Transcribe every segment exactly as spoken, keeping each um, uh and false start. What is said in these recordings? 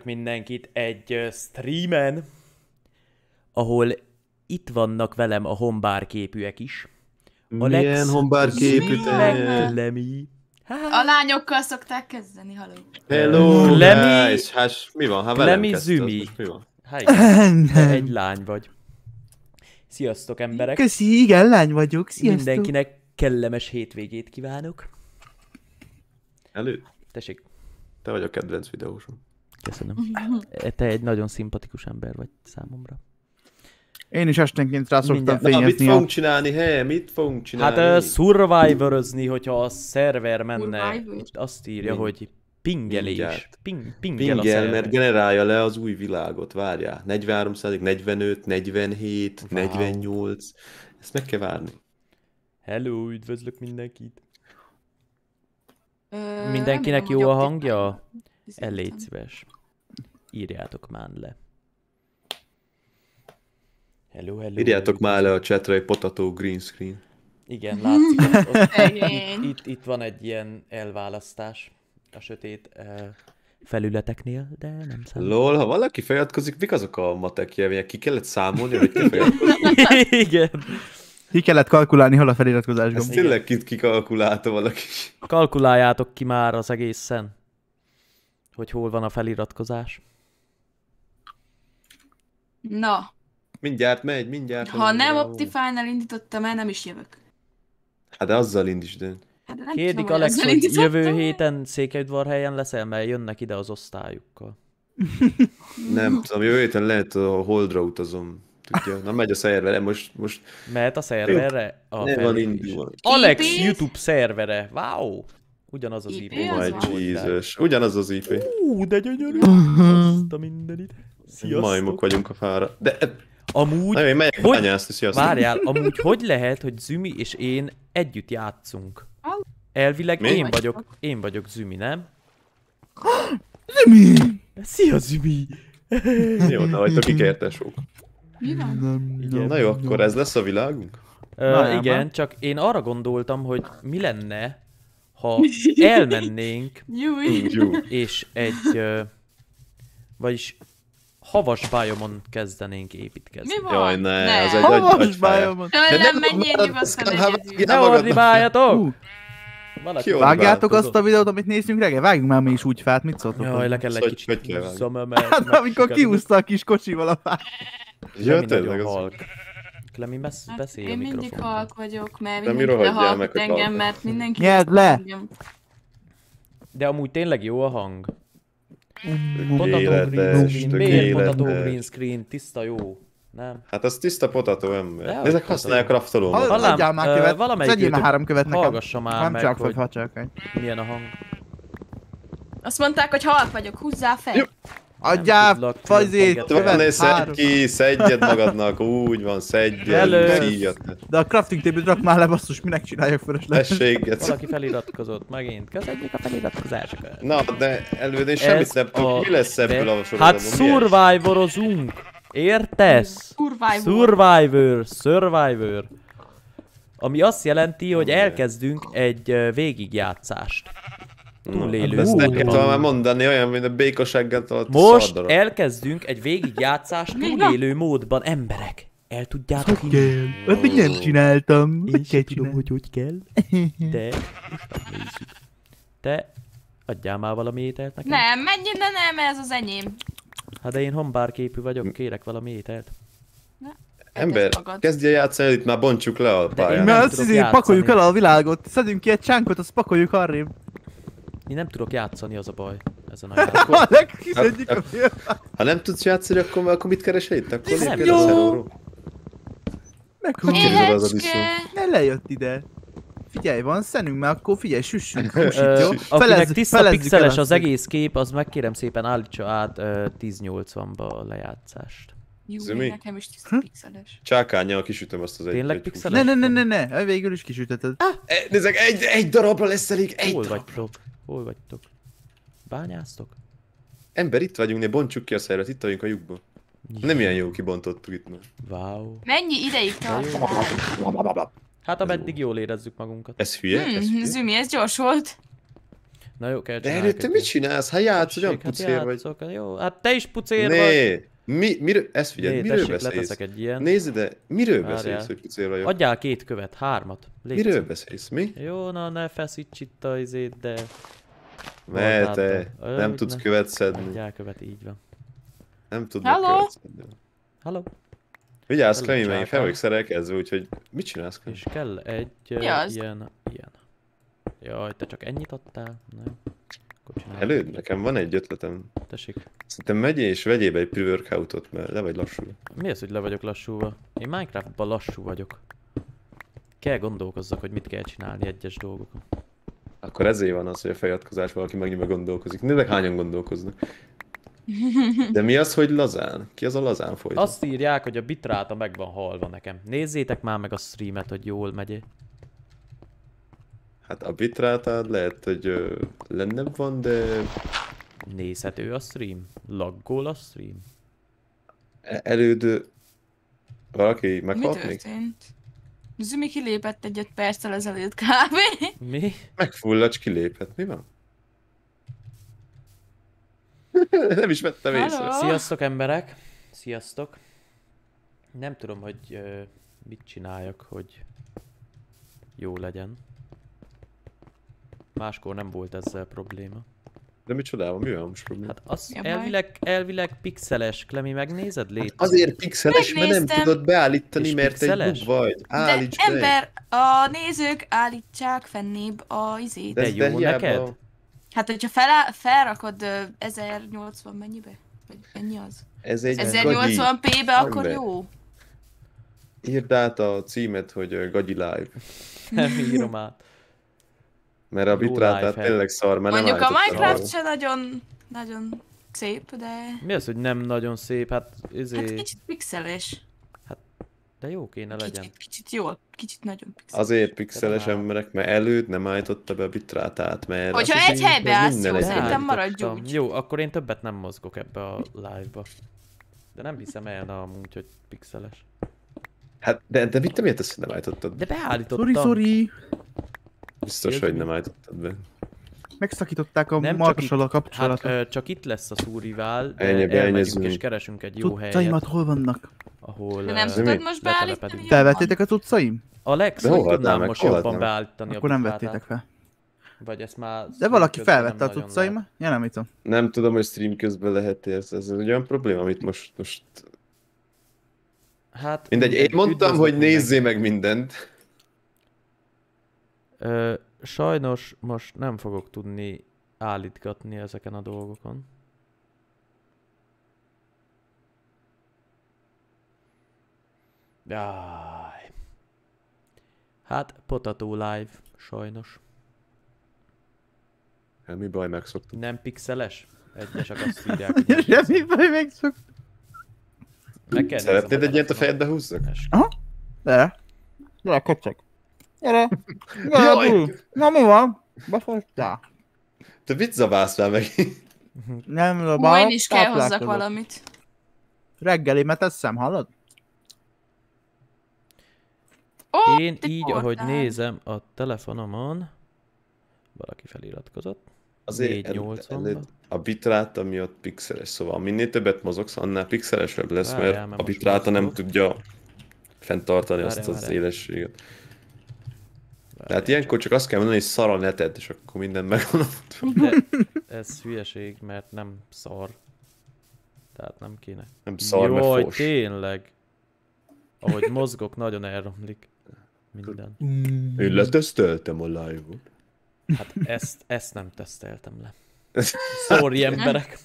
mindenkit egy uh, streamen, ahol itt vannak velem a hombár képűek is. Alex, milyen hombár képű te? Lemi. A lányokkal szokták kezdeni, haló. Hello, Lemi, guys! Hát mi van? Hát velem Lemi kezdte, Zümi. mi van? Hát igen, te egy lány vagy. Sziasztok, emberek! Köszi, igen, lány vagyok, sziasztok! Mindenkinek kellemes hétvégét kívánok. Elő? Tessék. Te vagy a kedvenc videósom. Köszönöm. Te egy nagyon szimpatikus ember vagy számomra. Én is esténként rá szoktam fényezni. Na, mit fogunk a... csinálni, he? Mit fogunk csinálni? Hát uh, survivorozni, hogyha a szerver menne, Survivor? azt írja, Mind. hogy pingelés. Ping, pingel, Pingel, a szerver. mert generálja le az új világot, várjál. negyvenhárom százalék, negyvenöt, negyvenhét, wow. negyvennyolc. Ezt meg kell várni. Hello, üdvözlök mindenkit. Ö, Mindenkinek remélem, jó a hogy hangja? optimál. El légy szíves. Írjátok már le. Hello, hello. Írjátok már le a chatre egy potató green screen. Igen, látszik. Ott, ott, Szegény. itt, itt, itt van egy ilyen elválasztás a sötét uh, felületeknél, de nem számít. Lol, ha valaki feliratkozik, mik azok a matek jelvények? Ki kellett számolni, hogy kell feliratkozni? Igen. Ki kellett kalkulálni, hol a feliratkozás Ezt gomb. tényleg kit kikalkulálta valaki. Kalkuláljátok ki már az egészen, hogy hol van a feliratkozás. Na, Mindjárt megy, mindjárt ha megy. nem Optifine-nel indítottam el, nem is jövök. Hát de azzal indítsd el. Hát de nem Kérdik tudom, Alex, azzal hogy indítottam. jövő héten Székelyudvarhelyen leszel, mert jönnek ide az osztályukkal. Nem tudom, jövő héten lehet a Holdra utazom. Tudja? Na megy a szerver, most... most... Mehet a szerverre? A Ne van felépés. indulva. Alex I P? YouTube szervere, wow! Ugyanaz az I I P P. az My van. Jesus. Ugyanaz az I P. Ú, de gyönyörű! Azt a mindenit. Sziasztok! Majmok vagyunk a fára. De... Amúgy, Na jó, én megyek hogy... bányászni, sziasztok. Várjál, amúgy hogy lehet, hogy Zümi és én együtt játszunk? Elvileg Mi? én vagyok, én vagyok Zümi, nem? Zümi! Szia Zümi! Jó, na vagytok ikertesók. Mi van? Igen. Na jó, akkor ez lesz a világunk? Ö, Na, igen, nem, csak én arra gondoltam, hogy mi lenne, ha elmennénk, Júj. Jó. és egy, ö, vagyis havas biomon kezdenénk építkezni. Mi van? Jaj, ne, az egy Havas agy- agyfájás. bájomon! Tőlem menjél nyugodtan egyedül. Ne ordibáljatok! Hú, Valaki Ki vágjátok ordibálkozol? azt a videót, amit néztünk reggel? Vágjunk már mi is úgy fát, mit szóltok? Jaj, le kell egy Hogy- kicsit hogy kell vágni? húzzam, mert... Hát amikor kiúzta a kis kocsival a fát. Ja, Klemi tényleg nagyon az... halk. Klemi, besz- Hát beszélj a én mindig mikrofonba. halk vagyok, mert De mi mindenki rohadjál hallgat meg, hogy engem, halk. mert mindenki... Nyerd le! engem. De amúgy tényleg jó a hang. Potató Tökéletes, green screen. Miért potató tökéletes. green screen? Tiszta jó. Nem? Hát az tiszta potató ember. Dehogy Ezek potató. használják raftolómat. Ha- Hallám, Adjál már ö, követ, valamelyik szedjél már őtök három követ nekem. hallgassa már Nem meg, csak hogy vagy, ha csak egy. milyen a hang. Azt mondták, hogy halk vagyok, húzzál fel. Jó. Adjál tudlak, fazét, tudok Van, követ, szedj három. ki, szedjed magadnak, úgy van, szedjed, Hello. szíjat. De a crafting table rak már le, basszus, minek csináljak fölösleges. Tessék, Valaki feliratkozott megint. Köszönjük a feliratkozásokat. Na, de előbb én semmit Ez nem tudok, a mi lesz ebből be- a sorozatból? Hát survivorozunk. Értesz? Survivor. Survivor. Survivor. Ami azt jelenti, hogy elkezdünk egy ö, végigjátszást. Túlélő Ezt módban. nekem tudom már mondani, olyan, mint a békossággal alatt a Most szardarab. elkezdünk egy végigjátszást Mi? túlélő módban. Emberek, el tudjátok Hogy kell? Azt még nem csináltam. Én Hogy kell sem tudom, hogy hogy kell. De, most megnézzük. Te, adjál már valami ételt nekem. Nem, menj innen, nem, ez az enyém. Hát de én hombárképű vagyok, kérek valami ételt. Ember, magad. kezdje játszani, itt már bontsuk le a én pályán. nem Mert azt tudok hiszem, játszani. pakoljuk el a világot. Szedünk ki egy csánkot, azt pakoljuk arrébb. Én nem tudok játszani, az a baj. Ezen a játék. Alek, kiszedjük a Hát- filmet. Ha nem tudsz játszani, akkor, akkor mit keresel itt? Akkor Nem lépj jó. el a szeróról. Meghúzunk. Kérdezed az a Éhecske. Ne lejött ide. Figyelj, van szenünk, mert akkor figyelj, süssünk, húsít, Ö, jó? Akinek Felezz- tiszta felezzük pixeles el az azt. egész kép, az megkérem szépen állítsa át ö, tíz nyolcvanba a lejátszást. Zümi? Júj, nekem is tiszta pixeles. Csákánnyal kisütöm azt az egy. Tényleg egy pixeles? Ne, ne, ne, ne, ne, végül is kisütötted. E, nézzek, egy, egy darabra lesz elég, egy Hol darabra. vagytok? Hol vagytok? Bányáztok? Ember, itt vagyunk, ne bontsuk ki a szervet, itt vagyunk a lyukban. Nem ilyen jó kibontottuk itt már. Wow. Mennyi ideig tart? Hát ameddig jól érezzük magunkat. Ez hülye? Ez Hmm, hülye? Zümi, ez gyors volt. Na jó, kell De csinálni. előtte mit csinálsz? Ha játsz, olyan pucér vagy. Hát jó, hát te is pucér vagy. Né, mi, miről, ezt figyeld, Né, miről tessék, beszélsz? leteszek egy ilyen. Nézd ide, miről Várjál. beszélsz, hogy pucér vagyok? Adjál két követ, hármat. Légy Miről szíves. beszélsz? Mi? Jó, na ne feszíts itt a izét, de... Ne, te Ö, nem hogy tudsz ne. követ szedni. Adjál követ, így van. Nem tudnak Hello? követ szedni. Halló? Vigyázz, Hello, Klemi, mert én csákám. fel vagyok szerelkezve, úgyhogy mit csinálsz, Klemi? És kell egy Mi uh, az? ilyen... ilyen. Jaj, te csak ennyit adtál? Nem. Akkor csinálj. Előd, nekem van egy ötletem. Tessék. Szerintem megyél és vegyél be egy pre-workoutot, mert le vagy lassú. Mi az, hogy le vagyok lassúva? Én Minecraftban lassú vagyok. Kell gondolkozzak, hogy mit kell csinálni egyes dolgokon. Akkor ezért van az, hogy a fejatkozás valaki megnyomva gondolkozik. Nézzek, hányan gondolkoznak. De mi az, hogy lazán? Ki az a lazán folyton? Azt írják, hogy a bitráta meg van halva nekem. Nézzétek már meg a streamet, hogy jól megy. Hát a bitrátád lehet, hogy ö, lennebb van, de Nézhető a stream? Laggol a stream? e- elődő... Valaki Mi meghalt még? történt? Zümi kilépett egy öt perccel ezelőtt kb. Mi? Megfullacs kilépett. Mi van? Nem is vettem észre. Halló? Sziasztok emberek! Sziasztok! Nem tudom, hogy ö, mit csináljak, hogy jó legyen. Máskor nem volt ezzel probléma. De mi csodálom, mi van most probléma? Hát az Mi a baj? elvileg, elvileg pixeles, Klemi, megnézed? Légy. Azért pixeles, mert nem Megnéztem. tudod beállítani, És mert pixeles? egy bug vagy. De Állítsd be! ember, a nézők állítsák fennébb a izét. De jó neked? Hát, hogyha fel, felrakod ö, ezernyolcvan mennyibe? Vagy mennyi az? Ez egy gagyi. ezernyolcvan pé-be, akkor Ember. jó. Írd át a címet, hogy ö, Gagyi Live. Nem írom át. Mert a Jó bitrátát live, tényleg szar, mert nem Mondjuk a állította Minecraft rá. se nagyon, nagyon szép, de... Mi az, hogy nem nagyon szép? Hát, Hát izé... kicsit pixeles. De jó kéne legyen. Kicsit, kicsit jól, kicsit nagyon pixeles. Azért pixeles Talán. emberek, mert előtt nem állította be a bitrátát, mert... Hogyha azt egy hiszik, helybe hogy állsz, minden jó, egy szerintem helyen. maradj Beállítottam. úgy. Jó, akkor én többet nem mozgok ebbe a live-ba. De nem hiszem el amúgy, hogy pixeles. Hát, de, de mit te miért ezt nem állítottad? De beállítottam. Sorry, sorry. Biztos, Érted, hogy mi? nem állítottad be. Megszakították a Nem csak Markossal a Hát kapcsolatot. ö, csak itt lesz a szúrivál, de Ennyi, elmegyünk beennyezzünk. és keresünk egy jó helyet, Cuccaimat hol vannak? ahol De nem ö, tudod mi? most letelepedünk. beállítani? Felvettétek a cuccaim? Alex, De hogy hol adnál tudnám meg, most hol jobban adnám? beállítani Akkor a nem bitrátát? vettétek fel. Vagy ezt már... De valaki közben felvette nem a nagyon cuccaimat? Ja, nem tudom. Nem tudom, hogy stream közben lehet ez, ez egy olyan probléma, amit most... most... lehet. Hát... Mindegy, én mondtam, üdvözlök hogy mindenkit. nézzél meg mindent. Ö, sajnos most nem fogok tudni állítgatni ezeken a dolgokon. Jaj. Hát, Potato Live, sajnos. Hát mi baj, megszoktuk. Nem pixeles? Egyesek azt írják, hogy nem Semmi pixeles. baj, megszok. Meg kell Szeretnéd néznem a egy ilyet a telefonon. fejedbe húzzak? Aha. Gyere. Gyere, köcsög. Gyere. Gyere, Jaj! bú. Na mi van? Befogytál. Te mit zabálsz már megint? Nem, Hú, Roba. én is kell hozzak táplálkozok. valamit. Reggelimet eszem, hallod? Ó, Én te így, ahogy portál. nézem a telefonomon, valaki feliratkozott. Azért négy el- nyolcvanban. el- a bitráta miatt pixeles, szóval minél többet mozogsz, annál pixelesebb lesz, Várjál, mert mert a most bitráta nem mozgok. tudja fenntartani azt Várjál, az várjál. élességet. Tehát Várjál ilyenkor csak azt kell mondani, hogy szar a neted, és akkor minden megvan. De ez hülyeség, mert nem szar. Tehát nem kéne. Nem szar, Jaj, mert fos. tényleg. Ahogy mozgok, nagyon elromlik minden. Én leteszteltem a live-ot. Hát ezt, ezt nem teszteltem le. Sorry, emberek.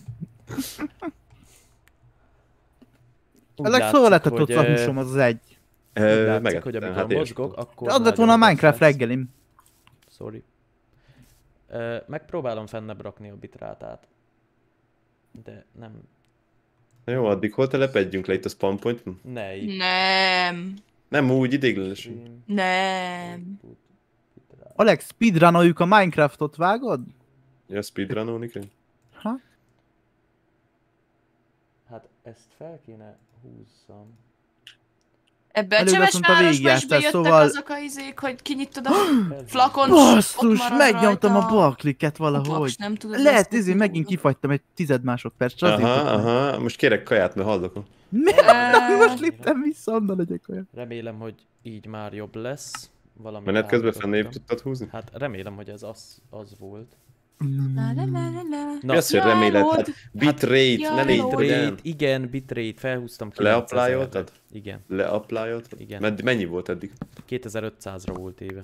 Úgy Ezek látszik, szóval lett a hogy, tudsz a eh, húsom, az az egy. úgy Ö, látszik, megettem, hogy amikor hát mozgok, értem. akkor Az lett nagyon volna a rossz Minecraft lesz. reggelim. Sorry. Ö, megpróbálom fennebb rakni a bitrátát. De nem... Na jó, addig hol telepedjünk le itt a spawn point? Ne így. Nem. Nem úgy, ideiglenesen. Nem. Alex, speedrunoljuk a Minecraftot, vágod? Ja, speedrunolni kell? Ha? Hát ezt fel kéne húzzam. Ebbe a Előbb Cseves azt mondta, városba is végigjártál, bejöttek szóval- azok a izék, hogy kinyittad a flakon, ott Basszus, marad megnyomtam rajta a balkliket a paks, valahogy. nem tudod Lehet, vezetni izé, megint róla. kifagytam egy tized másodperc, csak azért Aha, tudtam. aha, most kérek kaját, mert hallok. Miért? Ö, Most léptem vissza, onnan legyek olyan. Remélem, hogy így már jobb lesz. Valami Menet közben állítottam. fennébb tudtad húzni? Hát remélem, hogy ez az, az volt. La, la, la, la, la. Mi az, hogy remélet? Hát bitrate, ne jaj, légy Lord. olyan. Bitrate, igen, bitrate, felhúztam Leapplyoltad? kilencezerre. Igen, Leapplyoltad? Igen. Med- Mennyi volt eddig? kétezer-ötszázra volt éve.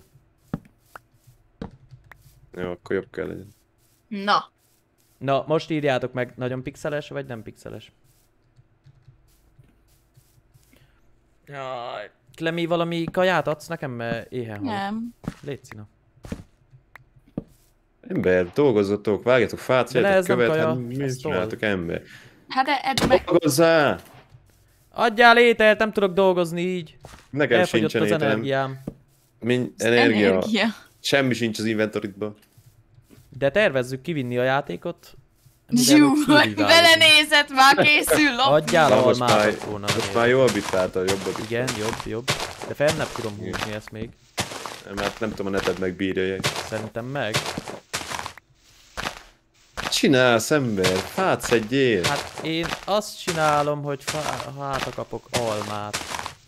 Jó, akkor jobb kell legyen. Na, Na, most írjátok meg, nagyon pixeles vagy nem pixeles? Jaj. Klemi, valami kaját adsz nekem, mert éhen halok. nem. Légy szína. Ember, dolgozzatok, vágjatok fát, De ne, ez szedjetek nem követ, kaja, hát mit ez csináltok, ember? Hát de edd meg. Dolgozzál! Adjál ételt, nem tudok dolgozni így. Nekem Elfogyott sincsen az ételem. energiám. Min- energia. Energia. Semmi sincs az inventoritban. De tervezzük kivinni a játékot. mivel Zsú, hogy hogy szíviválunk. belenézett, már készül lop. Adjál Na, most almát már, volna. most már jól bittálta, jobb a Igen, jobb, jobb. De fel nem tudom húzni ezt még. Mert nem tudom, a neted megbírja. Szerintem meg. Csinálsz, ember? Fát szedjél! Hát én azt csinálom, hogy fa- hátra kapok almát.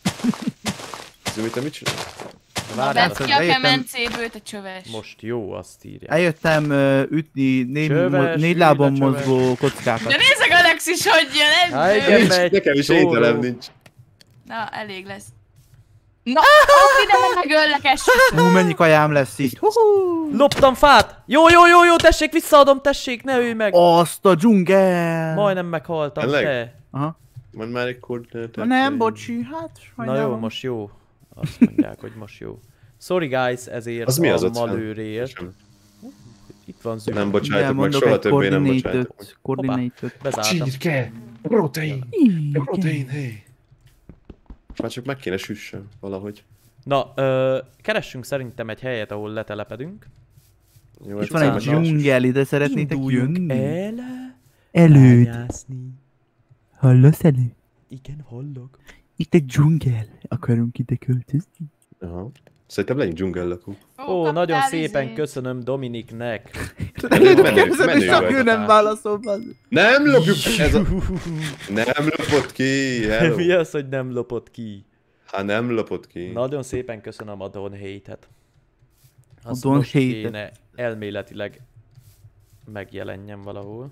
Zumi, te mit csinálsz? Na, Várjál, vedd ki azt- a eljöttem. kemencéből, te csöves. most jó, azt írja. Eljöttem uh, ütni négy, Csöves, mo- négy ülj lábon le, csöves. mozgó De kockákat. nézzek Alexis, hogy jön, Há, ez igen, Nincs, megy. nekem is Tóró. ételem nincs. Na, elég lesz. Na, ott ide megöllek, esküszöm. Hú, mennyi kajám lesz itt. Hú-hú. Loptam fát! Jó, jó, jó, jó, tessék, visszaadom, tessék, ne ölj meg! Azt a dzsungel! Majdnem meghaltam, Tényleg? te. Aha. Mondd már egy koordinátát. Na nem, bocsi, hát Na jó, sajnálom. most jó. Azt mondják, hogy most jó. Sorry guys, ezért Az mi az a ötven? malőrért. Sem. Itt van zsűr. Nem bocsájtok meg, Elmondok soha egy többé nem bocsájtok meg. coordinated, coordinated. Bezártam. Csirke! Protein! Igen. Protein, hé! Már csak meg kéne süssem valahogy. Na, ö, keressünk szerintem egy helyet, ahol letelepedünk. Jó, Itt hát van egy számos- dzsungel, ide szeretnétek Induljunk jönni? el. Előtt. Bányászni. Hallasz elő? Igen, hallok. Itt egy dzsungel. Akarunk ide költözni? Aha. Szerintem legyünk dzsungellakók. Ó, nagyon kaptál szépen izét. köszönöm Dominiknek. Menő, Kérdezem, menő és csak vagy. ő nem válaszol. bazd. Nem lopjuk! Ez a... Nem lopott ki! Hello! Mi az, hogy nem lopott ki? Hát nem lopott ki. Nagyon szépen köszönöm a Don Hate-et. A Azt Don most Hate-et. kéne elméletileg megjelenjen valahol.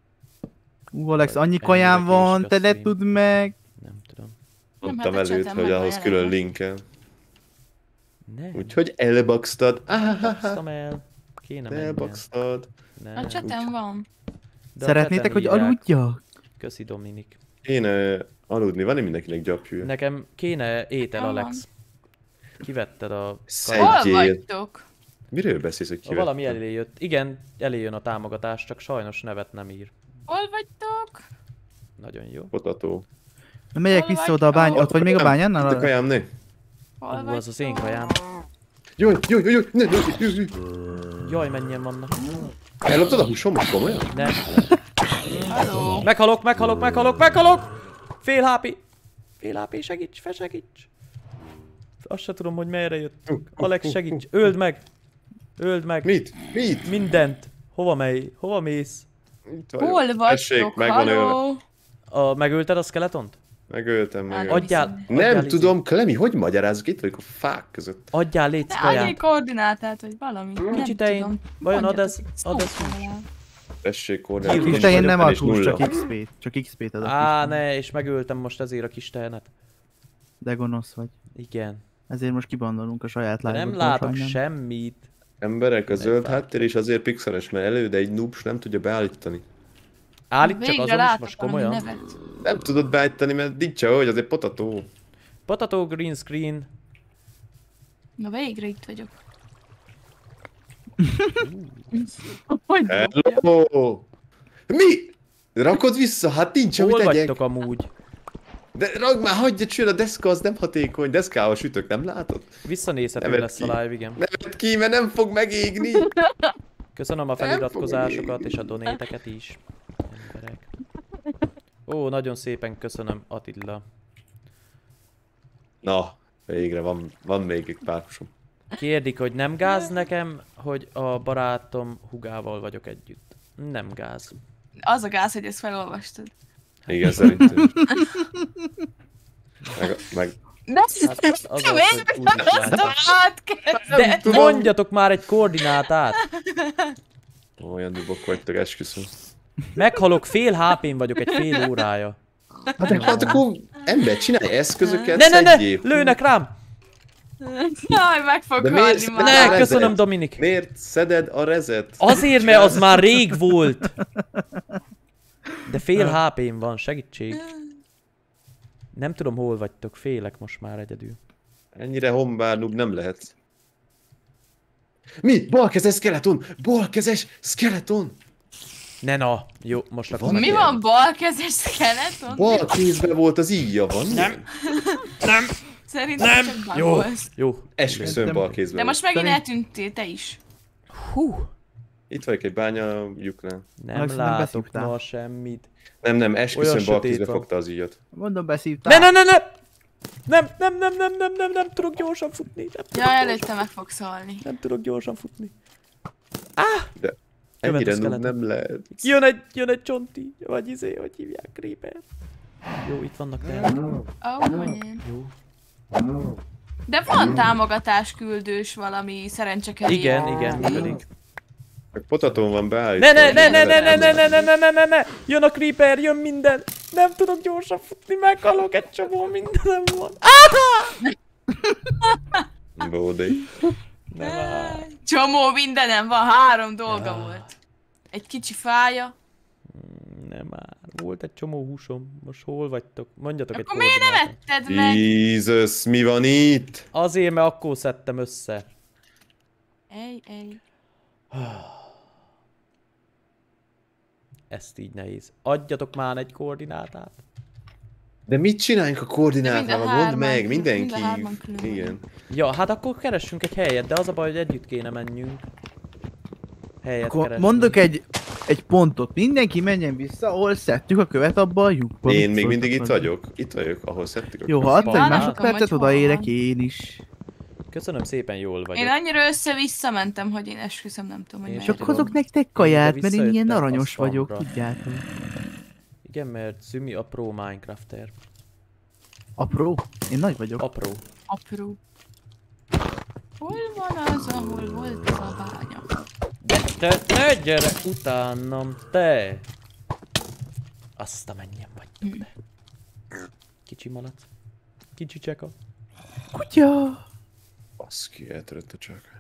Ú, Alex, annyi Ennyire kajám van, késik te a ne stream. tudd meg. Nem tudom. Mondtam hát a előtt, chatem hogy meg ahhoz van külön jelenve. linkel. Nem. Úgyhogy elbaxtad. Basztam el. Kéne menjen. Elbaxtad. Nem. A csatem van. De a Szeretnétek, chaten hogy írják. aludjak? Köszi Dominik. Kéne aludni, van mindenkinek gyapjúja. Nekem kéne étel, Hol van? Alex. Kivetted a... Szedj. Hol Egyél. vagytok? Miről beszélsz, hogy A kivettem? valami elé jött. Igen, elé jön a támogatás, csak sajnos nevet nem ír. Hol vagytok? Nagyon jó. Potató. Na, megyek Hol vissza oda a bány... Ott vagy még a Itt a bányánál? kajám, né? Hol Ú, az az én kajám. Jaj, jaj, jaj, jaj, ne, ne, ne, ne. Jaj, mennyien vannak. Elloptad a húsom, most komolyan? Nem. Halló. Meghalok, meghalok, meghalok, meghalok! Fél há pé. Fél há pé, segíts, fel segíts! Azt se tudom, hogy merre jött. Alex, segíts! Öld meg! Öld meg! Mit? Mit? Mindent! Hova megy? Hova mész? Itt vagyok. Hol Tessék, vagytok? meg van ölve. Halló? A, megölted a skeletont? Megöltem, Hát, megöltem. Adjál! Nem adjál tudom, Klemi, hogy magyarázok? Itt vagyok a fák között. Adjál, légy De annyi kaját. koordinátát, vagy valami. Nem Nincs idején. tudom. Vajon ad ez, Mondjatok, ad ez szóltam nincs. rá. Tessék, Kis koordinálni. Kis tehén nem ad És hús, nulla. csak iksz pét. Csak iksz pét ad a Á, kis tehén. ne, és megöltem most ezért a kis tehenet. De gonosz vagy. Igen. Ezért most kibandolunk a saját De nem live-odból, látok sajnálom. semmit. Emberek, a zöld Megvágtam. háttér is azért pixeles, mert elő, de egy noobs nem tudja beállítani. Állít csak Végre azon is látok most valami komolyan. nevet. Nem tudod beállítani, mert nincs ahogy, azért potató. Potato green screen. Na végre itt vagyok. Hogy Hello! Mi? Rakod vissza? Hát nincs, amit Hol tegyek. vagytok amúgy? De ragd már, hagyja csőn, a deszka az nem hatékony. Deszkával sütök, nem látod? Visszanézhető Nevet lesz ki. a live, igen. Ne vedd ki, mert nem fog megégni. Köszönöm a Nem feliratkozásokat fog és a donéteket is. Emberek. Ó, nagyon szépen köszönöm, Attila. Na, végre van, van még egy párhusom. Kérdik, hogy nem gáz nekem, hogy a barátom hugával vagyok együtt. Nem gáz. Az a gáz, hogy ezt felolvastad. Igen, szerintem. Meg, meg De Hát az az, hogy úgy is látja. De De mondjatok már egy koordinátát! olyan nubok vagytok, esküszöm. Meghalok, fél há pén vagyok egy fél órája. Hát, de, hát akkor ember, csinálj eszközöket, Ne, ne, ne! szedjél. Lőnek rám! Jaj, meg fog De miért halni szeded már. a Ne, rezet? köszönöm, Dominik! Miért szeded a rezet? Azért, mert az már rég volt! De fél há pén van, segítség. Nem tudom, hol vagytok, félek most már egyedül. Ennyire hombár noob nem lehetsz. Mi? Balkezes skeleton! Balkezes skeleton! Ne na! Jó, most akkor Van Mi megérem. van balkezes skeleton? Bal kézbe volt az íja, van? Nem. Nem! Szerintem Nem! csak Jó! bugolsz. Jó. Esküszöm, bal kézbe De volt. most megint Szerint- eltűntél, te is. Hú! Itt vagyok egy bánya lyuknál. Nem Maximum látok beszívtál. ma semmit. Nem, nem, Olyan esküszöm, bal sötét kézbe van. fogta az íjat. Mondom, beszívtál. Ne, ne, ne, ne! Nem, nem, nem, nem, nem, nem, nem tudok gyorsan futni. Nem tudok, Ja, előtte meg fogsz halni. nem tudok gyorsan futni. De Követ a ennyire noob skeleton. nem lehet. Jön egy, jön egy csonti, vagy izé, hogy hívják, Creeper. Jó, itt vannak tényleg. Ó, oh, Jó. De van támogatás küldős valami szerencsekeré. Igen, igen, működik. Meg potatón van beállítva. Ne, ne, ne, ne, ne, ne, ne, ne, ne, ne, ne, ne, ne, jön a Creeper, jön minden. Nem tudok gyorsan futni, meghalok, egy csomó mindenem van. Bódé. Nem áll. Csomó mindenem van, három dolga volt. Egy kicsi fája. Nem áll. Volt egy csomó húsom. Most hol vagytok? Mondjatok egy Akkor miért nem koordinátát. etted meg? Jézus, mi van itt? Azért, mert akkor szedtem össze. Ej, ej. Ezt így nehéz. Adjatok már egy koordinátát. De mit csináljunk a koordinátával? De mind a Mondd hárman meg, külön- mind a mindenki. hárman külön. Igen. Ja, hát akkor keressünk egy helyet, de az a baj, hogy együtt kéne menjünk. Helyet Akkor keresünk. mondok egy, egy pontot. Mindenki menjen vissza, ahol szedtük a követ abba a lyukba. Én Mit még mindig itt szóltok vagyok. Itt vagyok, ahol szedtük a Jó, ha követ. adsz egy Van. másodpercet, Hogy odaérek van. én is. Köszönöm szépen, jól vagyok. Én annyira össze-vissza mentem, hogy én esküszöm, nem tudom, hogy Én miért. Csak tudom. hozok nektek kaját, De mert én ilyen visszajöttem aranyos a vagyok, spamra. tudjátok. Igen, mert Zümi a pro Minecrafter. Apró? Én nagy vagyok. Apró. Apró. Hol van az, ahol volt az a bánya? De te, ne gyere utánam, te! Azt a menjen vagytok, te. Kicsi malac. Kicsi cseka. Kutya! Baszki, eltörött a csak.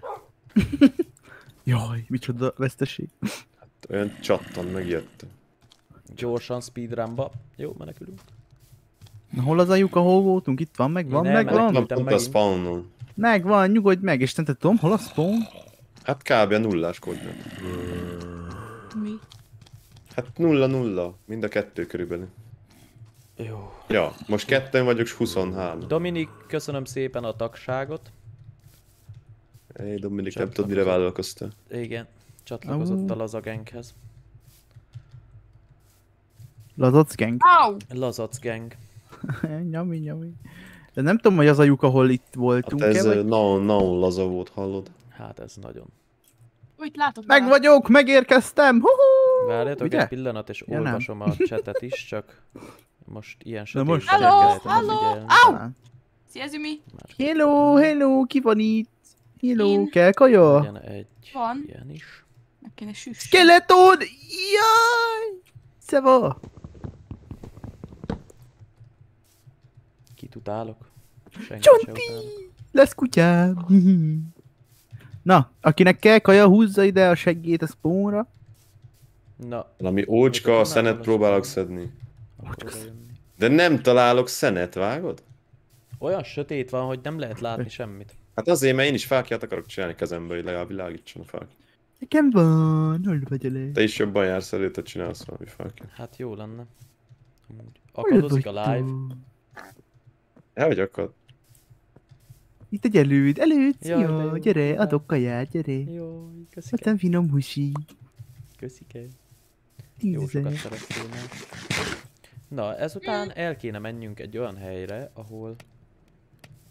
Jaj, micsoda veszteség. Olyan csattan megijedtem. Gyorsan speedrunba. Jó, menekülünk. Na hol az a lyuk, ahol voltunk? Itt van, megvan, Én nem megvan? menekültem. Pont a megint. spawnon. Megvan, nyugodj meg, és nem tudom, hol a spawn? Hát kb. A nullás koordinát. Mi? Hát nulla nulla, mind a kettő körülbelül. Jó. Ja, most ketten vagyok, s huszonhárom. Dominik, köszönöm szépen a tagságot. Éj, Dominik, Csak nem tudod, mire kapozok. vállalkoztál. Igen, csatlakozott a Au. Laza Ganghez. Lazac gang. Au! Lazac Gang. nyami, nyami. De nem tudom, hogy az a lyuk, ahol itt Hát voltunk ez vagy... nagyon, nagyon laza volt, hallod? Hát ez nagyon. Úgy látok. Meg valakit. vagyok, megérkeztem! Huhu! Várjatok Ugye? egy pillanat, és Ja, nem. olvasom a chatet is, csak most ilyen sötét. most van, sem. Hello, kellett volna hello, figyelni. au! Szia, Zümi! Hello, hello, ki van itt? Hello, Én. kell kaja? Legyen egy Van. ilyen is. Meg kéne süss. Skeleton! Jaj! Szeva! Kit utálok? Senki se Csonti! utálok. Lesz kutyám! Na, akinek kell kaja, húzza ide a seggét a spawnra. Na, Valami ócska szenet próbálok szedni. akkor oda jönni. De nem találok szenet, vágod? Olyan sötét van, hogy nem lehet látni semmit. Hát azért, mert én is fákját akarok csinálni kezembe, hogy legalább világítson a fák. Nekem van, hol vagy elő? Te is jobban jársz elő, te csinálsz valami fákját. Hát jó lenne. Amúgy. Akadozik a live. El vagy akad? Itt egy előd, előd, Jaj, de szia, jó. gyere, adok kaját, gyere. Jó, köszike. Aztán finom husi. Köszike. Jó Tíze. sokat szerettél már. Na, ezután el kéne menjünk egy olyan helyre, ahol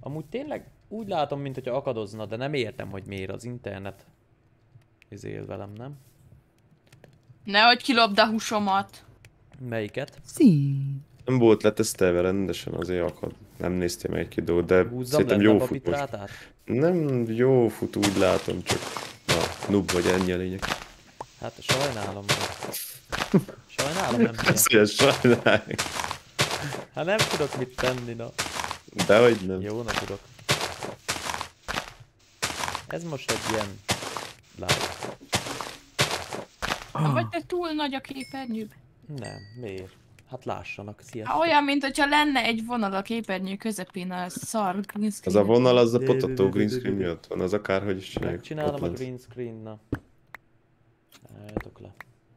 Amúgy tényleg úgy látom, mint hogyha akadozna, de nem értem, hogy miért az internet izél velem, nem? Nehogy kilopd a húsomat. Melyiket? Szín. Nem volt letesztelve rendesen, azért akad. Nem néztél meg egy-két dolgot, de Húzzam szerintem lenne jó a fut most. bitrátát? Nem jó fut, úgy látom, csak... Na, noob vagy, ennyi a lényeg. Hát sajnálom. Sajnálom, nem tudom. Ezt ugye sajnálj. Hát nem tudok mit tenni, na. Dehogy nem. Jó, na tudok. Ez most egy ilyen... live. Ah. Vagy te túl nagy a képernyőben? Nem, miért? Hát lássanak, Há, sziasztok. olyan, mint hogyha lenne egy vonal a képernyő közepén a szar green Az screen. a vonal, az a potató green screen miatt van, az akárhogy is csináljuk. Megcsinálom ott a lesz. green screen, na. Álljatok le.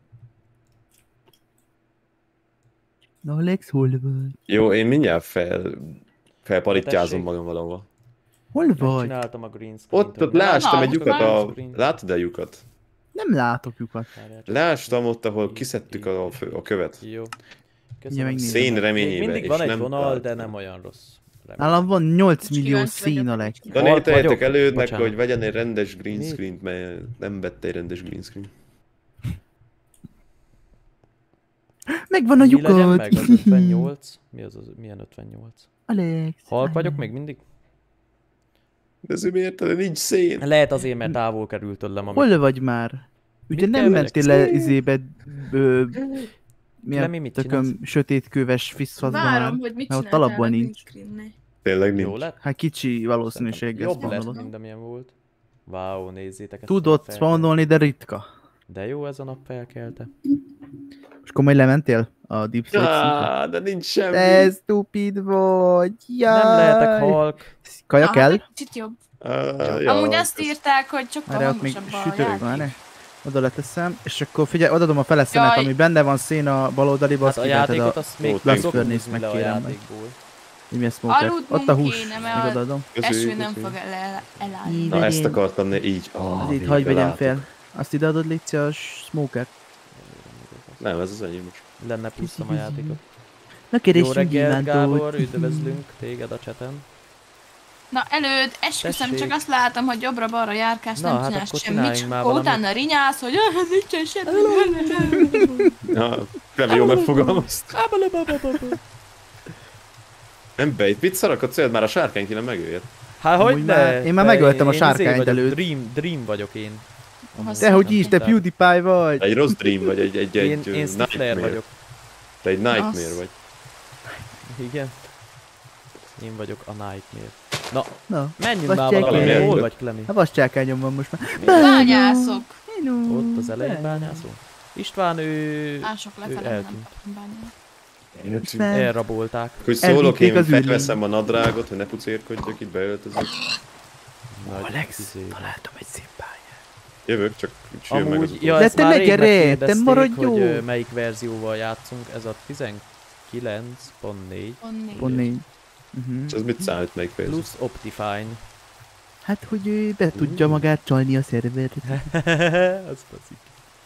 Na Alex, hol vagy? Jó, én mindjárt fel... felparittyázom Tessék. magam valahova. Hol vagy? Megcsináltam a green screen-t. Ott, ott hogy- lástam Na, egy lyukat na, a... Látod a lyukat? Nem látok lyukat. Várjátok. Lástam ott, ahol kiszedtük a, fő- a követ. Jó. Ja, Köszönöm. megnézem. Szén Még reményében, mindig és van egy nem vonal, de találtam. nem olyan rossz. Remélem. Nálam van nyolc millió kíváncsi vagyok, szín, hogy Alex. mit Halk Tanítajátok vagyok? elődnek, Bocsánat. hogy vegyen egy rendes green Mi? screen-t, mert nem vette egy rendes green screen. Megvan a Mi legyen lyukat! meg az ötvennyolc? Mi az, az milyen ötvennyolc? Alex. Halk vagyok még mindig? De azért miért? De nincs szén. Lehet azért, mert távol került tőlem, amit... Hol vagy már? Ugye Mit nem kell mentél vegyek? le izébe... Ö, Lemi, milyen mit tököm csinálsz? sötétköves fiszfaszba már? Várom, hogy mit Mert ott csináltál alapból a green nincs. screen-nél. Tényleg Jó nincs. lett? Hát kicsi valószínűséggel Jobb lett, spawnolod. mint amilyen volt. Wow, nézzétek ezt. Tudod a fel- spawnolni, de ritka. De jó ez a nap felkelte. És komoly lementél a Deep Slate szintre? Ah, de nincs semmi. Te stupid vagy! Jaj. Nem lehetek halk. Kaja Ah, kell? egy Kicsit jobb. Ah, ja, Amúgy azt kösz- írták, hogy sokkal Várj, ott még hangosabb a sütők van, ne? játék. Oda leteszem, és akkor figyelj, odadom a feleszenet, Jaj. ami benne van szén a bal oldaliba, Hát azt a kiveheted játékot a... azt még Ó, tudok Blackburn húzni meg le a kérem meg. játékból. Mi a smoker? Aludnunk Ott a hús, kéne, meg mert odaadom. Köszi, eső nem köszi. fog el, elállni. Így. Na ezt akartam, ne így. Ah, Az itt végre hagyj vegyem látok. fel. Azt ideadod, légy a smoker. Nem, ez az enyém most. Lenne pusztam a játékot. Na Jó keresünk reggelt, Gábor, gyémántot. üdvözlünk téged a chaten. Na előd, esküszöm, Tessék. csak azt látom, hogy jobbra-balra járkálsz, Na, nem hát csinálsz akkor semmit, csináljunk csak már akkor valamit. utána rinyálsz, hogy ah, nincsen semmi. Ja, nem jó megfogalmaztam. Nem bejt, mit szarakodsz, olyan már a sárkány kéne megöljed. Hát Amúgy hogy már- ne? én már De megöltem a én sárkányt izé vagyok, előtt. Dream, dream vagyok én. Te hogy is, te PewDiePie vagy! Egy rossz dream vagy, egy, egy, Én, egy én uh, Stifler nightmare. vagyok. Te egy nightmare Az. vagy. Igen. Én vagyok a Nightmare. Na, Na, menjünk Vagy már csekkelj. valami. Valami Hol eltört. vagy, Klemi? a vascsákányon van most már. Bányászok. Hello. Ott az elején bányászol? István, ő... Mások ő lefelé, nem eltűnt. bányászok. István. Elrabolták. Hogy szólok, Elvitték én az űrlőn. felveszem a nadrágot, hogy ne pucérkodjak, itt beöltözök. Nagy Alex, izé. találtam egy szép pályát. Jövök, csak csüljön meg az Amúgy, utolsó. ja, De ezt te már ne rég gyere, te megkérdezték, maradj hogy jó. ö, melyik verzióval játszunk. Ez a tizenkilenc pont négy Pont négy. Uh-huh. És ez mit számít, melyik verzió? plusz Optifine. Hát, hogy ő be tudja magát csalni a szervert. Az faszik.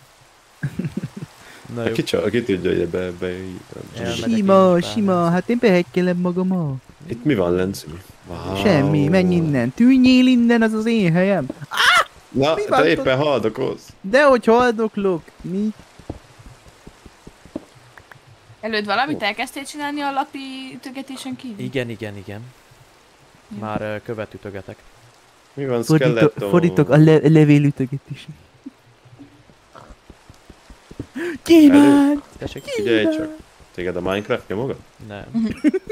Na Hát jó. ki, csal, ki tudja, hogy ebbe, ebbe Elmegyek én Sima, is sima, bányászni. hát én behekkelem magam. Itt mi van, Lenci? Wow. Semmi, menj innen, tűnjél innen, az az én helyem. Na, Mi te van, éppen haldokolsz. De hogy haldoklok, mi? Előd valamit elkezdtél csinálni a lapi ütögetésen kívül? Igen, igen, igen. Már ö, követ ütögetek. Mi van, Fordítok, skeleton? fordítok a le levélütögetés. Gyémánt! Tessék? Figyelj csak. Téged a Minecraft nyomogat? Nem.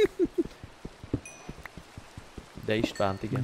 De Istvánt, igen.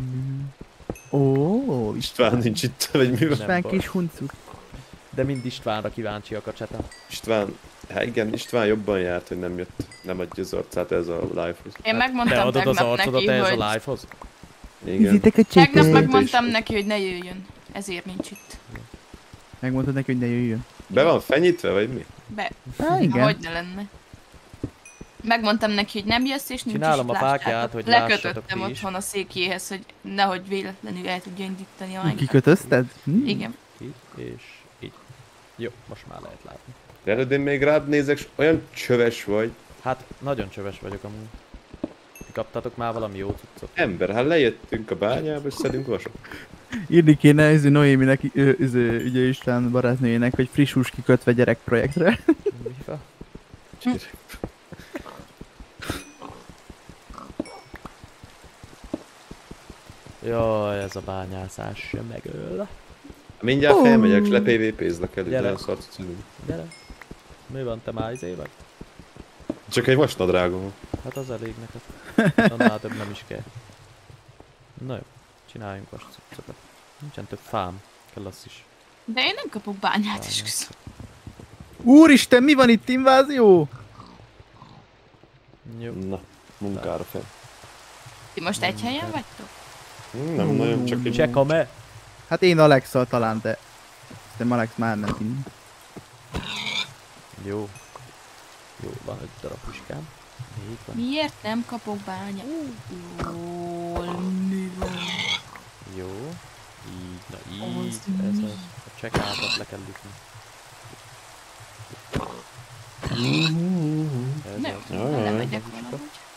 Ó, István nincs itt, vagy mi van? István baj. kis huncut. De mind Istvánra kíváncsiak a chaten. István, hát igen, István jobban járt, hogy nem jött, nem adja az arcát ez a live-hoz. Én Te megmondtam adod az tegnap arcodat neki, ehhez hogy... a live-hoz? Igen. Nézzétek a Tegnap csetet. megmondtam neki, hogy ne jöjjön. Ezért nincs itt. Megmondtad neki, hogy ne jöjjön. Be van fenyítve, vagy mi? Be. Á, igen. Hogy ne lenne. Megmondtam neki, hogy nem jössz, és nincs Csinálom is, a fákját, lássátok. hogy lássatok Lekötöttem ti is. otthon a székjéhez, hogy nehogy véletlenül el tudja indítani a Minecraft. Kikötözted? Hm? Igen. Így, és így. Jó, most már lehet látni. Erőd, én még rád nézek, s olyan csöves vagy. Hát, nagyon csöves vagyok amúgy. Kaptatok már valami jó cuccot? Ember, hát lejöttünk a bányába, és szedünk vasat. Írni kéne ez Noéminek, ez ugye István barátnőjének, hogy friss hús kikötve gyerekprojektre. Mifa? Jaj, ez a bányászás sem megöl. Mindjárt felmegyek, és le pé vé pézlek elő, Gyere. nagyon szart szülünk. Gyere. Mi van, te már izé vagy? Csak egy vasnadrágom van. Hát az elég neked. Annál több nem is kell. Na jó, csináljunk vas cuccokat. Nincsen több fám, kell az is. De én nem kapok bányát Bányát. is köszönöm. Úristen, mi van itt, invázió? Jó. Na, munkára fel. Ti most egy helyen vagytok? Hm, Nem nagyon, csak egy... Check a me! Hát én Alexa talán, de... Szerintem Alex már ment innen. Jó. Jó, van öt darab puskám. Még van. Miért nem kapok bányát? Jól, mi van? Jó. Így, na Az így. Ez mi? a, a check átat le kell ütni. Ez Ne, az. Jaj, jaj. lemegyek valahogy.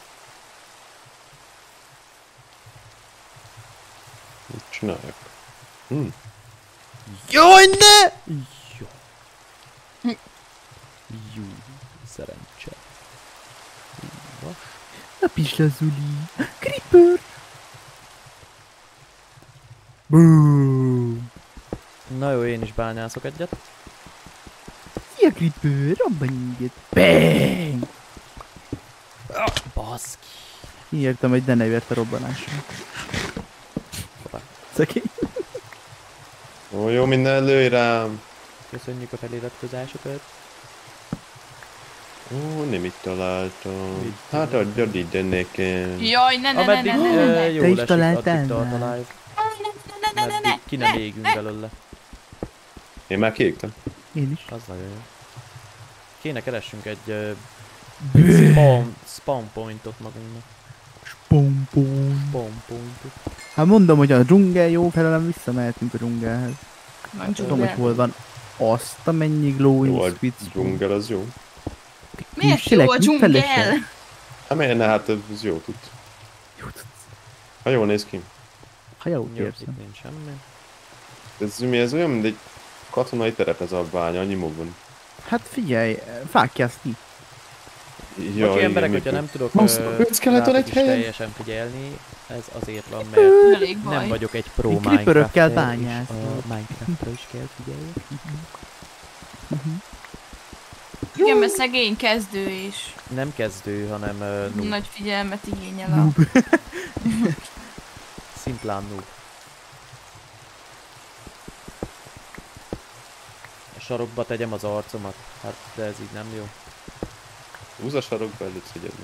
Mit csináljak? Hm. Jaj, ne! Jó. Jó. Szerencse. Vas. Na pisla Zuli. Creeper! Boom! Na jó, én is bányászok egyet. Szia Creeper, abban egyet. Bang! Baszki. Írtam, hogy de ne ért a robbanásra. Hoppá. Szegény. Ó, jó, minden előj rám. Köszönjük a feliratkozásokat. Ó, nem itt találtam. Mit? Hát adjad ide nekem. Jaj, ne, ne, ne, Ameddig ne, ne, ne, ne, ö, jó Te is lesik, találtál addig tart a már? live. ne, ne, ne, ne, Meddig ki nem égünk belőle. Én már kiégtem. Én is. Az nagyon jó. Kéne keressünk egy uh, Bő. spawn, spawn pointot magunknak. Spom, pom. Spawn pointot. Hát mondom, hogy a dzsungel jó felelem, visszamehetünk a dzsungelhez. Van Tudom, hogy dzsungel. hol van azt a mennyi glowing Jó, a spitz. dzsungel az jó. Miért jó Selek, a mit dzsungel? Hát miért ne, hát ez jó tud. Jó tudsz. Ha jól néz ki. Ha jó, Jó, érzem. itt nincs semmi. Ez, mi, ez olyan, mint egy katonai terep ez a bánya, annyi mogban. Hát figyelj, fákjászni. Ja, Bocsi emberek, igen, hogyha nem tudok Most ö, öt skeleton rátok egy is helyen? teljesen figyelni, ez azért van, mert Elég baj. nem vagyok egy pro Én creeperökkel Minecrafter, és bányászom. a Minecraftra is kell figyeljek. Igen, mert szegény kezdő és Nem kezdő, hanem uh, noob. nagy figyelmet igényel a... Szimplán noob. A sarokba tegyem az arcomat. Hát, de ez így nem jó. Húz a sarokba előtt figyelni.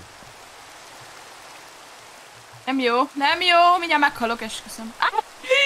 Nem jó, nem jó, mindjárt meghalok, esküszöm. Ah!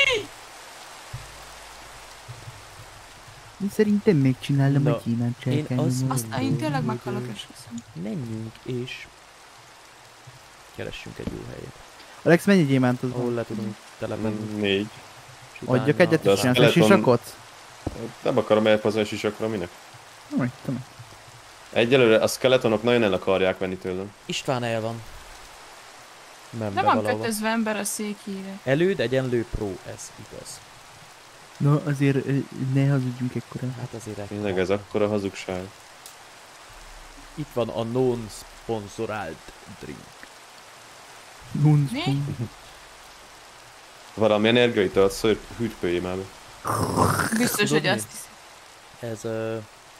Én szerintem megcsinálom Na, a gyémánt én cselkelni. azt- most. Azt, én tényleg meghalok, esküszöm. Menjünk és keressünk egy jó helyet, Alex, mennyi gyémántod ahol van? le tudunk telepedni. Négy. és utána- Adjak egyet, De és a csinálsz egy skeleton- sisakot? Nem akarom elhozni a sisakra, minek? Nem, tudom. Egyelőre a skeletonok nagyon el akarják venni tőlem. István el van. Nem, Nem be van valahol. kötözve ember a székére. Előd egyenlő pro, ez igaz. Na, azért ö, ne hazudjunk ekkora. Hát azért egy- Tényleg ez akkora hazugság. Itt van a non-sponsorált drink. Nunc, Mi? pum. Valami energiait adsz, hogy hűtpőjé már be. Biztos, Tudod hogy mi? azt hiszem. Ez a... Uh,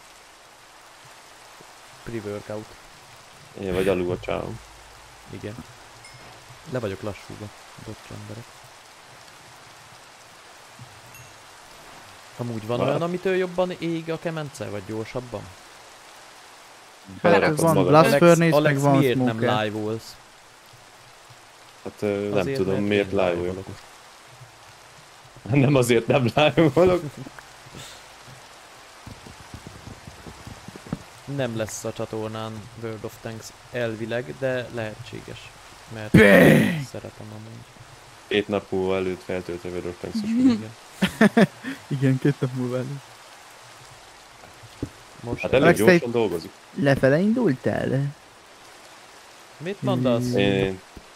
pre-workout. Én vagy alul a csávom. Igen. Le vagyok lassúba. Bocs, emberek. Amúgy van Vár. olyan, amitől jobban ég a kemence, vagy gyorsabban? Hát Belerakod van magad. Blast Alex, Furnace, Alex meg van miért nem Smoker. live-olsz? Hát ö, nem Azért, tudom mert miért én live-olok. live-olok. Nem azért nem live-olok. Nem lesz a csatornán World of Tanks elvileg, de lehetséges. Mert Bang! szeretem amúgy. Két nap múlva előtt feltöltve World of Tanks-os Igen. Igen, két nap múlva elő. Most Hát elég Alex, te gyorsan dolgozik. Lefele indultál? mit mondasz? Én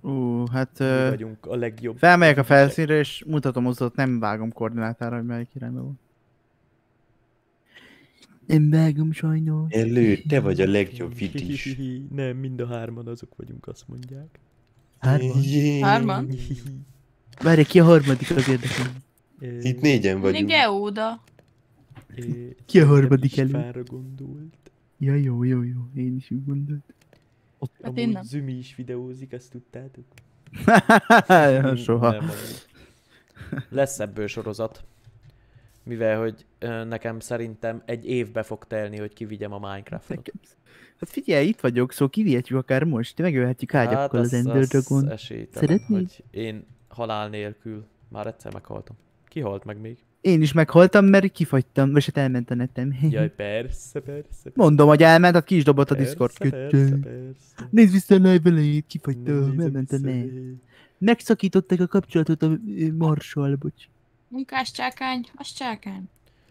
Ú, hát... Mi Ö, vagyunk a legjobb. felmegyek a felszínre és mutatom az ott, nem vágom koordinátára, hogy melyik irányba van. Nem vágom sajnos. Elő, te vagy a legjobb vidis. Nem, mind a hárman azok vagyunk, azt mondják. Hárman? Hárman? Várj, ki a harmadik, az érdekel. Itt négyen Még vagyunk. Geóda. Ki a harmadik elő? Istvánra gondolt. Ja, jó, jó, jó. Én is úgy gondoltam. Ott Hát amúgy én nem. Zümi is videózik, ezt tudtátok? Soha. Nem, amúgy. Lesz ebből sorozat. Mivel, hogy ö, nekem szerintem egy évbe fog telni, hogy kivigyem a Minecraftot. Nekem... Hát figyelj, itt vagyok, szóval kivihetjük akár most. Megölhetjük ágyakkal az az- Ender Dragon. esélytelen, Szeretnéd? hogy én halál nélkül már egyszer meghaltam. Ki halt meg még? Én is meghaltam, mert kifagytam, vagy hát elment a netem. Jaj, persze, persze. Mondom, hogy elment, hát ki is dobott a Discord. Persze, persze, Köcsög. persze. Nézd vissza a live elejét, kifagytam, Nézem elment a vissza. net. Megszakították a kapcsolatot a ö, Marssal, bocs. Munkás csákány, az csákány.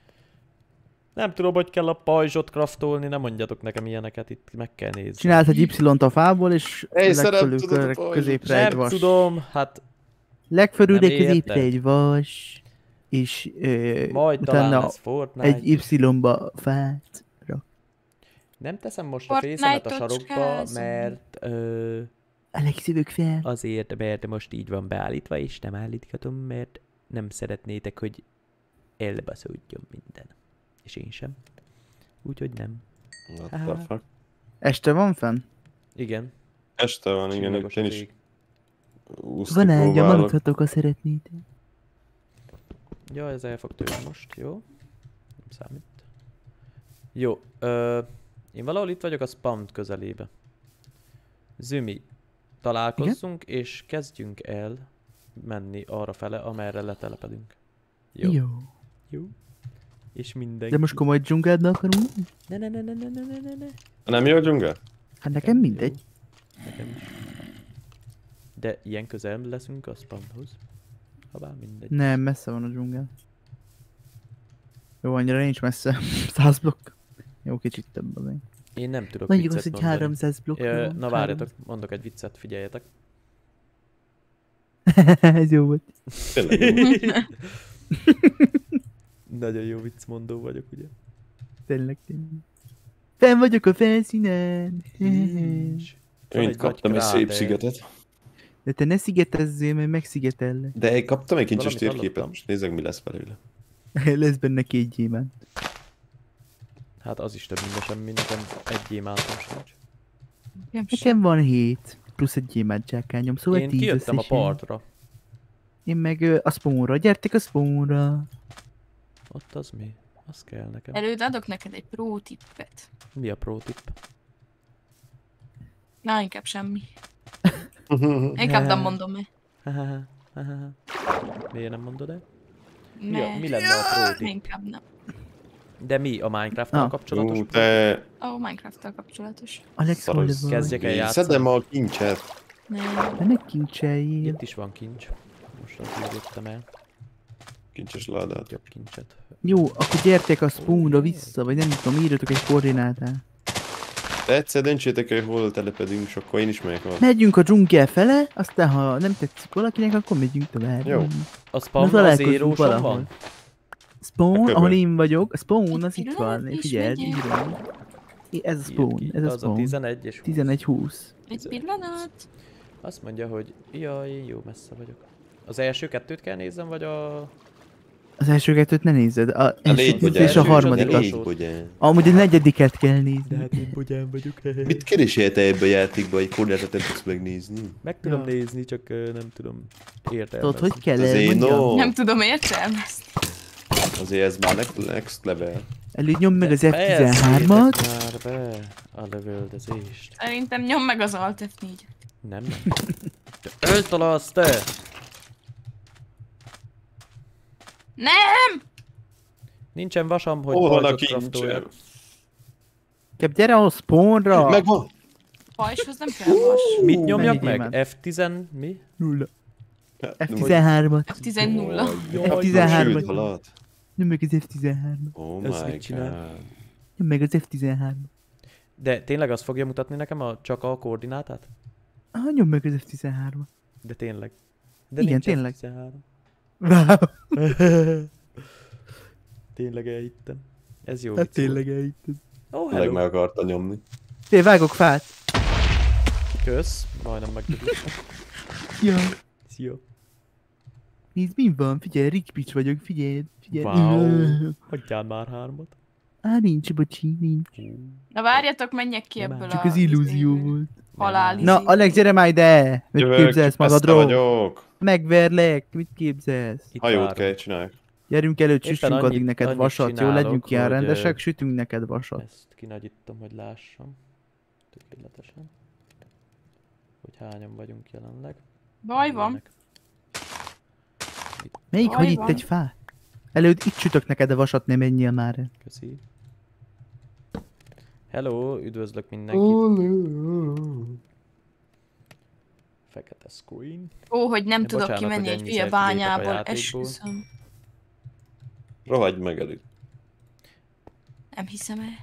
Nem tudom, hogy kell a pajzsot craftolni, nem mondjatok nekem ilyeneket, itt meg kell nézni. Csinálsz egy Y-t a fából, és Hey, szeret, legfölül tudod a kö- pajzsot? középre egy Nem vas. tudom, hát Legfölül Nem egy középre érted? egy vas, és ö, majd talán utána lesz Fortnite. egy Y-ba fát. Nem teszem most a Fortnite-ot fészemet a sarokba, skázom. mert ö, A legszívük fel. azért, mert most így van beállítva, és nem állítgatom, mert nem szeretnétek, hogy elbaszódjon minden. És én sem. Úgyhogy nem. What the fuck? Este van fenn? Igen. Este van, igen, Csillagos én a is ég. úszni Van egy, próbálok. maradhatok, ha szeretnéd. Ja, ez el fog tőlem most, jó? Nem számít. Jó, ö, én valahol itt vagyok a spam közelébe. Zümi, találkozzunk és kezdjünk el menni arra fele, amerre letelepedünk. Jó. Jó. Jó. És mindenki. De most komoly dzsungelbe akarunk? Ne, ne, ne, ne, ne, ne, ne, ne, ne. Nem jó a dzsungel? Hát nekem mindegy. Jó. Nekem is. De ilyen közel leszünk a spamhoz. Habár mindegy. Nem, messze van a dzsungel. Jó, annyira nincs messze. száz blokk. Jó, kicsit több azért. Én nem tudok Mondjuk viccet azt, hogy mondani. háromszáz blokk. Ö, Na várjatok, mondok egy viccet, figyeljetek. Ez jó volt. Tényleg jó. Nagyon jó viccmondó vagyok, ugye? Tényleg, tényleg. Fenn vagyok a felszínen. Nincs. Van Én egy kaptam nagy egy szép kráter. szigetet. De te ne szigetezzél, mert megszigetellek. De én kaptam egy kincses Valamit térképet, hallottam. most nézzük mi lesz belőle. Lesz benne két gyémánt. Hát az is több, mint a semmi, nekem egy gyémántom sincs. Nem sem. Nekem van hét. Plusz egy gyémánt zsákányom, szóval Én tíz kijöttem a összesen. partra. Én meg ö, a spawnra. Gyertek a spawnra. Ott az mi? Az kell nekem. Előd adok neked egy pro tippet. Mi a pro tip? Na, inkább semmi. Inkább nem mondom meg. Miért nem mondod el? Mi, a, Ne. mi lenne a pro tip? Inkább nem. De mi? A Minecraft-tal Ah. kapcsolatos? Ú, te Ó, Minecraft-tal kapcsolatos. Alex, hol szaros. vagy? Kezdjek el Én játszani. szedem a kincset. Nem. De ne kincseljél. Itt is van kincs. Most azt így jöttem el. Kincses ládát. Több kincset. Jó, akkor gyertek a spawnra vissza, vagy nem tudom, írjatok egy koordinátát. De egyszer döntsétek el, hogy hol telepedünk, és akkor én is megyek arra. Megyünk a dzsungel fele, aztán ha nem tetszik valakinek, akkor megyünk tovább. Jó. A spam az találkozzunk éróson valahol. van? Spawn, Köbben. ahol én vagyok, a spawn az Egy itt van, pillanat, figyeld, is megyek. írom. I- Ez a Írd spawn, ki. ez a Az a spawn. tizenegy és húsz. tizenegy húsz. Egy pillanat. Azt mondja, hogy jaj, én jó messze vagyok. Az első kettőt kell nézzem, vagy a... Az első kettőt ne nézed, a A első légy, hogy és a első, harmadikat. az- légy, hogy el. Amúgy a negyediket kell De nézni. hát én bogyán vagyok. Mit keresél te ebbe a játékba, egy koordinátát nem tudsz megnézni? Meg tudom Ja. nézni, csak ö, nem tudom értelmezni. Tudod, hogy kell Azért elmondjam? no. Nem tudom értelmezni. Azért ez már next, next level. Előtt nyomd meg az F Fejezzétek tizenhármat. már be a lövöldözést. Szerintem nyom meg az Alt F négy. Nem, nem. Te öltalasz, te! Nem! Nincsen vasam, hogy Hol van a pajzsot kincsem? craftoljak. Kebb, gyere a spawnra! Megvan! Pajshoz nem kell vas. Mit nyomjak mennyi meg? gyémánt? F tíz, mi? Nulla. Hát, F tizenhármat. F tizennulla. Jaj, F tizenhármat. Sült alatt. Nyomd meg az F tizenhármat. Oh Ez my mit csinál? god. Nyomd meg az F tizenhármat. De tényleg azt fogja mutatni nekem a, csak a koordinátát? Ah, nyomd meg az F tizenhárom. De tényleg. De Igen, nincs tényleg. F tizenhárom. Wow. Tényleg elhittem. Ez jó Hát vicc volt. tényleg elhitted. Ó, oh, Tényleg hello. meg akarta nyomni. Té, vágok fát. Kösz. Majdnem megdobjuk. Ja. Szia. Nézd, mi van? Figyelj, Rikpics vagyok, figyelj. Figyelj. Wow. Hagyjál már hármat. Á, nincs, bocsi, nincs. Na várjatok, menjek ki Nem ebből áll. Csak a... az illúzió izéből. volt. Halál Na, izé. Alex, gyere már ide! Mit Jövök, képzelsz messze magadról? vagyok. Megverlek, mit képzelsz? Itt Hajót várunk. kell csinálni. Gyerünk előtt, Éppen süssünk annyit- addig neked annyit vasat, jó? csinálok, Legyünk ilyen hogy, rendesek, ö, sütünk neked vasat. Ezt kinagyítom, hogy lássam. Tökéletesen. Hogy hányan vagyunk jelenleg. Baj van. Ilyenek. Melyik Baj hagy itt van. egy fát? Előtt itt sütök neked a vasat, nem menjél már el. Köszi. Hello, üdvözlök mindenkit. Fekete screen. Ó, hogy nem Ja, tudok bocsánat, kimenni hogy egy ennyiszer hülye kilépek a bányából, játékból. esküszöm. Rohagyj meg előtt. Nem hiszem el.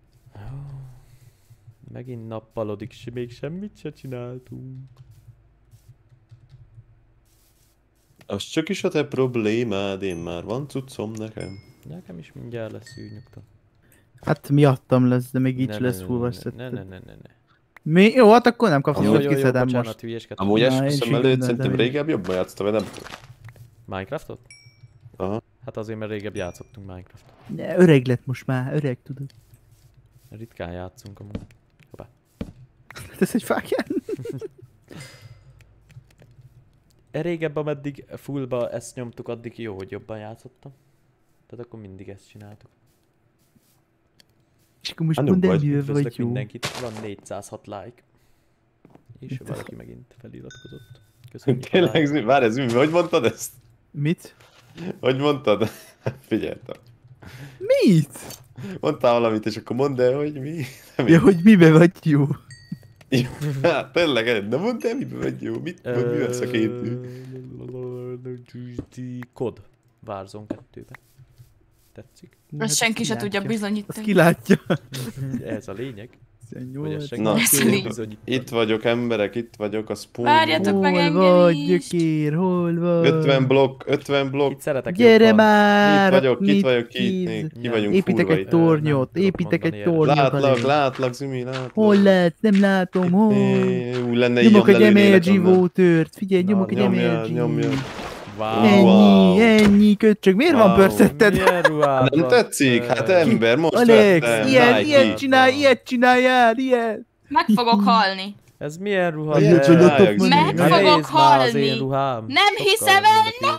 Megint nappalodik, és még semmit se csináltunk. Az csak is a te problémád, én már van cuccom nekem. Nekem is mindjárt lesz űrnyugta. Hát miattam lesz, de még így Ne, is ne, lesz ne, full ne, vas ne, ne, ne, ne, ne. Mi? Jó, hát akkor nem kapsz, Amúgy- hogy Jó, jó, jó, kiszedem bocsánat, most. hülyeskedtem. Amúgy Na, én esküszöm is előtt, így szerintem gondoltam. régebb jobban játszottam, vagy nem? Minecraftot? Aha. Hát azért, mert régebb játszottunk Minecraftot. Ne, öreg lett most már, öreg tudod. Ritkán játszunk amúgy. Hoppá. Ez egy fákján? Régebb, ameddig fullba ezt nyomtuk, addig jó, hogy jobban játszottam. Tehát akkor mindig ezt csináltuk. És akkor most Hát mondd el, vagy, mivel Üdvözlök vagy jó. mindenkit, van négyszázhat like. És valaki megint feliratkozott. Köszönjük a Tényleg, like. Zimi, várj, Zimi, hogy mondtad ezt? Mit? Hogy mondtad? Figyeltem. Mit? Mondtál valamit, és akkor mondd el, hogy mi? Nem Ja, hogy mibe vagy jó. így. Hát, tényleg, de mondd el, miben vagy jó. Mit, vagy mi lesz a két nő? Kod. Warzone kettőbe. Tetszik? Hát Ezt senki se tudja Azt bizonyítani. kilátja. Ez a lényeg. Hogy ezt senki Na. nem Ez tudja lényeg. bizonyítani. Itt vagyok, emberek, itt vagyok a spawn. Várjatok meg Hol engem vagy, is. gyökér, hol vagy? ötven blokk, ötven blokk. Itt szeretek Gyere jobban. már! Itt vagyok, mit itt vagyok, ki, kívz? ki vagyunk Építek furva egy itt. tornyot, Nem tudok építek egy mondani erre. tornyot. Látlak, Alex. látlak, Zimi, látlak. Hol lehet? Nem látom, hol? É, Ú, lenne így Nyomok jobb egy lelőnének emergy onnan. vótört, figyelj, Na, nyomok egy nyomja, emergy. nyomja. Wow. Ennyi, Wow. ennyi köcsög. Miért van Wow. pörszetted? Milyen ruhában? Nem tetszik? Hát ember, most Alex, vettem, ilyen, Nike. ilyet csinálj, ilyet csináljál, ilyet. Meg fogok halni. Ez milyen ruha? Olyan de- csinálják, Meg Zimi. Meg Na fogok nézd már az halni. én ruhám. Nem Sokkal hiszem el, mindenki.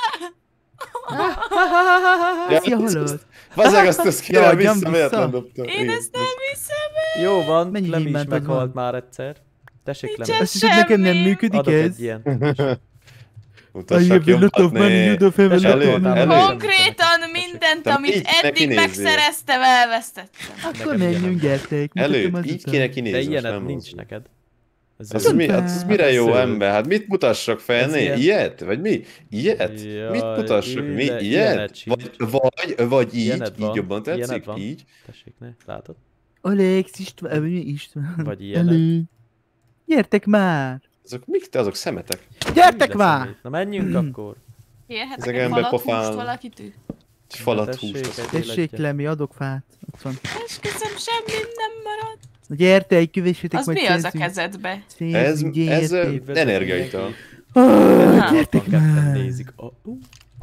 Ja, Szia, halad. Bazzeg, azt ezt Ja, kérem adjam vissza, vissza. véletlen dobtam. Én Igen. ezt nem hiszem el. Jó van, Mennyi Lemi is hímbántad meghalt van? már egyszer. Tessék Nincs Lemi. ez Azt hiszed, nekem nem semmi. működik Adok ez? egy ilyen. I Mutassak have a lot of jobbat, money, né. you don't have a lot Elő, of money. elő. Konkrétan mindent, Te amit így kéne eddig kinézzél. megszereztem, elvesztettem. Akkor Nekem ilyen menjünk, nem. gyertek. Elő, mutatom az így utat. kéne De kinézni, most ilyenet nem nincs mozdul. neked. Ez Az, zöld. mi, az, az mire Hát jó zöld. ember? Hát mit mutassak fel? Ez Né? ilyen- Ilyet? Vagy mi? Ilyet? Jaj, mit mutassak? Mi? ide- ilyenet Ilyet? sincs. Vagy, vagy, vagy így? Ilyened Így van, jobban ilyened tetszik? van. Így? Tessék, ne? Látod? Alex, István, mi István? Vagy ilyenek. Elő. Gyertek már! Azok mik te? Azok szemetek. Gyertek Mi lesz már! a mét? Na menjünk akkor. Kérhetek Ezek egy ember falat pofán. húst valakitől? Egy falat Tessék, húst. egy Tessék, életje. Lemi, adok fát. Ott van. Esküszöm, semmi nem marad. Na gyertek, kövessetek Az majd mi az a szerzünk. kezedbe? Ez, Szerzünk, ez ö, gyertek. energiaital. Ah, Hát, Gyertek Ketten már! nézik. A... Uh.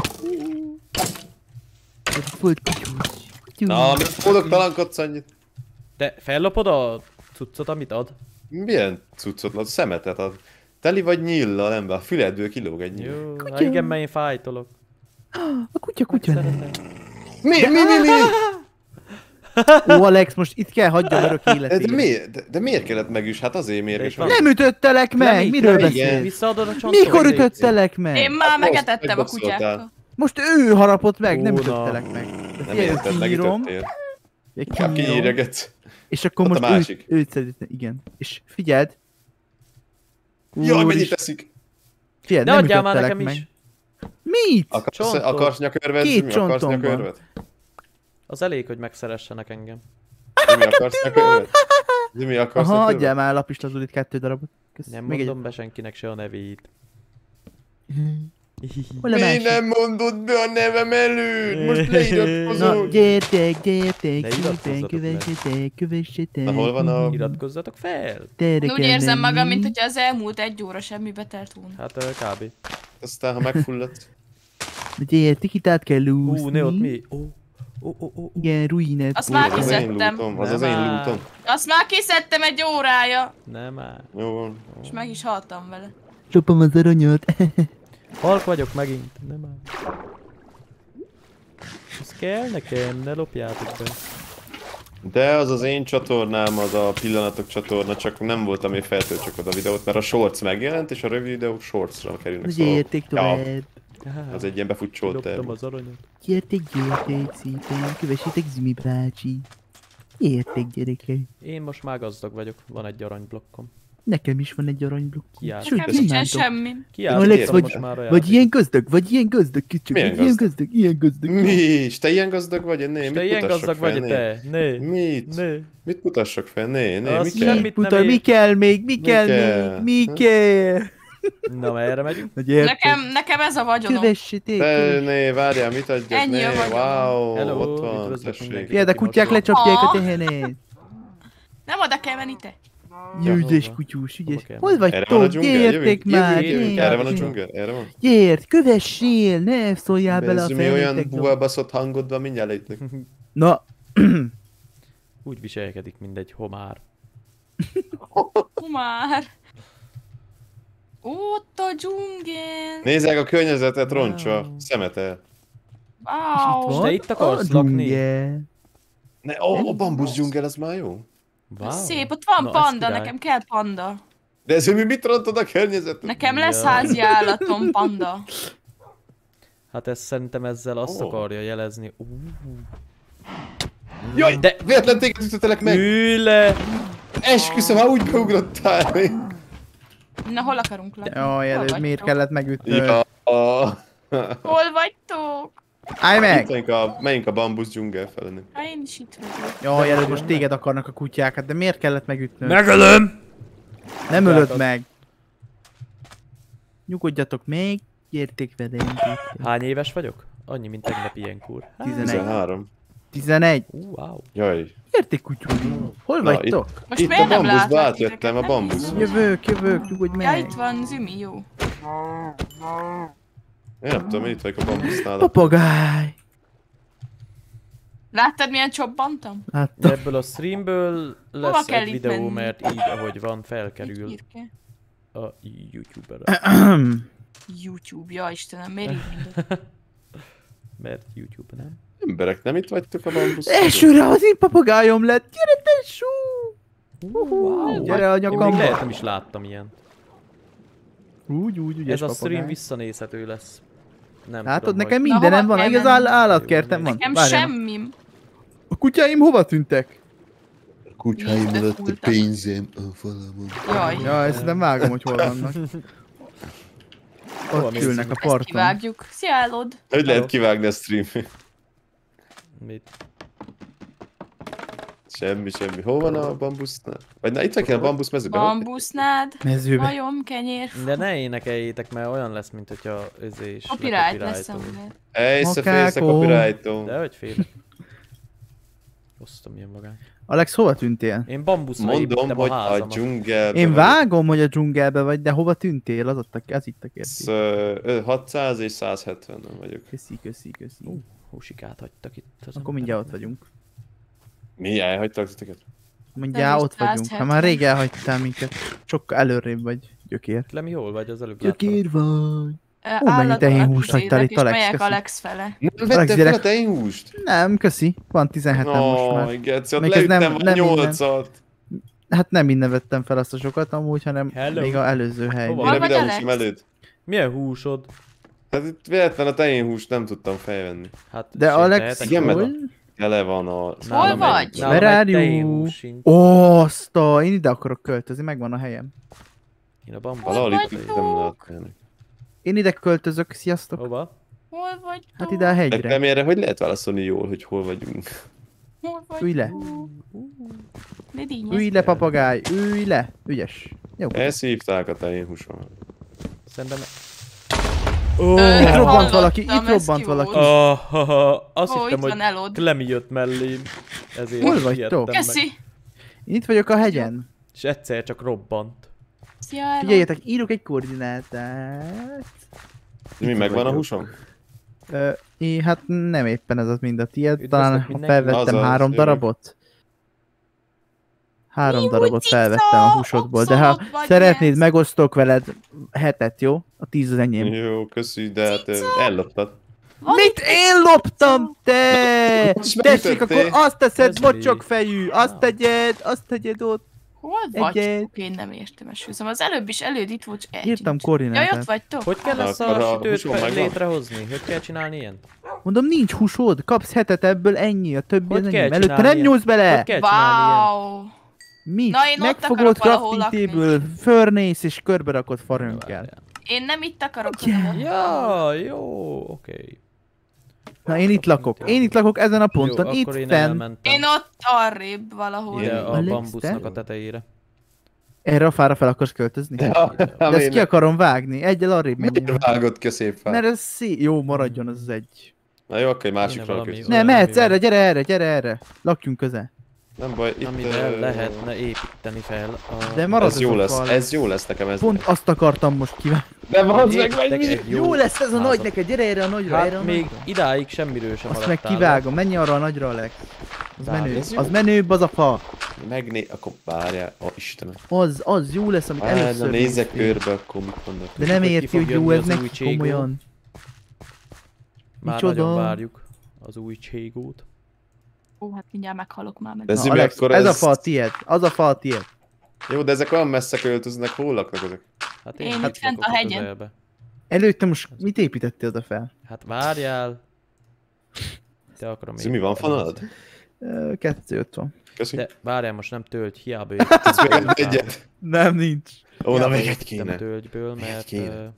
Volt kutyus. Kutyus. Na, mit boldogtalankodsz annyit? Te fellopod a cuccot, amit ad? Milyen cuccot ad? Szemetet ad. Teli vagy nyíllal, ember. A füledből kilóg egy nyíl. Jó, hát Kutya. igen, mert én fájtolok. A kutya, kutya. Szeretem. Mi, mi, mi, mi? Ó, Alex, most itt kell hagyjam örök De, életét. de, mi, de, de miért kellett megüs? Hát azért mérges. De itt Nem ütöttelek meg! Lemi, Miről Lemi, igen. beszélsz? Visszaadod a csontot? Mikor ütöttelek meg? Én már Hát most megetettem a megbosszoltál. kutyákkal. Most ő harapott meg, nem Ó, na. ütöttelek meg. De Nem figyelj, érted, kiírom, megütöttél. kiírom, Kinyíregetsz. és akkor Ott a most őt, másik. őt szeretne, igen. És figyeld. Jaj, mennyit Úristen, teszik. figyeld, Ne nem adjál már ütöttelek nekem meg. is. Mit? Akarsz, Csontot. akarsz nyakörvet? Két Zsimi, akarsz csontom van. nyakörvet? Az elég, hogy megszeressenek engem. Zsimi, akarsz nyakörvet? Zsimi, akarsz Aha, nyakörvet? adjál már lapislazulit kettő darabot. Kösz. Nem Még mondom be senkinek se a nevét. Hol a Mi másik? nem mondod be a nevem előtt? Most leiratkozol. Na, gyertek, gyertek, Ne szépen iratkozzatok kövessetek, kövessetek. Na, hol van a- Iratkozzatok fel! Terre Úgy kell érzem menni. magam, mint hogy az elmúlt egy óra semmibe telt volna. Hát ö, kb. Aztán, ha megfulladsz. Na gyertek, itt át kell lúszni. Ú, ne ott mi? Ó, ó, ó, ó. Igen, ruinet. Azt Ú, már az az én kiszedtem. lootom, az az Nem én áll. lootom. Azt már kiszedtem egy órája. Nem már. Jó van. És meg is haltam vele. Csapom az aranyat. Halk vagyok megint. Nem már. Ez kell nekem, ne lopjátok be. De az az én csatornám, az a pillanatok csatorna, csak nem voltam még feltöltsök oda a videót, mert a shorts megjelent, és a rövid videók shortsra kerülnek. Na gyertek ja, tovább. az egy ilyen befutcsolt Loptam terv. az aranyat. Gyertek, gyertek, szépen, kövessétek Zümi bácsi. Gyertek, gyerekek. Én most már gazdag vagyok, van egy aranyblokkom. Nekem is van egy aranyblokk. Kiállt. Sőt, Nekem nincsen imádom. semmi. Kiálltam Alex, most vagy, már a vagy játék. ilyen gazdag, vagy ilyen gazdag, kicsit. Milyen Vagy ilyen gazdag? gazdag, ilyen gazdag. Mi is? Te ilyen gazdag vagy? Né, És mit te ilyen mutassak gazdag fel? vagy Né? te? Né, Mit? né. Mit mutassak fel? Né, né, Azt mi kell? semmit nem Puta, mi ér. kell még, mi kell kell? még, mi kell? Na, merre megyünk? Na gyertek. Nekem, nekem ez a vagyonom. Kövessétek, Te, kövessétek. né, várjál, mit adjak? Ennyi Né, a vagyon. wow, Hello, ott van, üdvözlök tessék. mindenkit. Ja, de kutyák lecsapják a tehenet. Nem oda kell menni te. Ügyes hova? kutyús, ügyes. Hova kell? Hol Erre van a vagytok? dzsungel? Gyertek Jövünk, már, jövünk, jövünk. Erre van a gyertek. dzsungel, erre van. Gyert, kövessél, ne szóljál bele a Ez mi olyan felnőttek. buhalbaszott hangodban mindjárt lejtnek. Na, Úgy viselkedik, mint egy homár. Humár. Ott a dzsungel. Nézzek a környezetet, roncsa, Wow. szemetel. Wow. És te itt akarsz a lakni? dzsungel. Ne, a, a bambusz dzsungel, az már jó. Wow. Szép, ott van Na, ez panda, király. nekem kell panda. De ez mi mit rontod a környezetet? Nekem lesz Ja. házi állatom, panda. Hát ez szerintem ezzel azt Ó. akarja jelezni. Uh. Jaj, De- de véletlen téged ütöttelek meg! Ülj le! Esküszöm, ha úgy beugrottál! Na, hol akarunk lakni? Jaj, Hol előbb miért vagytok? kellett megütnöd? Ja. Hol vagytok? Állj meg! Menjünk a, menjünk a bambusz dzsungel felé. Hát én is itt vagyok. Jaj, előbb most téged akarnak a kutyák, hát de miért kellett megütnöd? Megölöm! Nem ölöd Kutyákat. meg! Nyugodjatok meg, gyertek velem. Hány éves vagyok? Annyi, mint tegnap ilyenkor. Hát, Tizenegy. tizenhárom. tizenegy. uh, wow. Jaj. Gyertek kutyú. Hol Na, vagytok? Most Itt a miért nem bambuszba látlak átjöttem, titeket? a Nem bambusz. hiszem. Jövök, jövök, nyugodj Ja, meg. itt van Zümi, jó. Én nem tudom, én itt vagyok a bambusznál. Papagáj. Láttad milyen csobbantam? Láttam. Ebből a streamből Hova lesz kell egy itt videó, menni? mert így, ahogy van, Egy felkerül hírke. a YouTube-ra. YouTube, ja Istenem, miért így mindent? Mert YouTube, nem? Emberek, nem itt vagytok a bambusz? Elsőre az én papagájom lett. Gyere tesó! Wow. Gyere a Én még nyakamba. lehet nem is láttam ilyen. Úgy, úgy, ügyes Ez a stream papagáj. visszanézhető lesz. Nem Látod, tudom, nekem hogy... Na, mindenem hova van, kell igaz áll, menni? állatkertem van. Nekem Várjál. semmim. A kutyáim hova tűntek? Kutyáim Nincs alatt a befújtam. pénzem, a falamon. Jaj, Ja, ezt nem vágom, hogy hol vannak. Hova Ott mész? ülnek a ezt parton. kivágjuk. Szia, Elod. Hogy lehet Hello. kivágni a stream? Mit? Semmi, semmi. Hol van a bambusznál? Vagy na, itt kell a bambusz mezőben. Bambusznád, Mezőbe. majom, kenyér. De ne énekeljétek, mert olyan lesz, mint hogyha ez is Copyright lesz lecopyrightolod. amúgy. Ejsze, félsze, Makákó. copyrightom. De hogy félek. Osztom ilyen magány. Alex, hova tűntél? Én bambuszra Mondom, építem a hogy a házamat. dzsungelben Én vagyok. vágom, hogy a dzsungelbe vagy, de hova tűntél? Az, ott a, az itt a Ez, kérdés. ö, hatszáz és száz hetven vagyok. Köszi, köszi, köszi. Ú, húsikát hagytak itt. Az Akkor mindjárt ott vagyunk. Mi, elhagytak titeket? Mindjárt is ott vagyunk. száz Ha hetven. már rég elhagytál minket. Sokkal előrébb vagy, gyökér. Lemi, hol vagy? Az előbb láttam. Gyökér vagy. Ó, mennyi tehénhúst hagytál itt, Alex, Megyek köszi. Alex fele. Nem Alex, vetted fel gyerek. a tejhúst? Nem, köszi. Van tizenheten most már. Aj, Geci, ott Még ez nem- leüttem a nem innen. nyolcat. Hát nem innen vettem fel azt a sokat amúgy, hanem Hello. még az előző hely. Hova? Én Hol a vagy, videósim Alex? előtt. Milyen húsod? Hát itt véletlen a tejénhúst nem tudtam felvenni. Hát, De sét Alex, tehetek Igen, mert- róla. hol? Tele van a... Nálam Hol egy- vagy? nálam Where egy are you? tehénhús sincs. Ó, azt a... Én ide akarok költözni, megvan a helyem. Én a bambusz. Valahol itt vagytok? nem látni. Én ide költözök, sziasztok. Hova? Hol vagy? Hát ide a hegyre. Premierre hogy lehet válaszolni jól, hogy hol vagyunk? Hol vagy? Ülj le. Ne dínyesz. Ülj le, papagáj, ülj le. Ügyes. Jó. Elszívták a tején húsom. Szerintem... Ö, Itt robbant hallottam, valaki, itt ez robbant ki valaki. volt? Oh, ha, ha. Azt Ó, hittem, itt hogy van Elod. Klemi jött mellém. Ezért Hol vagytok? ijedtem meg. Keszi. Itt vagyok a hegyen. És egyszer csak robbant. Szia, Elod. Figyeljetek, írok egy koordinátát. Mi megvan a vagyok. húsom? Ö, én, hát nem éppen ez az mind a tiéd, Üdvözlök talán ha mindenkit. felvettem Azaz, három jövök. darabot. Három Mi darabot úgy felvettem a cica, húsodból, de ha abszolút vagy szeretnéd, ez. megosztok veled hetet, jó? A tíz az enyém. Jó, köszi, de hát ö, elloptad. Van Mit itt én loptam, te? Most Tessék, megütöttél. akkor azt teszed, Ez bocsok mi? fejű, azt Ah. tegyed, azt tegyed ott. Hol vagy? Egyet. Én nem értem, esküszöm. Az előbb is előd itt volt, csak egy Írtam nincs. Jaj, ott koordinátát. vagytok? Hogy kell ezt Akkor a a sütőt húsom fe- megvan? létrehozni? Hogy kell csinálni ilyen? Mondom, nincs húsod, kapsz hetet ebből, ennyi, a többi Hogy az kell enyém. Előtte csinálni nem ilyen? nyúlsz bele! Hogy kell csinálni ilyen? Wow. Mit? Na, én ott Megfogod akarok valahol crafting lakni. table, furnace és körbe rakod farönkkel. Várjál. Én nem itt akarok, hanem ott. Ja, jó, oké. Na én itt lakok, én itt lakok ezen a ponton, Jó, itt akkor én fenn. elmentem Én ott arrébb valahol. ide Én- a Alex, bambusznak te? a tetejére. Erre a fára fel akarsz költözni? De ezt ki akarom vágni, egyel arrébb menjünk. Miért vágod ki a szép fát? Mert ez szí... Jó, maradjon az az egy. Na jó, akkor egy Kéne másikra valami lakjuk. olyan, Ne, mehetsz amivel- erre, gyere erre, gyere erre. Lakjunk közel. Nem baj, itt... Amivel ö, lehetne építeni fel a... De marad Ez jó a lesz, fal. ez jó lesz nekem ez. Pont azt akartam most kívánni. De van meg Építek mennyi! egy Jó lesz ez a nagy házat. neked, gyere erre a nagyra, erre a Hát még nagyra. idáig semmiről sem Azt meg maradtál. kivágom, menj arra a nagyra, Alex. Az Vágj, menő, ez jó. az menőbb az a fa. Megné... Akkor várjál, ó Istenem. Az, az jó lesz, amit Várj, na először nézzek néztél. körbe, akkor mit mondok. De nem Hogy ki érti, fog hogy jó jönni ez az új neki cségó? komolyan. Már Micsoda? nagyon várjuk az új cségót. Ó, hát mindjárt meghalok már meg. De ez Na, mi Alex, akkor ez a ez- fa a tiéd, az a fa a tiéd. Jó, de ezek olyan messze költöznek, hol laknak ezek? Hát Én hát itt fent lakok a hegyen. közelbe. Előtte most mit építettél oda fel? Hát várjál. Te akarom Ez mi van fanad? Ö, Kettő öt van. Köszi. De várjál, most nem tölgy, hiába Ez még építettem. egyet. Nem, nincs. Ó, na Hiába még egy építettem kéne. tölgyből, Még egy mert... kéne. ö,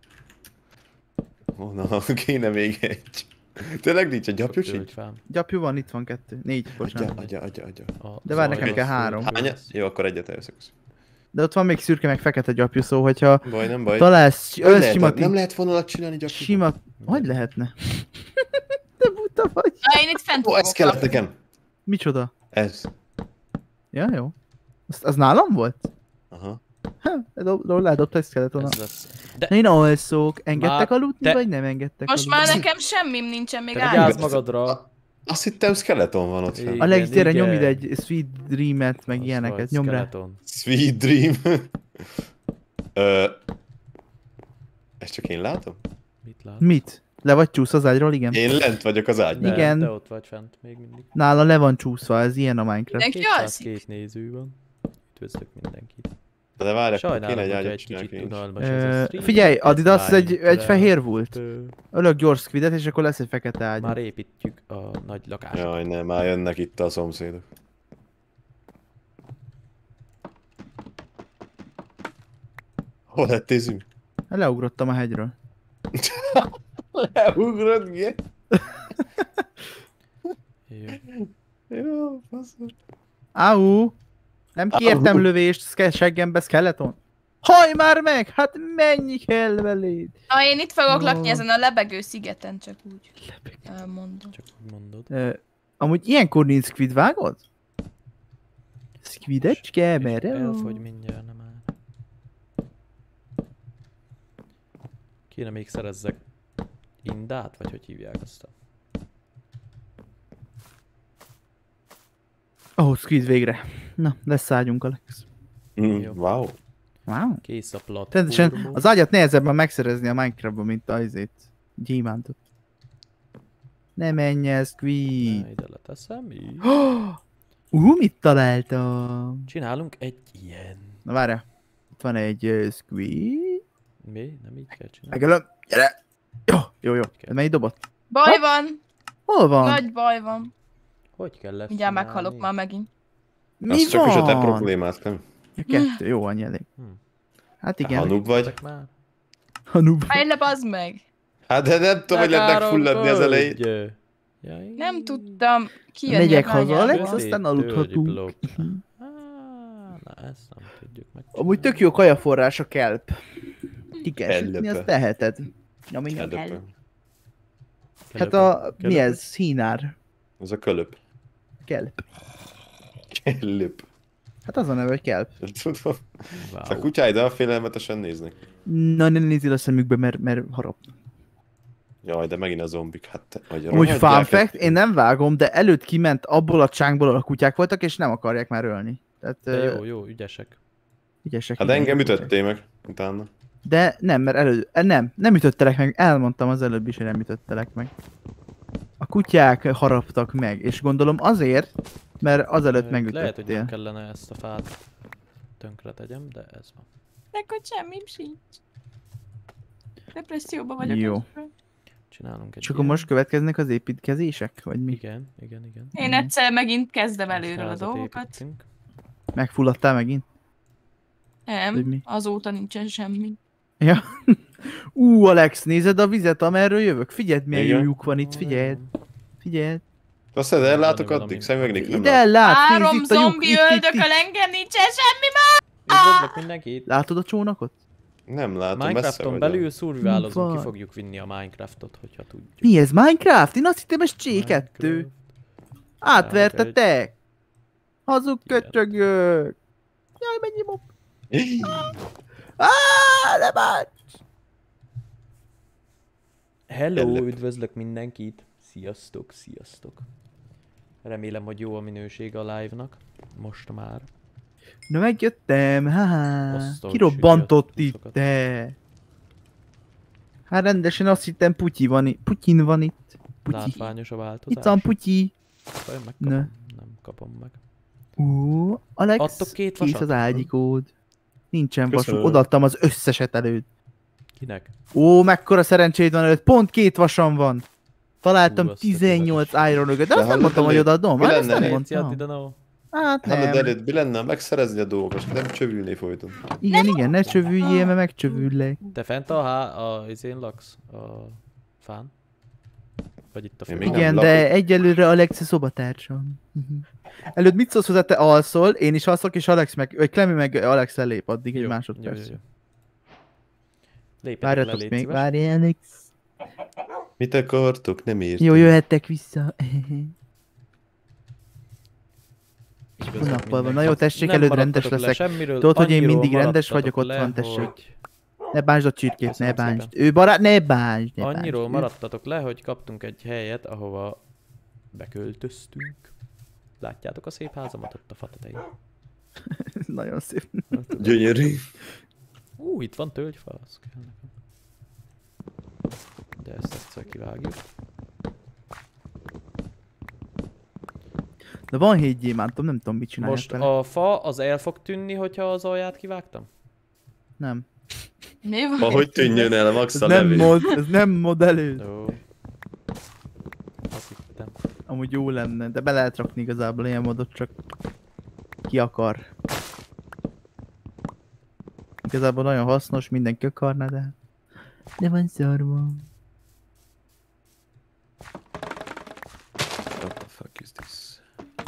Ó, na, kéne még egy. Tényleg nincs egy sok gyapjú sincs? tölgyfám. Gyapjú van, itt van kettő. Négy, Adja, bocsánat. adja, adja, adja. A De várj, nekem zajos kell három. földből Hánya? lesz. Jó, akkor egyet elveszek. De ott van még szürke, meg fekete gyapjú, szóval hogyha Baj, nem baj. találsz, Hogy ölsz lehet, sima, nem lehet vonalat csinálni gyapjú? sima, hogy lehetne? Te buta vagy. Na, én itt fent Ó, ez fogok kellett lakni. nekem. Micsoda? Ez. Ja, jó. Az, az nálam volt? Aha. Ha, róla eldobta egy skeletona. Ez lesz. De Na én alszok, engedtek Már aludni, te- vagy nem engedtek Most aludni? már nekem semmim nincsen, még te ágy. vigyázz magadra. Azt hittem skeleton van ott Igen. fenn. Alex, gyere, igen. nyomj ide egy Sweet Dream-et, meg Az ilyeneket, vagy, nyomj rá. skeleton. Sweet dream. Ö... Ezt csak én látom? Mit lát? Mit? Le vagy csúsz az ágyról, igen? Én lent vagyok az ágyban. De, Igen. De ott vagy fent még mindig. Nála le van csúszva, ez ilyen a Minecraft. Mindenki alszik? kétszázkettő néző van. Üdvözlök mindenkit. De várj, akkor kéne Sajnálom, egy hogyha ágyat egy csinálni kicsit én is. unalmas ez a Ö, stream. figyelj, Adidas, ez egy, egy Várjunk fehér rá. volt. Ö, Ölök gyors squidet, és akkor lesz egy fekete ágy. Már építjük a nagy lakást. Jaj, nem, már jönnek itt a szomszédok. Hol lettél, Zimi? Leugrottam a hegyről. Leugrod, mi? Jó. Jó, faszom. Áú! Nem kértem Áú. lövést, szke- seggembe skeleton. Haj már meg! Hát mennyi kell beléd? Na, én itt fogok Ó. lakni ezen a lebegő szigeten, csak úgy. Elmondom. Csak úgy mondod. Ö, amúgy ilyenkor nincs squid, vágod? Squidecske, És merre? elfogy mindjárt, nem áll. Kéne még szerezzek indát, vagy hogy hívják azt a... Ó, oh, squid végre. Na, lesz ágyunk, Alex. Mm, Jó. wow. Wow. Kész a platformon. Természetesen az ágyat nehezebben megszerezni a Minecraftban, mint a izét. Gyémántot. Ne menj el, squid. Na, ide leteszem, így. Ú, mit találtam? Csinálunk egy ilyen. Na várjál. Itt van egy uh, squid. Mi? Nem így kell csinálni? Megölöm. Gyere! Jó, jó, jó. Ez melyik dobott? Baj van! Hol van? Nagy baj van. Hogy kell ezt Mindjárt csinálni? meghalok már megint. Mi Az csak is a te van? problémát, nem? Kettő, jó, annyi elég. Hm. Hát igen. Ha noob vagy? Ezek már? Hanub. Állj le, bazd meg! Hát de nem tudom, hogy lehet megfulladni az elején. Tölgy. Jaj. Nem tudtam kijönni Megyek a haza, bányából. Alex, aztán Tölgy aludhatunk. blokk. Ah, na ezt nem tudjuk meg. Amúgy tök jó kajaforrás a kelp. Ki kell sütni, Kellepe. azt teheted. Ami kell. Kellepe. Hát a... mi ez? Színár. Ez a kölöp. Kelp. Kellepe. Hát az a neve, hogy kelp. Tudom. Wow. A kutyáid a félelmetesen néznek. Na, ne nézzél a szemükbe, mert, mert harap. Jaj, de megint a zombik, hát te... Vagy Amúgy fun rohadják fact, egy- én nem vágom, de előtt kiment abból a csánkból, ahol a kutyák voltak, és nem akarják már ölni. Tehát De ö, jó, jó, ügyesek. ügyesek. Hát igen, engem kutyák. ütöttél meg utána. De nem, mert elő... eh, nem, nem ütöttelek meg, elmondtam az előbb is, hogy nem ütöttelek meg. A kutyák haraptak meg, és gondolom azért, mert azelőtt Ö, Lehet, hogy megütöttél. nem kellene ezt a fát tönkre tegyem, de ez van. Neked semmim sincs. Depresszióban vagyok. Jó. ezzel. Csinálunk egy És akkor most következnek az építkezések? Vagy mi? Igen, igen, igen. Én egyszer megint kezdem Most előről a házat dolgokat. építünk. Megfulladtál megint? Hogy Nem, mi? azóta nincsen semmi. Ja. Ú, Alex, nézed a vizet, amerről jövök? Figyeld, milyen jó Igen. lyuk van itt, figyeld. Figyeld. Azt hiszed, ellátok Valami- addig? Szemüvegnék nem Ide látok. lát, nézd Három itt a lyuk, zombi itt, itt, öldököl itt. engem, nincsen semmi már! Üdvözlök mindenkit! Látod a csónakot? Nem látom, messze Minecrafton vagy. belül survivalozunk, ki Van. fogjuk vinni a Minecraftot, hogyha tudjuk. Mi ez, Minecraft? Én azt hittem ez C kettő. Minecraft. Átvertetek! Hazug köcsögök! Jaj, mennyi mob! Áááá, ne bánts! Hello, Kellett. üdvözlök mindenkit! Sziasztok, sziasztok! Remélem, hogy jó a minőség a live-nak. Most már. Na megjöttem, haha. Osztó, Kirobbantott süti a itt, cuccokat. te. Hát rendesen azt hittem Putyi van itt. Putyin van itt. Putyi. Látványos a változás. Itt van Putyi. Vajon megkapom? Ne. Nem kapom meg. Ú, Alex, Adtok két kész vasat? az ágyikód. Nincsen vasuk, Köszönöm. odaadtam az összeset előtt. Kinek? Ó, mekkora szerencséd van előtt, pont két vasam van. Találtam Hú, azt a tizennyolc követes. iron ögöt, de De azt nem hallod, mondtam, hogy elég- odaadom. mi Hát azt lenne, nem légy, Let's mondtam. know. Hát Hallod, nem. előtt, mi lenne megszerezni a dolgokat, nem csövülni folyton. Igen, igen, ne csövüljél, mert megcsövüllek. Te fent a, há... a izén laksz? A fán? Vagy itt a Én fő? még nem Igen, lakok. de egyelőre Alex a szobatársam. Mhm. Előtt mit szólsz hozzá, te alszol, én is alszok, és Alex meg, vagy Klemi meg Alex lelép addig egy Jó, másodperc. jó, jó, jó. Lépjetek le, Várjatok légy még, szíves. várj Alex. Mit akartok? Nem értem. Jó, jöhettek vissza. Üdvözlök nappal van. mindenkit. Na jó, tessék, Nem előtt rendes maradtatok le leszek. semmiről, Tudod, hogy én annyiról mindig rendes maradtatok vagyok, ott le, van, tessék. hogy- Ne bántsd a csirkét, ne Köszönöm bántsd. szépen. Ő barát, ne bántsd, ne bántsd. Annyiról Ő- maradtatok le, hogy kaptunk egy helyet, ahova beköltöztünk. Látjátok a szép házamat ott a fa tetején? Nagyon szép. Gyönyörű. Ú, itt van tölgyfa, az kell nekem. De ezt egyszer kivágjuk. De van hét gyémántom, nem tudom mit csinálják Most vele. a fa az el fog tűnni, hogyha az alját kivágtam? Nem. Mi van? Ahogy tűnjön el, max Ez a nem levél. mod, ez nem mod elő. Jó. Azt hittem. Amúgy jó lenne, de be lehet rakni igazából ilyen modot, csak ki akar. Igazából nagyon hasznos, mindenki akarna, de... De van szarva. What the fuck is this?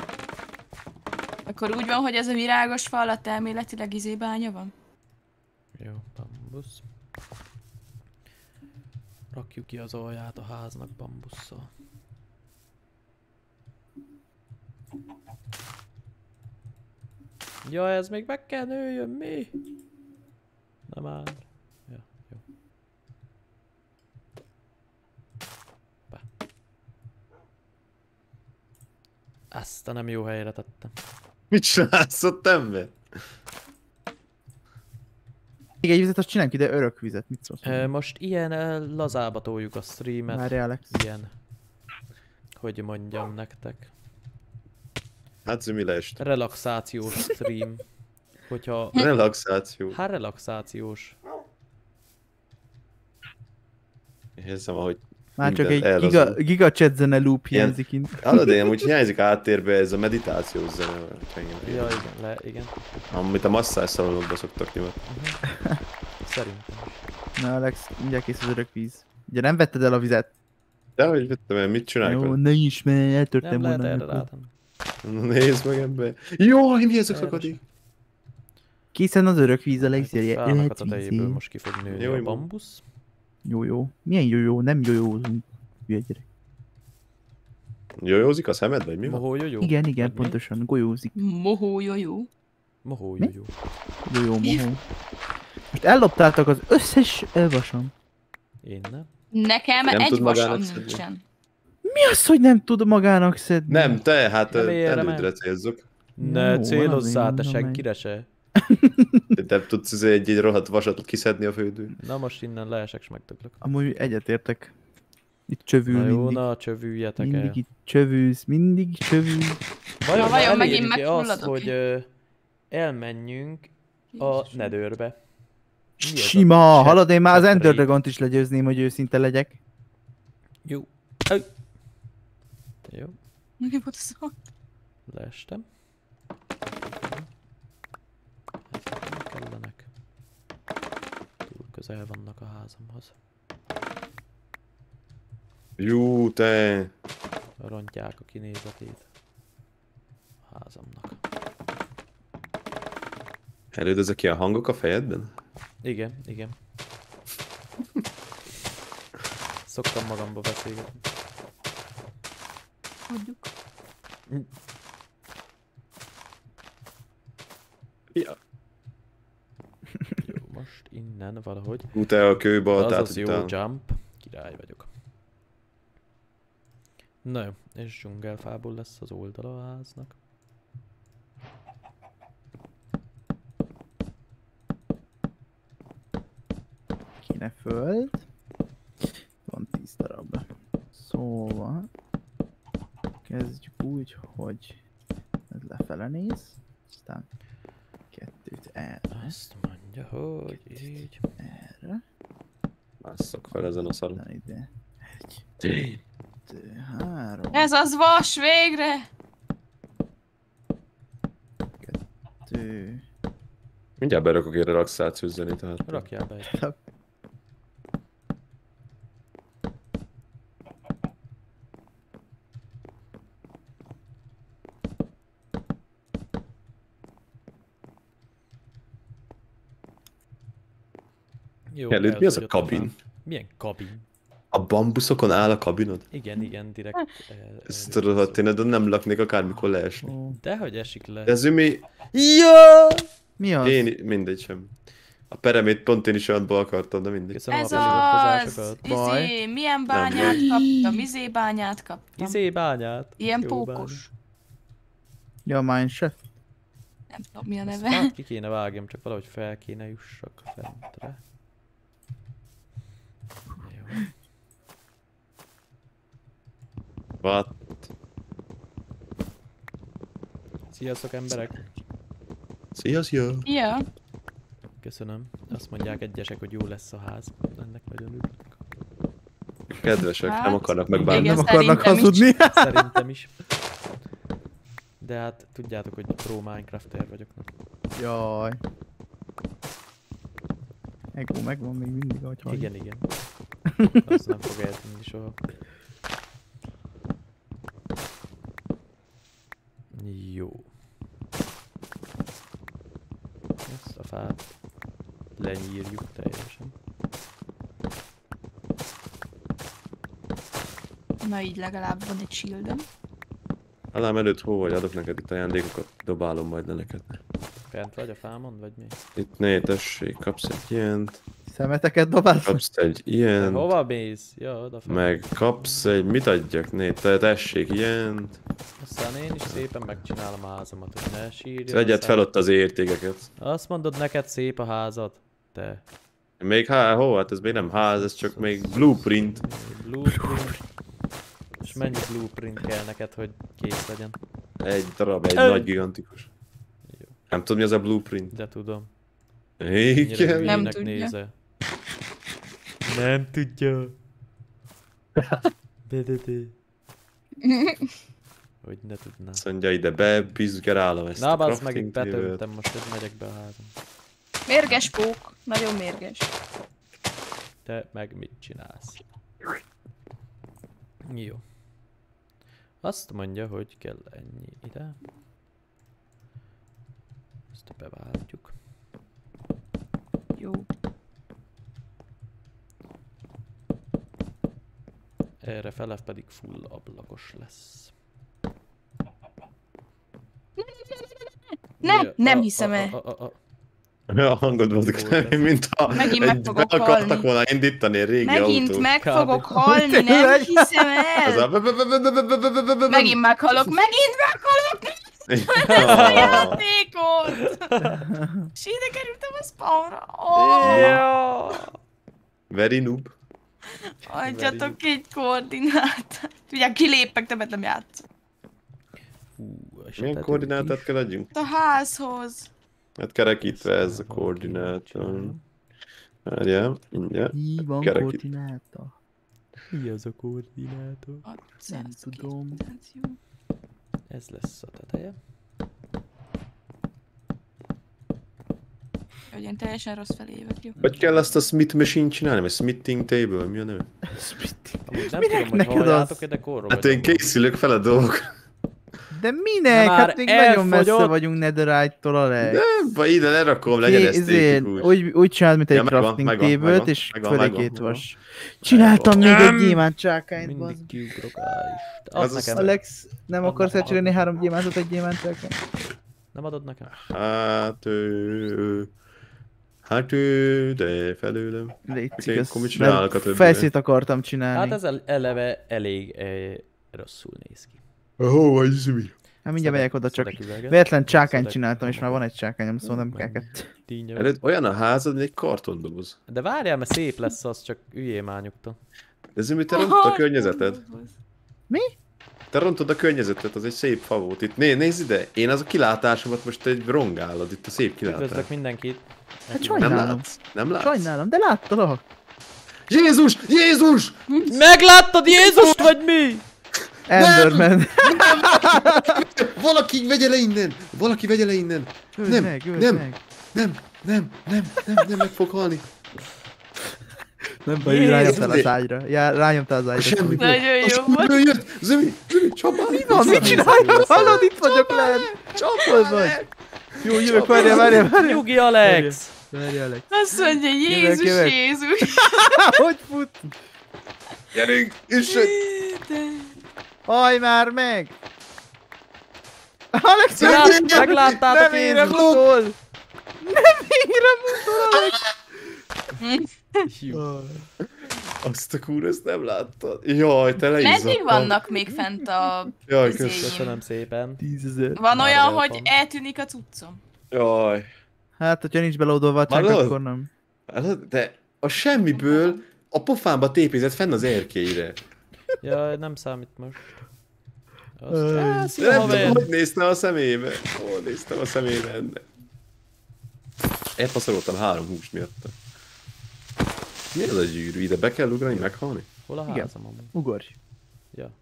Akkor úgy van, hogy ez a virágos fa alatt elméletileg izébánya van? Jó, bambusz. Rakjuk ki az alját a háznak bambusszal. Ja, ez még meg kell nőjön, mi? Nem már. Ja, jó. Be. Ezt a nem jó helyre tettem. Mit csinálsz ott, ember? Még egy vizet, azt csináljunk ide örök vizet, mit szólsz? Ö, most ilyen ö, lazába toljuk a streamet. Várj, Alex. Ilyen. Hogy mondjam nektek. Hát Zümi leest. Relaxációs stream. Hogyha... Relaxáció. Hát relaxációs. Érzem, ahogy Már csak minden egy giga, elrazul. giga chat zene loop Ilyen- hiányzik itt. Hallod, én amúgy hiányzik áttérbe ez a meditációs zene. hogyha engem- Ja, igen, le, igen. Amit a masszás szalonokba szoktak nyomatni. Uh-huh. Szerintem is. Na Alex, mindjárt kész az örök víz. Ugye nem vetted el a vizet? De hogy vettem el, mit csinálják Jó, vele? ne is, mert eltörtem Nem lehet volna. erre amikor. rátenni. Nézd meg ebbe. Jaj, mi ez a Erre szakadék? Készen az örök víz a legszérje. Fánakat a tejéből most ki fog nőni Jó, a jó. bambusz. Jó, jó. Milyen jó, jó? Nem jó, józunk. Hülye gyerek. Jójózik a szemed, vagy mi van? Mohó jó jó? Igen, igen, Vagy mi? pontosan. Golyózik. Mohó, jó, jó. Mohó Mi? jó jó. Jó, jó, mohó. Most elloptátok az összes elvasom. Én nem. Nekem Nem egy tud vasam magának szedni. nincsen. Mi az, hogy nem tud magának szedni? Nem, te, hát Nem érem elődre el. cézzuk. Ne Jó, célozzál, van, te mondom senkire se. Te nem tudsz izé egy, egy rohadt vasat kiszedni a földön. Na most innen leesek, s megdöglök. Amúgy egyetértek. Itt csövül Na jó, mindig. na csövüljetek Mindig el. itt csövülsz, mindig csövülsz. Vajon, Na, vajon megint elérjük-e azt, megfulladok-e? hogy ö, elmenjünk a nedőrbe? Mi ez a Sima, chat- hallod, én már az chat Ender rate? Dragont is legyőzném, hogy őszinte legyek. Jó. Ö. Jó, Mi volt az a... leestem. Ezek nem kellenek. Túl közel vannak a házamhoz. Jú, te. Rontják a kinézetét a házamnak. Elődözök ilyen hangok a fejedben? Igen, igen. Szoktam magamba beszélgetni. Tudjuk. Ja. Jó, most innen valahogy. Ú, te a kőbe Az adtál az jó után. jump. Király vagyok. Na jó, és dzsungelfából lesz az oldala a háznak. Kéne föld. Van tíz darab. Szóval... Kezdjük úgy, hogy ez lefele néz. Aztán kettőt erre, Azt mondja, hogy így. erre. Másszak fel ezen a szaron. Aztán ide. Egy, kettő, három, Ez az vas, végre! kettő. Mindjárt berakok egy relaxációs zenét, tehát. Rakjál be egy. Jó, Előtt mi az a elfogyott kabin? fám. Milyen kabin? A bambuszokon áll a kabinod? Igen, igen, direkt. el- Ezt először. tudod, hogy én nem laknék akármikor leesni. Ó, Dehogy esik le. De Zümi, Ja! mi az? én mindegy sem. A peremét pont én is olyanból akartam, de mindegy. Köszönöm Ez a az! feliratkozásokat. Baj. Izé, milyen bányát kaptam? Izé bányát kaptam. Izé bányát. Ilyen Jó pókos. Ja, a Mineshaft. Nem tudom mi a bánya. Ezt neve. hát ki kéne vágjam, csak valahogy fel kéne jussak fentre. Jó. What? Sziasztok emberek! Szia, szia! Ja. Köszönöm. Azt mondják egyesek, hogy jó lesz a ház. Ennek nagyon örülök. Kedvesek, Hát, nem akarnak megbánni. igen. Nem akarnak szerintem is. hazudni. Szerintem is. De hát tudjátok, hogy pro Minecrafter vagyok. Na. Jaj. Ego megvan még mindig, ahogy halljuk. Igen, igen. Az nem fog eltűnni soha. Jó. Ezt a fát lenyírjuk teljesen. Na így legalább van egy shieldem. Alám előtt hol vagy? Adok neked itt ajándékokat, dobálom majd le neked. Fent vagy a fámon, vagy mi? Itt né, tessék, kapsz egy ilyent, Szemeteket dobálsz? kapsz egy Te ilyent, hova mész? Ja, odafelé. meg kapsz egy, mit adjak? Né, te tessék ilyent. Aztán én is szépen megcsinálom a házamat, hogy ne sírjon. Szedjed aztán- fel ott az értékeket. Azt mondod, neked szép a házad? Te. Még há, hó, hát ez még nem ház, ez csak még blueprint. Blueprint. És mennyi blueprint kell neked, hogy kész legyen? Egy darab, egy Ö. nagy gigantikus. Jó. Nem tudom mi az a blueprint. De tudom. Ennyire Igen. Nem hülyének tudja. nézel. Nem tudja. De, de, de. Hogy ne tudná. Azt mondja ide be, bizgerálom ezt Na, a bazd meg, itt crafting table-t. betöltem most, hogy megyek be a házam. Mérges pók. Nagyon mérges. Te meg mit csinálsz? Jó. Azt mondja, hogy kell ennyi ide. Ezt beváltjuk. Jó. Erre fele pedig full ablakos lesz. Ne, Mi a- nem a- hiszem a- el. a- a- a- A hangod volt, mint ha Megint meg egy fogok be akartak halni. volna indítani egy régi Megint autót. meg Kb. fogok halni, nem Tényleg? hiszem Az el. a... Megint meghalok, megint meghalok! A Ah. játékot! És ide kerültem a spawnra. Oh, Ja. Very noob. adjatok egy koordinátát. Ugye kilépek, többet nem játszom. Hú, és a Milyen tetőt koordinátát is. kell adjunk? A házhoz. Hát kerekítve ez a koordinátor. Várjál, mindjárt. Mi van Kerekít. koordináta? Mi az a koordinátor? Nem tudom. Ez lesz a teteje. Hogy én teljesen rossz felé jövök, jó? Hogy kell ezt a Smith machine csinálni? Vagy smithing table? Mi a neve? Amúgy nem Minek tudom, hogy neked halljátok, az? de korról Hát én készülök fel a dolgok. De minek? Na már Hát még nagyon messze elfogyott. vagyunk Netherite-tól, Alex. Nem, vagy ide lerakom, legyen Ké- izé, esztétikus. úgy, úgy csináld, mint egy Ja, megvan, crafting megvan, table-t, megvan, és megvan, fölé megvan, két megvan. vas. Csináltam még Nem. egy gyémánt csákányt, Mindig bazd. kiugrok, á, Isten. Az Add az- nekem. Alex, nem Ad akarsz nekem, elcserélni ad három gyémántot egy gyémánt csákányt? Nem adod nekem? Hát ő... Hát ő, de felőlem. Légy Oké, szíves, akkor mit csinálok a mert többivel? Felszét akartam csinálni. Hát ez el- eleve elég eh, rosszul néz ki. Hol vagy, Zumi? Hát mindjárt megyek oda, csak Szedek üveget. véletlen csákányt Szedek- csináltam, és már van egy csákányom, szóval nem kell Meg- kettő. Tínja. Előtt olyan a házad, mint egy kartondoboz. De várjál, mert szép lesz az, csak üljél már nyugton. De Zumi, te rontod a környezeted. Mi? Te rontod a környezetet, az egy szép fa volt. Itt né nézd ide, én az a kilátásomat most egy rongálod, itt a szép kilátás. Üdvözlök mindenkit. Hát Neki sajnálom. Nem látsz? Nem látsz? Sajnálom, de láttalak. Jézus! Jézus! Megláttad Jézust, vagy mi? Enderman. Valaki vegye le innen! Valaki vegye le innen! Öld Nem, meg, öld nem. meg. Nem, nem, nem, nem, nem meg fog halni. Nem baj, Jézus! rányomtál az ágyra. Já, rányomtál az ágyra. Semmi. Nagyon jó Az volt. semmi jött! Zumi, Zumi, csapál! Mi Van, mit csinálják? Hallod, itt vagyok lent. Hol vagy? Jó, jövök, várjál, várjál, várjál. Nyugi Alex! Várjál, Alex. Azt mondja, Jézus, jövök. Jézus. Hogy fut? Gyerünk! Üssön! Haj már meg! Alex, Lát, nem megláttátok nem érem Jézust? utol! Nem érem utol, Alex! Hű. Azt a kúr, ezt nem láttad. Jaj, te leizzadtad. Meddig vannak még fent a... Jaj, izé- kösz. Köszönöm szépen. Tízezer. Van Már olyan, el hogy van. eltűnik a cuccom. Jaj. Hát, hogyha nincs belódolva a csák, Hallod? akkor nem. Hát, de a semmiből a pofámba tépézett fenn az erkélyre. Jaj, nem számít most. Azt... Öj. Á, De szia, nem tudom, haver! hogy néztem a szemébe. Hol néztem a szemébe ennek. Elfaszoltam három húst miatta. Mi ez a gyűrű? Ide be kell ugrani, meghalni? Hol a Igen. házam amúgy? Ugorj. Ja.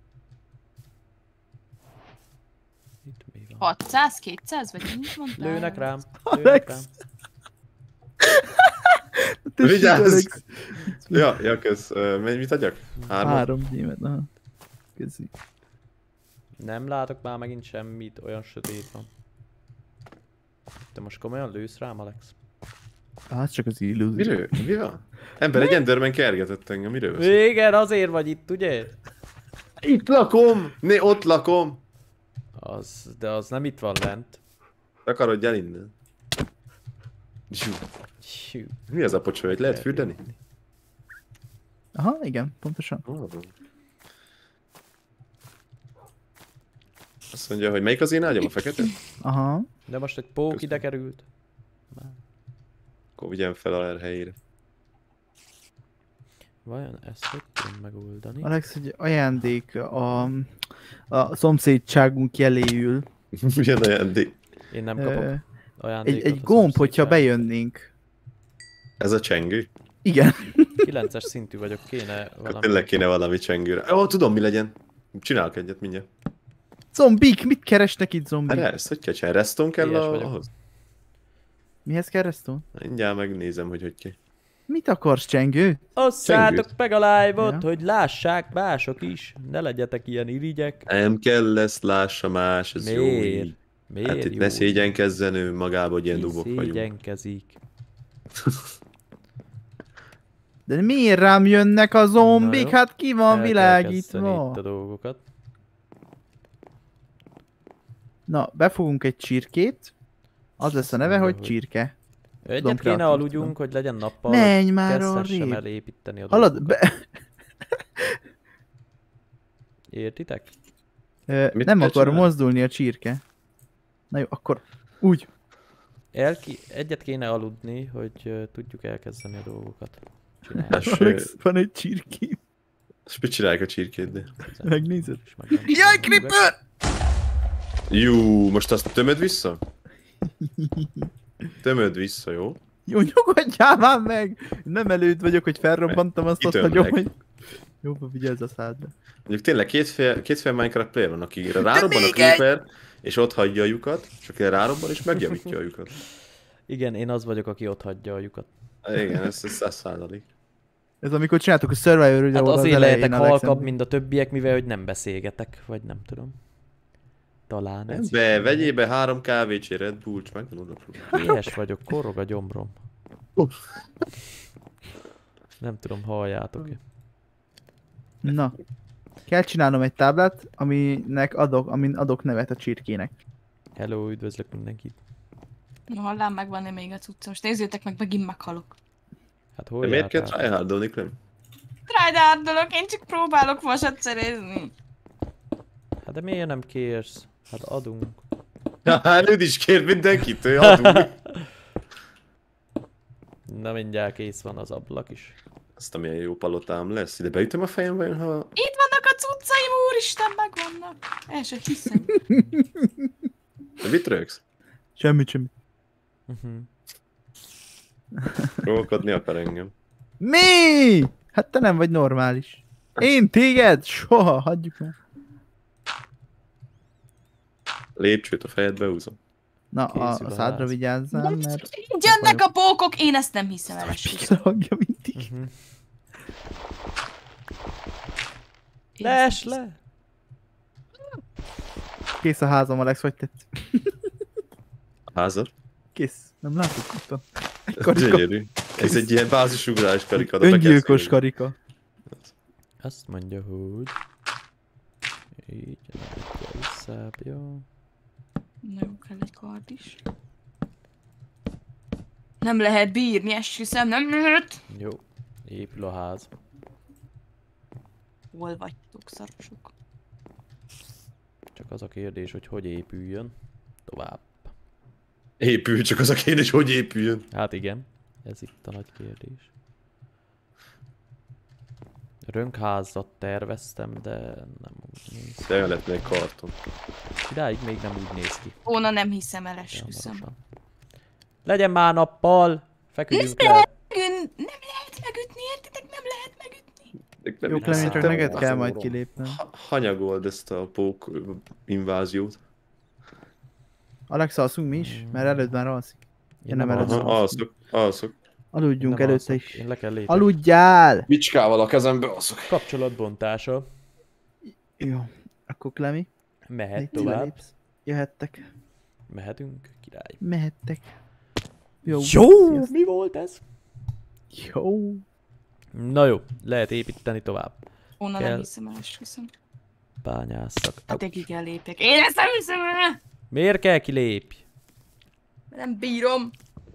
Itt mi van? hatszáz, kétszáz, vagy mit mondtál? Lőnek rám. Alex. Lőnek rám. Tessék, Vigyázz! Alex. Ja, ja, kösz. Ö, Mit adjak? Három? Három gyémet, aha. Köszi. Nem látok már megint semmit, olyan sötét van. Te most komolyan lősz rám, Alex? Hát csak az illúzió. Miről? Mi van? Ember, egy Enderman kergetett engem, miről beszél? Igen, azért vagy itt, ugye? Itt lakom! Né, ott lakom! Az, de az nem itt van lent. Takarodj el innen. Zsú. Hű. Mi az a pocsolyt? Lehet fürdeni? Aha, igen, pontosan. Oh. Azt mondja, hogy melyik az én ágyam? A fekete? Aha. De most egy pók Köszönöm. ide került. Már. Akkor vigyem fel a helyére. Vajon ezt hogy tudom megoldani? Alex, egy ajándék a, a szomszédságunk jeléül. Milyen ajándék? Én nem Ö, kapok ajándékot. Egy, egy a gomb, hogyha szomszédságtól. bejönnénk. Ez a csengő? Igen. kilences szintű vagyok, kéne Akkor valami. tényleg kéne valami csengőre. Ó, tudom mi legyen. Csinálok egyet mindjárt. Zombik, mit keresnek itt Hát zombik? ezt, hogy kell csinálni? Reston kell Ilyes a, vagyok. ahhoz? Mihez kell Reston? Mindjárt megnézem, hogy hogy kell. Mit akarsz, csengő? Osszátok Csengőt. meg a live-ot, Ja. hogy lássák mások is. Ne legyetek ilyen irigyek. Nem kell ezt lássa más, ez jó Miért? így. Miért Hát itt jó? ne szégyenkezzen ő magába, hogy ilyen Ki dubok vagyunk. szégyenkezik. De miért rám jönnek a zombik? Na jó. Hát ki van El kell kezdeni világítva? itt a dolgokat. Na, befogunk egy csirkét. Az lesz a neve, mondja, hogy hogy- csirke. Egyet Tudom, kéne kreatív aludjunk, tudom. hogy legyen nappal, Menj hogy már kezdhessem arrébb. el építeni a Halad, dolgokat. be... Értitek? Ö, Mit nem kell akar csinálni? mozdulni a csirke. Na jó, akkor úgy. El ki... Egyet kéne aludni, hogy uh, tudjuk elkezdeni a dolgokat. Csinálni. Hát, Alex, van egy csirkém. És mit csinálják a csirkéddel? Megnézed? És meg nem Jaj, tudom, Creeper! Jú, most azt tömöd vissza? Tömöd vissza, jó? Jó, nyugodjál már meg! Nem előtt vagyok, hogy felrobbantam azt, azt Kitömlek. hagyom, hogy... Jó, vigyázz a szádba. Mondjuk tényleg kétféle, kétféle Minecraft player van, akire rárobban a még creeper, és ott hagyja a lyukat, és akire rárobban, és megjavítja a lyukat. Igen, én az vagyok, aki ott hagyja a lyukat. Igen, ez ez száz százalék. Ez amikor csináltuk a Survivor Hát videót az azért elején, lehetek Alexander. halkabb, mint a többiek, mivel hogy nem beszélgetek, vagy nem tudom. Talán ez Be, vegyél be három kávécsé Red Bullt, meg nem oda próbál. Éhes vagyok, korog a gyomrom. Nem tudom, halljátok-e. Na. Kell csinálnom egy táblát, aminek adok, amin adok nevet a csirkének. Hello, üdvözlök mindenkit. Na, hallám, megvan-e még a cucca? Most nézzétek meg, megint meghalok. Hát hol De miért kell jártál? tryhardolni, Clem? Tryhardolok, én csak próbálok vasat szerezni. Hát de miért nem kérsz? Hát adunk. Hát őd is kér mindenkit, ő adunk. Na mindjárt kész van az ablak is. Azt a milyen jó palotám lesz. Ide beütöm a fejem vajon, ha... Itt vannak a cuccaim, úristen, megvannak. El se hiszem. De mit rögsz? Semmit, semmit. Uh-huh. Provokodni akar engem. Mi? Hát te nem vagy normális. Én téged? Soha, hagyjuk már. Lépcsőt a fejedbe húzom. Na, a, Készül a a szádra ház. vigyázzál, mert... Így jönnek a pókok, én ezt nem hiszem el. Visszahangja mindig. Uh-huh. Lees le! Kész a házam, Alex, hogy tetsz? Házad? Kész. Nem látod itt van. Egy Ez karika. gyönyörű. Ez egy ilyen bázisugrás karika. de be kell Öngyilkos szélni. karika. Azt mondja, hogy... Így, egyel visszább, jó. Na jó, kell egy kard is. Nem lehet bírni, esküszöm, nem lehet. Jó. Épül a ház. Hol vagytok, szarosok? Csak az a kérdés, hogy hogy épüljön. Tovább. Épül, csak az a kérdés, hogy épüljön. Hát igen. Ez itt a nagy kérdés. Rönkházat terveztem, de nem úgy néz. De olyan lett még karton. Idáig még nem úgy néz ki. Óna nem hiszem el, de esküszöm. hamarosan. Legyen már nappal! Feküdjünk le! Megün- Nem lehet megütni, értitek? Nem lehet megütni. De nem Jó, így Clemén, csak szerintem neked kell majd ha- kilépnem. ha- Hanyagold ezt a pók inváziót. Alex, alszunk mi is? Mert előtt már alszik. Én nem nem először. alszom. Aha, alszok, alszok. Aludjunk Nem előtte alszok. is. Én le kell lépni. Aludjál! Bicskával a kezembe alszok. Kapcsolatbontása. Jó. Akkor Klemi, Mehet légy tovább. belépsz. Jöhettek. Mehetünk, király. Mehettek. Jó. Jó! Sziasztok. Mi volt ez? Jó. Na jó, lehet építeni tovább. Óna Kell. nem hiszem el, esküszöm. Bányásszak. Hát egy kell lépjek. Én ezt nem hiszem el! Miért kell kilépj? Nem bírom.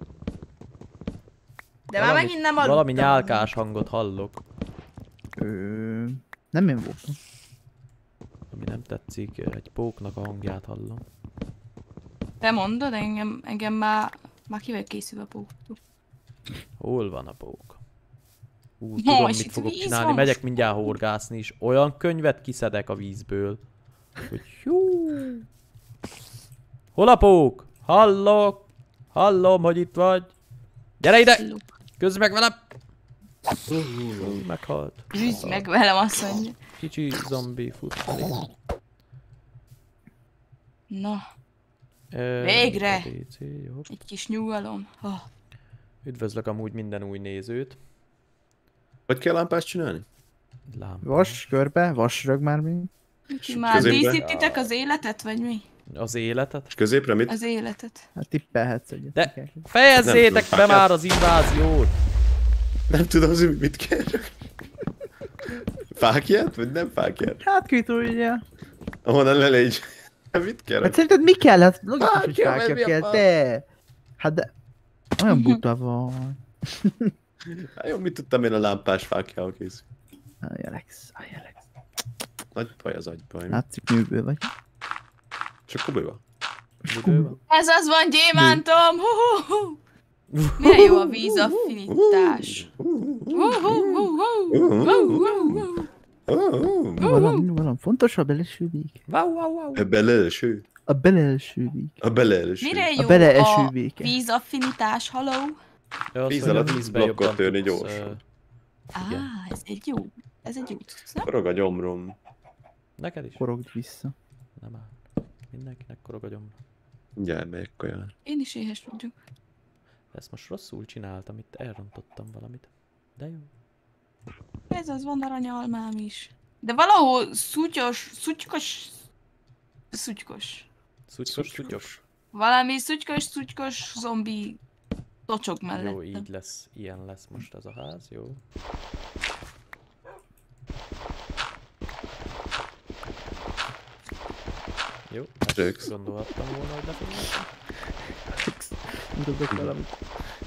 De már Valami- megint nem aludtam. Valami nyálkás hangot hallok. Ö... Nem én voltam. Ami nem tetszik, egy póknak a hangját hallom. Te mondod, engem, engem már, már ki vagy készülve a póktól. Hol van a pók? Ú, No, tudom, és mit itt fogok víz csinálni. van Megyek most. mindjárt horgászni is. Olyan könyvet kiszedek a vízből. Hogy jó. Hol a pók? Hallok. Hallom, hogy itt vagy. Gyere ide! Közd meg velem! Ú, meghalt. Zsűzd meg velem, azt mondja. Kicsi zombi futni. Na, Ö, Végre! á bé cé, jó. egy kis nyugalom. Oh. Üdvözlök amúgy minden új nézőt. Hogy kell lámpást csinálni? Lámpa. Vas, körbe, vasrög már mi. Ki már középbe. díszítitek az életet, vagy mi? Az életet. És középre mit? Az életet. Hát tippelhetsz egyet. De neked. fejezzétek Nem be tudom, már az inváziót! Nem tudom, az mit kell. Fákját? Vagy nem fákját? Hát ki tudja. Ahonnan le légy. Mit kell? Hát szerinted mi kell? Hát logikus, hogy Fákja, fákja mert mi a kell, fák? de... Hát de... Olyan buta vagy. Hát jó, mit tudtam én a lámpás fákjával készül? Aj, Alex, aj, Alex. Nagy baj az agybaj. Látszik nőből vagy. Csak kubiba. Időben. Ez az van, gyémántom! Hú-hú-hú. Milyen jó a vízaffinitás. Valami, valami fontos a belelső víg. Wow, wow, wow. A belelső. A belelső víg. A belelső. Mire A jó beleeső a véke. vízaffinitás, haló? Ja, az, Víz hogy a alatt vízbe blokkot jobban törni tudsz, gyorsan. ö, Á, ez egy jó. Ez egy jó cucc, nem? Forog a gyomrom. Neked is? Korogd vissza. Nem áll. Mindenkinek korog a gyomra. Mindjárt megyek kaján. Én is éhes vagyok. Ezt most rosszul csináltam, itt elrontottam valamit. De jó. Ez az, van aranyalmám is. De valahol szutyos, szutykos... Szutykos. Szutykos, szutyos. Valami szutykos, szutykos zombi tocsog mellett. Jó, így lesz. Ilyen lesz most ez a ház, jó. Jó, Rögsz. ezt gondolhattam volna, hogy lefoglaltam. Mutatok valamit.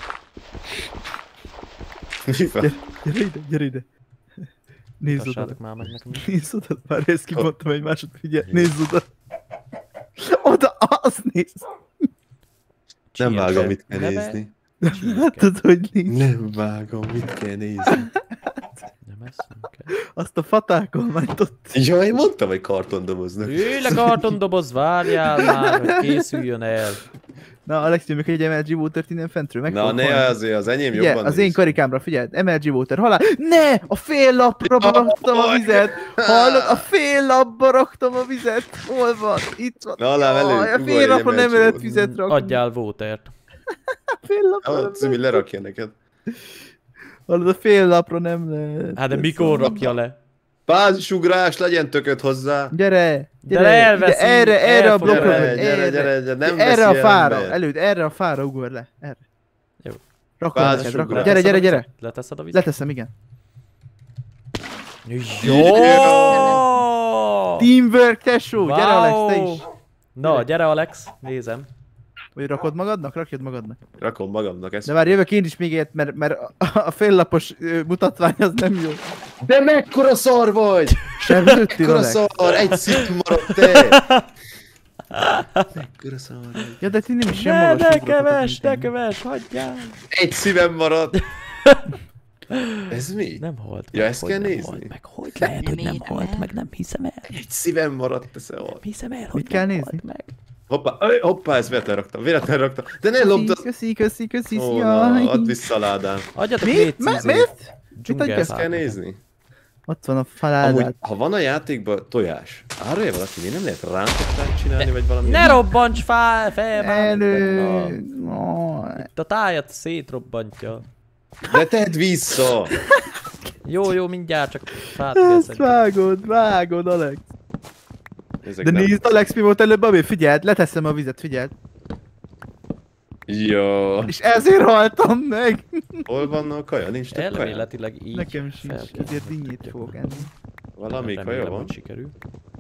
Mi van? Gyere ide, gyere ide. Nézd oda. Tassátok már meg nekem. Nézd oda. Már ezt kimondtam egy másod, figyelj. Nézd oda. Oda, azt nézd. Nem Csirke. vágom, mit kell Neve nézni. Csirke. Látod, hogy nézd. Nem vágom, mit kell nézni. Nem ezt nem kell. Azt a fatákolmányt ott. Ja, én mondtam, hogy kartondoboznak. Ülj le kartondoboz, várjál már, hogy készüljön el. Na, Alex, nyomjuk egy em el gé Water-t innen fentről. Meg Na fogom ne, halni. azért az enyém Figyelj, jobban az én néz. karikámra, figyelj, em el gé Water, halál. Ne! A fél lapra raktam a vizet! Hallod? A fél lapba raktam a vizet! Hol van? Itt van. Na, alá, elő, Jaj, a ugorj fél egy lapra nem em el gé lehet Water. vizet rakni. Adjál vótert. A fél lapra nem Ah, Cimi lehet. lerakja neked. Hallod, a fél lapra nem lehet. Hát de mikor rakja le? Bázisugrás, legyen tököd hozzá. Gyere! Gyere! De elveszi, ide, erre, erre a el fog- blokkra. Gyere, gyere, erre. gyere, gyere, nem erre veszi a el fára, ember. előtt, erre a fára ugor le. Erre. Jó. Rakom neked, Bázisugrás. rakom. Gyere, gyere, gyere! Leteszed a vizet? Leteszem, igen. Jó! Teamwork, tesó! Gyere, Alex, te is! Na, gyere Alex, nézem. Vagy rakod magadnak? Rakjad magadnak. Rakom magamnak ezt. De már jövök én is még ilyet, mert, mert a, a féllapos ö, mutatvány az nem jó. De mekkora szar vagy! Sem lőttél, Mekkora Alex? szar! Egy szint maradt te! Mekkora szar vagy! Ja, de ti nem is sem Ne, magas ne ugrottatok, keves, mint ne én. keves, hagyjál! Egy szívem maradt! Ez mi? Nem halt Ja, meg, ezt hogy kell nem nézni? halt meg. Hogy lehet, hogy nem hiszem halt el. meg, nem hiszem el. Egy szívem maradt, te szar. Nem hiszem el, hogy Mit kell nem nézni? halt meg. Hoppá, öj, hoppá, ezt véletlen raktam, véletlen raktam. De ne lopd Köszi, az... köszi, köszi, köszi, Ó, jaj. na, add vissza a ládám. Adjatok Mi? légy Mi? cízét. Miért? Dzsungelfát. Mit Ezt kell nézni. Ott van a Amúgy, faládát. ha van a játékban tojás, árulja valaki, miért nem lehet rántottányt csinálni, vagy valami? Ne robbants fel, fel már! Elő! No. Itt a tájat szétrobbantja. De tedd vissza! Jó, jó, mindjárt csak fát kell Ezt szedni. vágod, vágod, Alex. Ezek De nem... nézd, Alex, mi volt előbb, ami? Figyeld, leteszem a vizet, figyeld. Jó. És ezért haltam meg. Hol van a kaja? Nincs több kaja? Elméletileg így Nekem sincs, fel kell ezért tenni, dinnyét fogok enni. Valami Remélem, kaja van? hogy sikerül.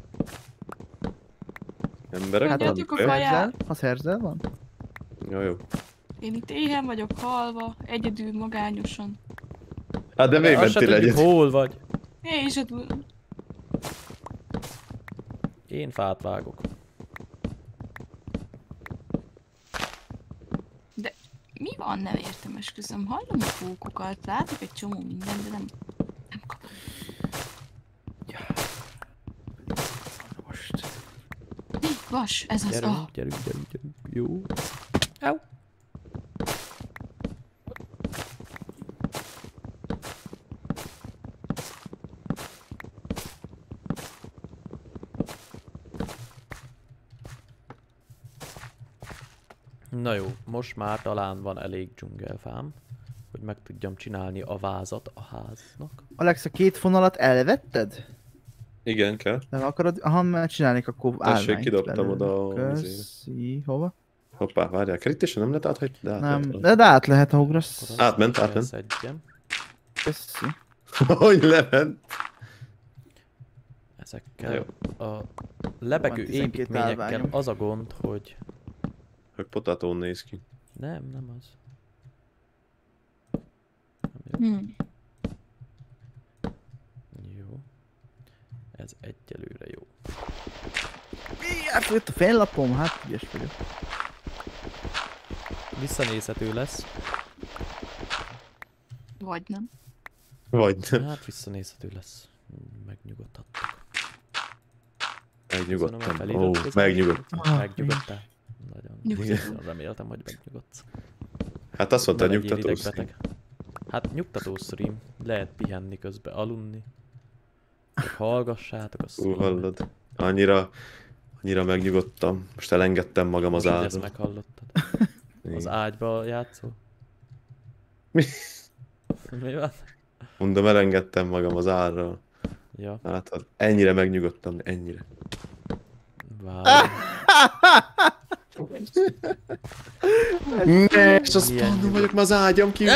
Emberek? Hát valami adjuk a kaja? kaját. Szerzel? Ha szerzel van? Jó, jó. Én itt éhen vagyok halva, egyedül, magányosan. Hát de még Azt se mentél tudjuk, egyet. hol vagy. Én is tudom. Én fát vágok. Mi van? Nem értem, esküszöm. Hallom a fókokat, látok egy csomó mindent, de nem, nem kapom. Most. Vas, ez az. Gyerünk, Oh. gyerünk, gyerünk, gyerünk. Jó. Au. Na jó, most már talán van elég dzsungelfám, hogy meg tudjam csinálni a vázat a háznak. Alex, a két fonalat elvetted? Igen, kell. Nem akarod? Ha már csinálnék, akkor Tessék, állványt kidobtam belőle. oda a Köszi. Hova? Hoppá, várjál, kerítésen nem lehet áthagyni? De át Nem, lehet. de, de át lehet, ha ugrasz. Átment, átment. Szedjem. Köszi. Hogy lement? Ezekkel a lebegő Van tizenkét építményekkel állványom. az a gond, hogy Hogy potatón néz ki. nem, nem az. Nem jó. Hm. Jó. Ez egyelőre jó. Mi? Elfogyott a fennlapom? Hát ügyes vagyok. Visszanézhető lesz. Vagy nem. Vagy nem. Hát visszanézhető lesz. Megnyugodhattok. Megnyugodtam. Köszönöm a Ó, feliratkozást. megnyugodtam. Ah, Megnyugodtál? Nagyon. Nyugodtam. Nagyon reméltem, hogy megnyugodsz. Hát azt mondta, Ne hogy legyél nyugtatós. idegbeteg. Hát nyugtató stream. Lehet pihenni közben, aludni. Vagy hallgassátok a Ú, hallod. Annyira, annyira megnyugodtam. Most elengedtem magam az Most, hogy ezt áról. meghallottad. Az ágyba játszol? Mi? Mi van? Mondom, elengedtem magam az árral. Ja, Hát ennyire megnyugodtam, ennyire. várj. Ne, és az Milyen pandom nyugodt. vagyok, ma az ágyam ki.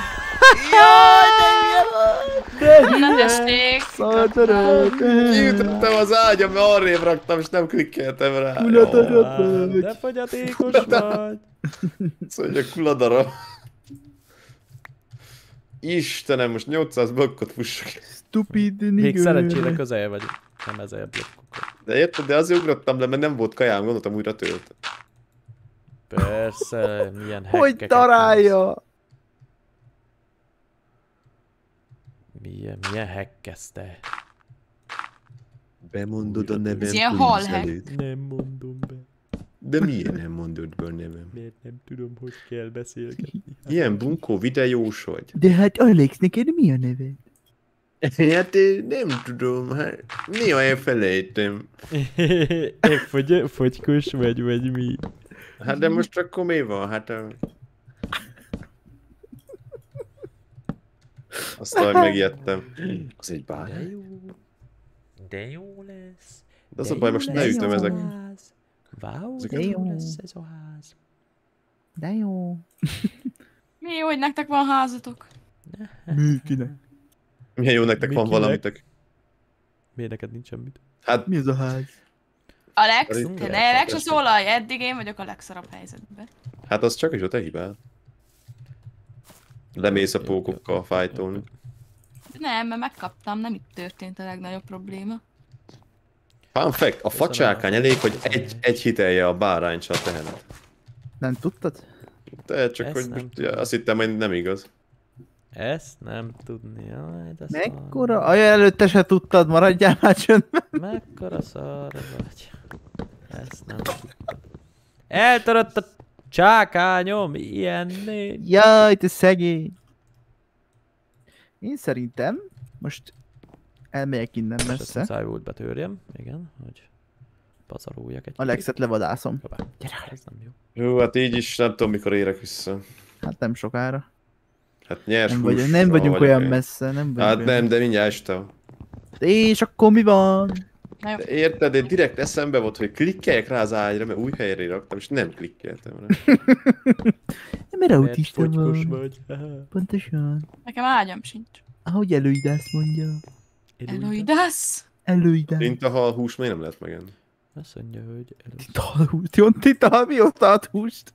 Na tessék! Szaltarok! Kiütöttem az ágyam, mert arrébb raktam, és nem klikkeltem rá. Kuladarab Á, vagy! de fogyatékos vagy. Szóval a kuladara. Istenem, most nyolcszáz blokkot fussak. Stupid nigger! Még szerencsére közel vagy. Nem ezer blokkokat. De érted, de azért ugrottam le, mert nem volt kajám, gondoltam újra tölt. Persze, milyen Hogy hackeket darálja? Milyen, milyen hackezte? Bemondod a nevem Ez ilyen polisz halhack. előtt. Nem mondom be. De miért nem mondod be a nevem? Miért nem tudom, hogy kell beszélgetni? Ilyen bunkó videós vagy? De hát Alex, neked mi a neved? Hát én nem tudom, hát néha elfelejtem. Fogy, fogykos vagy, vagy mi? Hát de most akkor mi van? Hát a... Aztán megijedtem. Az egy De bárány. jó. De jó lesz. De az a baj, most ne lesz ütöm a ezek. Ház. Wow, Ezek- de jó jó. lesz ez a ház. De jó. Mi jó, hogy nektek van házatok? Mikinek? Milyen jó nektek van Mikinek? valamitek. Miért neked nincs semmit? Hát Mi az a ház? Alex, Szerintem te ne Alex, a persze. szólalj, eddig én vagyok a legszarabb helyzetben. Hát az csak is a te hibád. Lemész a pókokkal fájtolni. Nem, mert megkaptam, nem itt történt a legnagyobb probléma. Fun fact, a facsákány elég, hogy egy, egy hitelje a báránycsa a tehenet. Nem tudtad? De csak Ezt hogy nem most, ja, azt hittem, hogy nem igaz. Ezt nem tudni, jaj, de Mekkora? Aj, előtte se tudtad, maradjál már csöndben. Mekkora szar vagy. Ezt nem tudtad. Eltörött a csákányom, ilyen négy. Jaj, te szegény. Én szerintem most elmegyek innen És ezt messze. muszáj volt betörjem, igen, hogy pazaroljak egy Alexet levadászom. Hoppá. Ez nem jó. Jó, hát így is nem tudom, mikor érek vissza. Hát nem sokára. Hát nyers Nem, hús, vagy, nem vagyunk vagyok olyan én. messze, nem vagyunk Hát olyan nem, de mindjárt este van. messze. És akkor mi van? Na jó, De érted, én direkt eszembe volt, hogy klikkeljek rá az ágyra, mert új helyre raktam, és nem klikkeltem rá. Mert autista fogykos van. vagy. Pontosan. nekem ágyam sincs. Ahogy előidász mondja. Eloidász? Előidász. Tintahal hús miért nem lehet megenni? Azt mondja, hogy elő. Titahal húst. Jön titahal, mióta ad húst?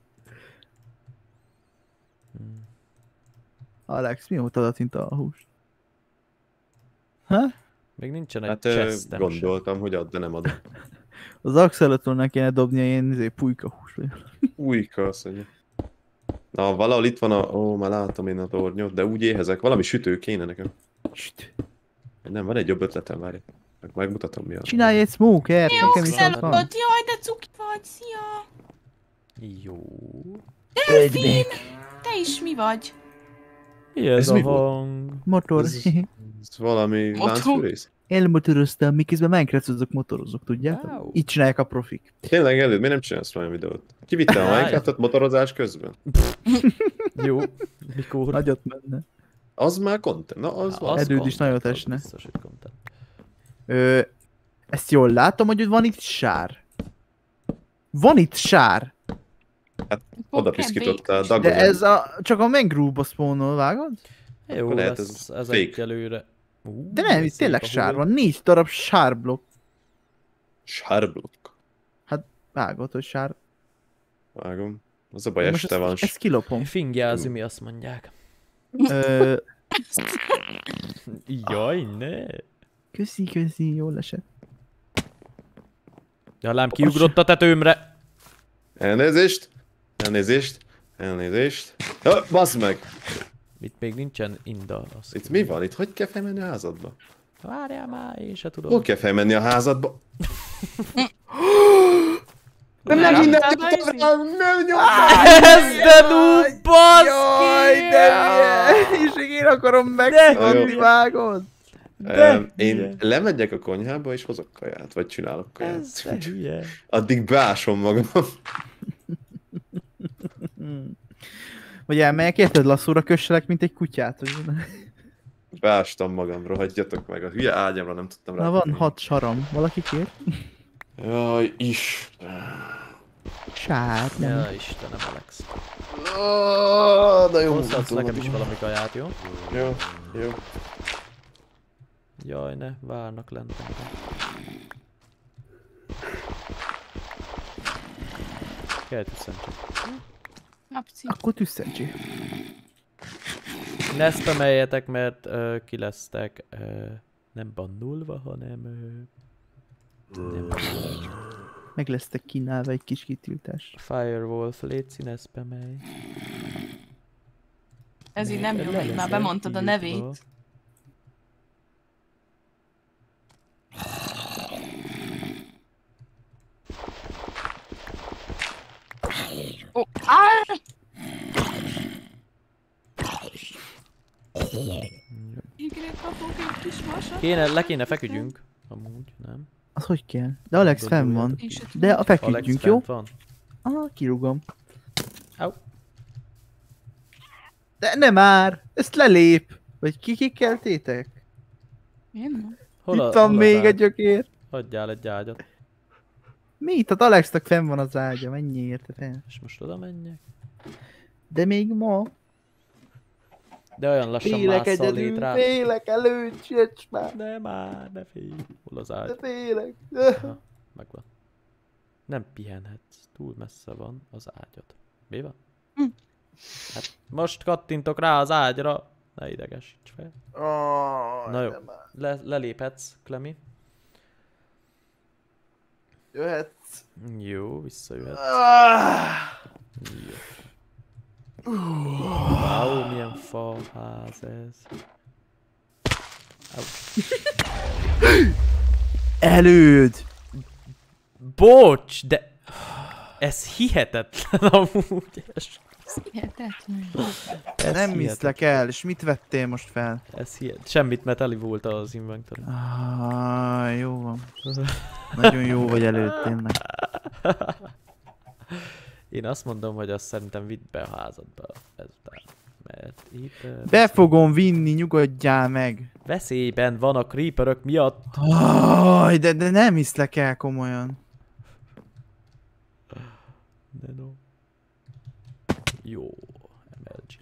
Hmm. Alex, mióta ad titahal húst? Ha? Még nincsen egy Hát ö, chestem sem. gondoltam, hogy add, de nem adom. Az axelatronnak kéne dobnia ilyen izé, pulyka hús. vagy. Újka, azt mondja. Na, valahol itt van a... Ó, már látom én a tornyot, de úgy éhezek. Valami sütő kéne nekem. Süt. Nem, van egy jobb ötletem, várj. Meg megmutatom mi a... Csinálj egy smoker, Mi nekem is ott oxelod? van. Jaj, de cuki vagy, szia! Jó. Delfin! Te is mi vagy? Mi ez, Ez a mi volt? hang? Motor. Ez- Ez valami Motor. láncfűrész? Elmotoroztam, miközben Minecraft-ozok, motorozok, tudjátok? Wow. Így csinálják a profik. Tényleg előtt, miért nem csinálsz olyan videót? Kivittem a Jaj. Minecraftot motorozás közben? Jó. Mikor? Nagyot menne. Az már content, na az Há, van. az Erőd is content, nagyot az esne. Biztos, hogy content. Ö, Ezt jól látom, hogy van itt sár. Van itt sár. Oda piszkította a De dagonya. ez a, csak a mangrove-ba spawnol, vágod? Jó, Akkor lehet ez, ez ez fake. egyelőre. Ú, De nem, de itt szép tényleg a sár hullám. van. Négy darab sárblokk. Sárblokk. Vágod, hogy sár. Vágom. Az a baj, Most este van. ezt, ezt kilopom. Fingyázi, mi azt mondják. Ö, Jaj, ne. köszi, köszi, jól esett. De a lám kiugrott a tetőmre. Elnézést. Elnézést. Elnézést. Ja, bassz meg! Itt még nincsen inda. Azt Itt mi van? Itt hogy kell felmenni a házadba? Várjál már, én se tudom. Hol kell felmenni a házadba? Nem Megint nem láttad a izét? nem nyom! Ez de noob, baszki! Jaj, de milyen! És én akarom De megszólni, jó. vágod? De Em, Én hülye. lemegyek a konyhába és hozok kaját, vagy csinálok Ez kaját. de hülye. Addig beásom magam. Vagy elmegyek, érted, lasszóra kösselek, mint egy kutyát. Hogy... Beástam magam, rohadjatok meg. A hülye ágyamra nem tudtam rá. Na van hat saram. Valaki kér? Jaj, is. Sár, nem. Ja, Istenem, Alex. Oh, de jó. Hozhatsz nekem is valami kaját, jó? Jó, jó. Jaj, ne, várnak lent engem. Kell tüsszentsen. Apci. Akkor tüsszentsi. Ne spameljetek, mert uh, ki lesztek uh, nem bannulva, hanem... Uh, nem Meg lesztek kínálva egy kis kitiltás. Firewolf, létszi, ne spamelj. Ez így nem jó, Le hogy már leszel bemondtad a tiltva. nevét. Ó, áh! Végre kapok egy kis vasat. Kéne, le kéne feküdjünk. Amúgy, nem? Az hogy kell? De Alex fenn van. Én se tudom. De a Alex feküdjünk, jó? fent van. Ah, kirúgom. Au. De nem már! Ezt lelép! Vagy ki kikeltétek? Én nem. Hol a, Itt van hol az még ágy? egy gyökér. Adjál egy ágyat. Mi itt? Az Alexnak fenn van az ágya, mennyi érte fel? És most oda menjek. De még ma De olyan lassan félek másszal lét egyedül, rá. félek előtt, siess már! De már, ne félj. Hol az De ágy? félek! Ha, megvan. Nem pihenhetsz. Túl messze van az ágyad. Mi van? Hm. Hát most kattintok rá az ágyra. Ne idegesíts fel. Oh, Na jó. de már. Le, leléphetsz, Klemi. Jöhetsz. Jó, visszajöhetsz. Ah! Jó. Wow, milyen faház ez. Au. Előd! Bocs, de... Ez hihetetlen amúgy. Ez, Hihetetlen. ez Nem hihetetlen. hiszlek el, és mit vettél most fel? Ez hihet... Semmit, mert teli volt az inventory. Ah, jó van. Nagyon jó vagy előtt, tényleg. Én azt mondom, hogy azt szerintem vidd be a házadba ezután. Mert itt uh, Be fogom vinni, nyugodjál meg. veszélyben van a creeperök miatt. Aj, de, de nem hiszlek el komolyan. De no. Jó, em el gé.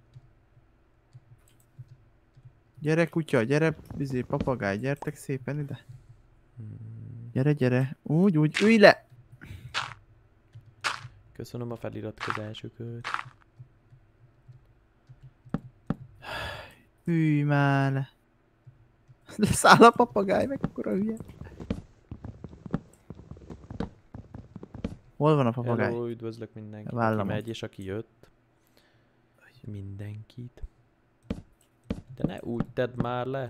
Gyere kutya, gyere, bizé papagáj, gyertek szépen ide. Hmm. Gyere, gyere. Úgy, úgy, ülj le! Köszönöm a feliratkozásukat. Ülj már le. Leszáll a papagáj, meg akkor a hülye. Hol van a papagáj? Hello, üdvözlök mindenkit, Vállamon. aki megy és aki jött. Mindenkit. De ne úgy tedd már le.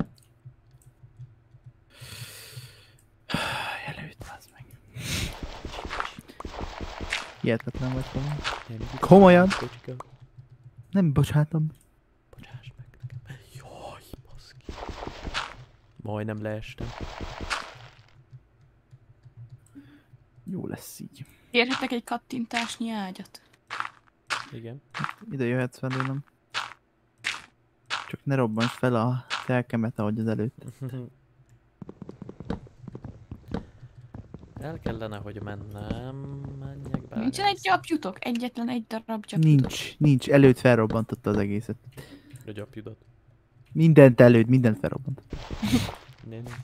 Előtt, bazd meg. Hihetetlen vagy komolyan. Nem, itt Komolyan? van, kocska. Nem bocsátom. Bocsáss meg nekem. Jaj, baszki. Majdnem leestem. Jó lesz így. Kérhetek egy kattintásnyi ágyat? Igen. Ide jöhetsz velőlem. Csak ne robbantsd fel a telkemet, ahogy az előtt. El kellene, hogy mennem, menjek be. Nincsen egy gyapjutok? Egyetlen egy darab gyapjutok? Nincs, nincs. Előtt felrobbantotta az egészet. A gyapjudat. Mindent előtt, mindent felrobbantott. Ne, ne.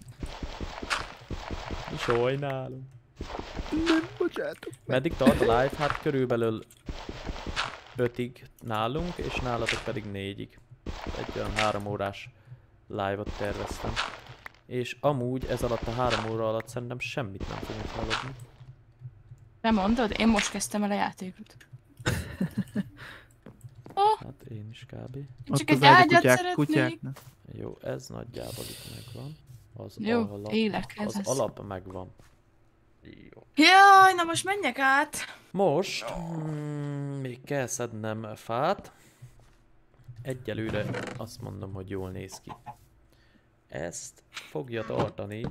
Sajnálom. Nem, bocsánatok. Meddig tart a live? Hát körülbelül ötig nálunk, és nálatok pedig négyig. Egy olyan három órás live-ot terveztem. És amúgy ez alatt a három óra alatt szerintem semmit nem fogunk hallani. Nem mondod? Én most kezdtem el a játékot. Oh, Hát én is kb. csak egy ágyat kutyák, szeretnék. kutyáknak. Jó, ez nagyjából itt megvan. Az Jó, alap, élek, ez az az. alap megvan. Jó. Jaj, na most menjek át. Most mm, még kell szednem fát. Egyelőre azt mondom, hogy jól néz ki. Ezt fogja tartani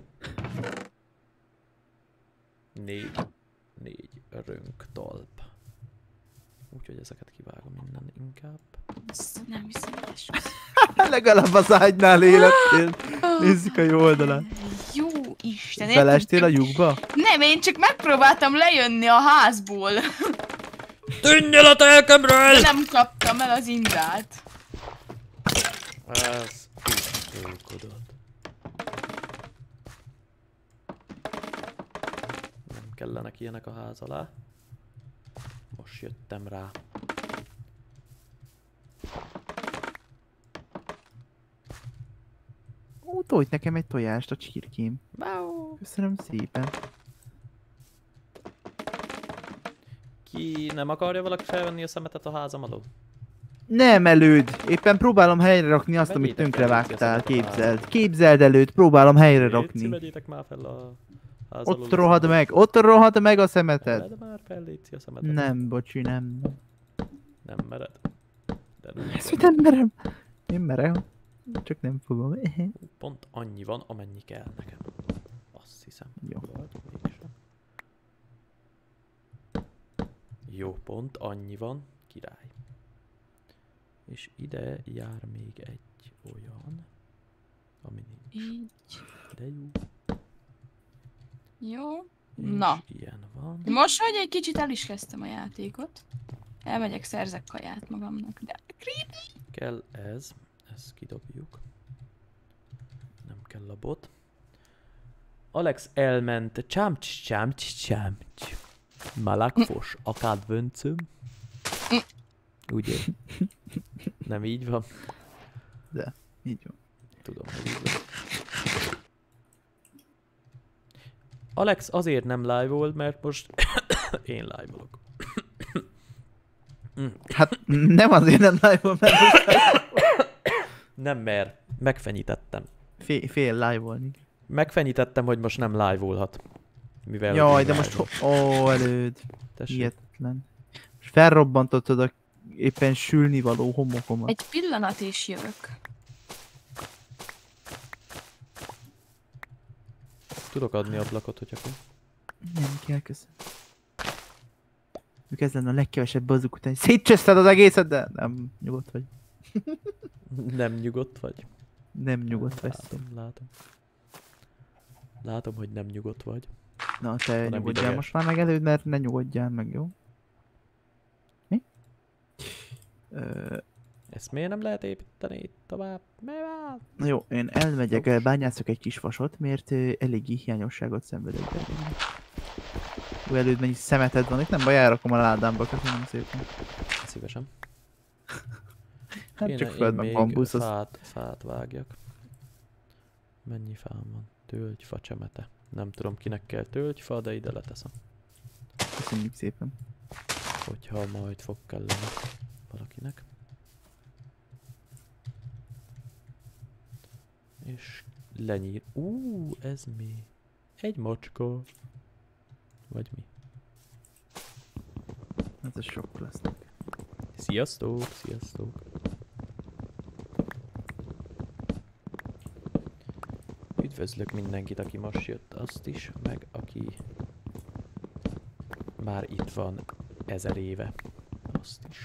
négy, négy rönk talp. Úgyhogy ezeket kivágom innen inkább. Ezt nem hiszem, hogy ez Legalább az ágynál élettél. Nézzük a jó oldalán. Jó Isten, én Belestél a tudtam- lyukba? Nem, én csak megpróbáltam lejönni a házból. Tűnj el a telkemről! De nem kaptam el az indát. Ez kiszolkodott. Nem kellenek ilyenek a ház alá. Most jöttem rá. Ó, tolj nekem egy tojást a csirkém. Wow. Köszönöm szépen. Ki nem akarja valaki felvenni a szemetet a házam alól? Nem előd. Éppen próbálom helyre rakni azt, amit Vegyétek tönkre fel, vágtál. Luci, ezt a Képzeld. Képzeld előtt. Próbálom helyre Léci, rakni. vegyétek már fel a ház alól Ott a rohad szemetet. meg. Ott rohad meg a szemeted. Vedd már fel, Léci, a szemetet. Nem, bocsi, nem. Nem mered. De Ezt mit nem merem. Én merem. Csak nem fogom. pont annyi van, amennyi kell nekem. Azt hiszem. Jó. Vagy mégsem. Jó, pont annyi van. Király. És ide jár még egy olyan, ami nincs. Így. De jó. Jó. És Na. ilyen van. Most, hogy egy kicsit el is kezdtem a játékot. Elmegyek, szerzek kaját magamnak. De creepy. Kell ez. Ezt kidobjuk. Nem kell a bot. Alex elment. Csámcs, csámcs, csámcs. Malakfos, a kedvencem. Ugye? Nem így van? De, így van. Tudom, hogy így van. Alex azért nem live volt, mert most én live-olok. Hát nem azért nem live-ol, mert Nem mer, megfenyítettem. fél, fél live-olni. Megfenyítettem, hogy most nem live-olhat. Mivel Jaj, hogy de én most live-olok. ho- ó, előd. Tessék. Hihetetlen. Most felrobbantottad a éppen sülni való homokomat. Egy pillanat és jövök. Tudok adni ablakot, hogy akkor. Nem kell, köszönöm. Ők ez lenne a legkevesebb bazuk után. Szétcseszted az egészet, de nem nyugodt vagy. Nem nyugodt vagy. Nem nyugodt vagy. Látom, látom. Látom, hogy nem nyugodt vagy. Na te Hanem nyugodjál ideges. most már meg előd, mert ne nyugodjál meg, jó? Mi? Ö, Ezt miért nem lehet építeni itt tovább? Mi van? na jó, én elmegyek, el bányászok egy kis vasot, mert ö, eléggé hiányosságot szenvedek belőle. Jó, előd mennyi szemeted van itt, nem baj, elrakom a ládámba, köszönöm szépen. Szívesen. Hát Kéne csak én föld meg még bambusz, az... fát, fát vágjak. Mennyi fám van? Tölgyfa csemete. Nem tudom kinek kell tölgyfa, de ide leteszem. Köszönjük szépen. Hogyha majd fog kelleni valakinek. És lenyír. Ú, ez mi? Egy macska. Vagy mi? Hát ez sok plastik. Sziasztok, sziasztok. Üdvözlök mindenkit, aki most jött, azt is, meg aki már itt van ezer éve, azt is.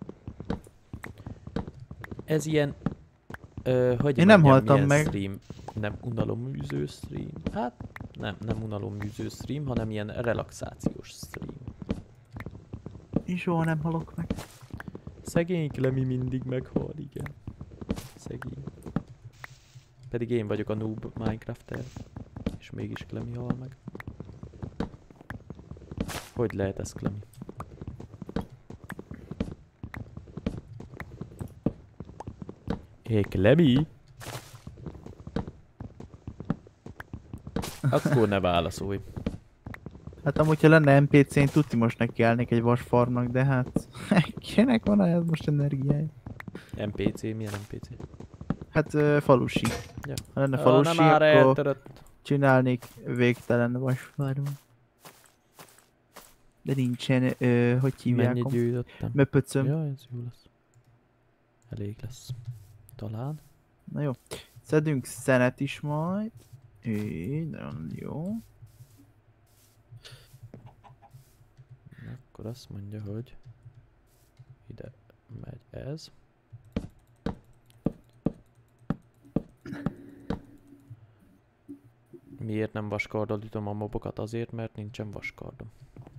Ez ilyen, ö, hogy Én nem mondjam, haltam milyen meg. stream? Nem unalomműző stream. Hát nem, nem unalomműző stream, hanem ilyen relaxációs stream. Én soha nem halok meg. Szegény Klemi mindig meghal, igen. Szegény. Pedig én vagyok a noob Minecrafter. És mégis Klemi hal meg. Hogy lehet ez, Klemi? Hé, Klemi? Akkor ne válaszolj. Hát amúgy, ha lenne en pé cé-n, tudti most nekiállnék egy vasfarmnak, de hát... Kinek van ehhez most energiája? en pé cé? Milyen en pé cé? Hát uh, falusi. Ja. Ha lenne Ah, falusi, nem már akkor eltörött. csinálnék végtelen vasfarmot. De nincsen, ö, hogy hívják Mennyit a gyűjtöttem? möpöcöm. Ja, ez jó lesz. Elég lesz. Talán. Na jó. Szedünk szenet is majd. Így, nagyon jó. Akkor azt mondja, hogy ide megy ez. Miért nem vaskarddal ütöm a mobokat? Azért, mert nincsen vaskardom.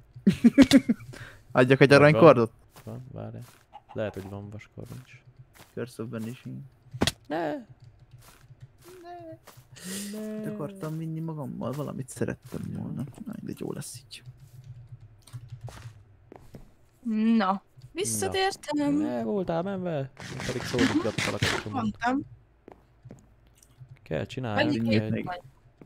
Adjak egy Van, aranykardot? Van, várjál. Lehet, hogy van vaskardom is. Körszöbben is így. Ne! De akartam vinni magammal, valamit szerettem volna. Na, de jó lesz így. Na, visszatértem. Ne, voltál menve? Én pedig szólítgattalak egy csomót. Mondtam. Kell csinálni. Mennyi Vinnyit kép még. vagy?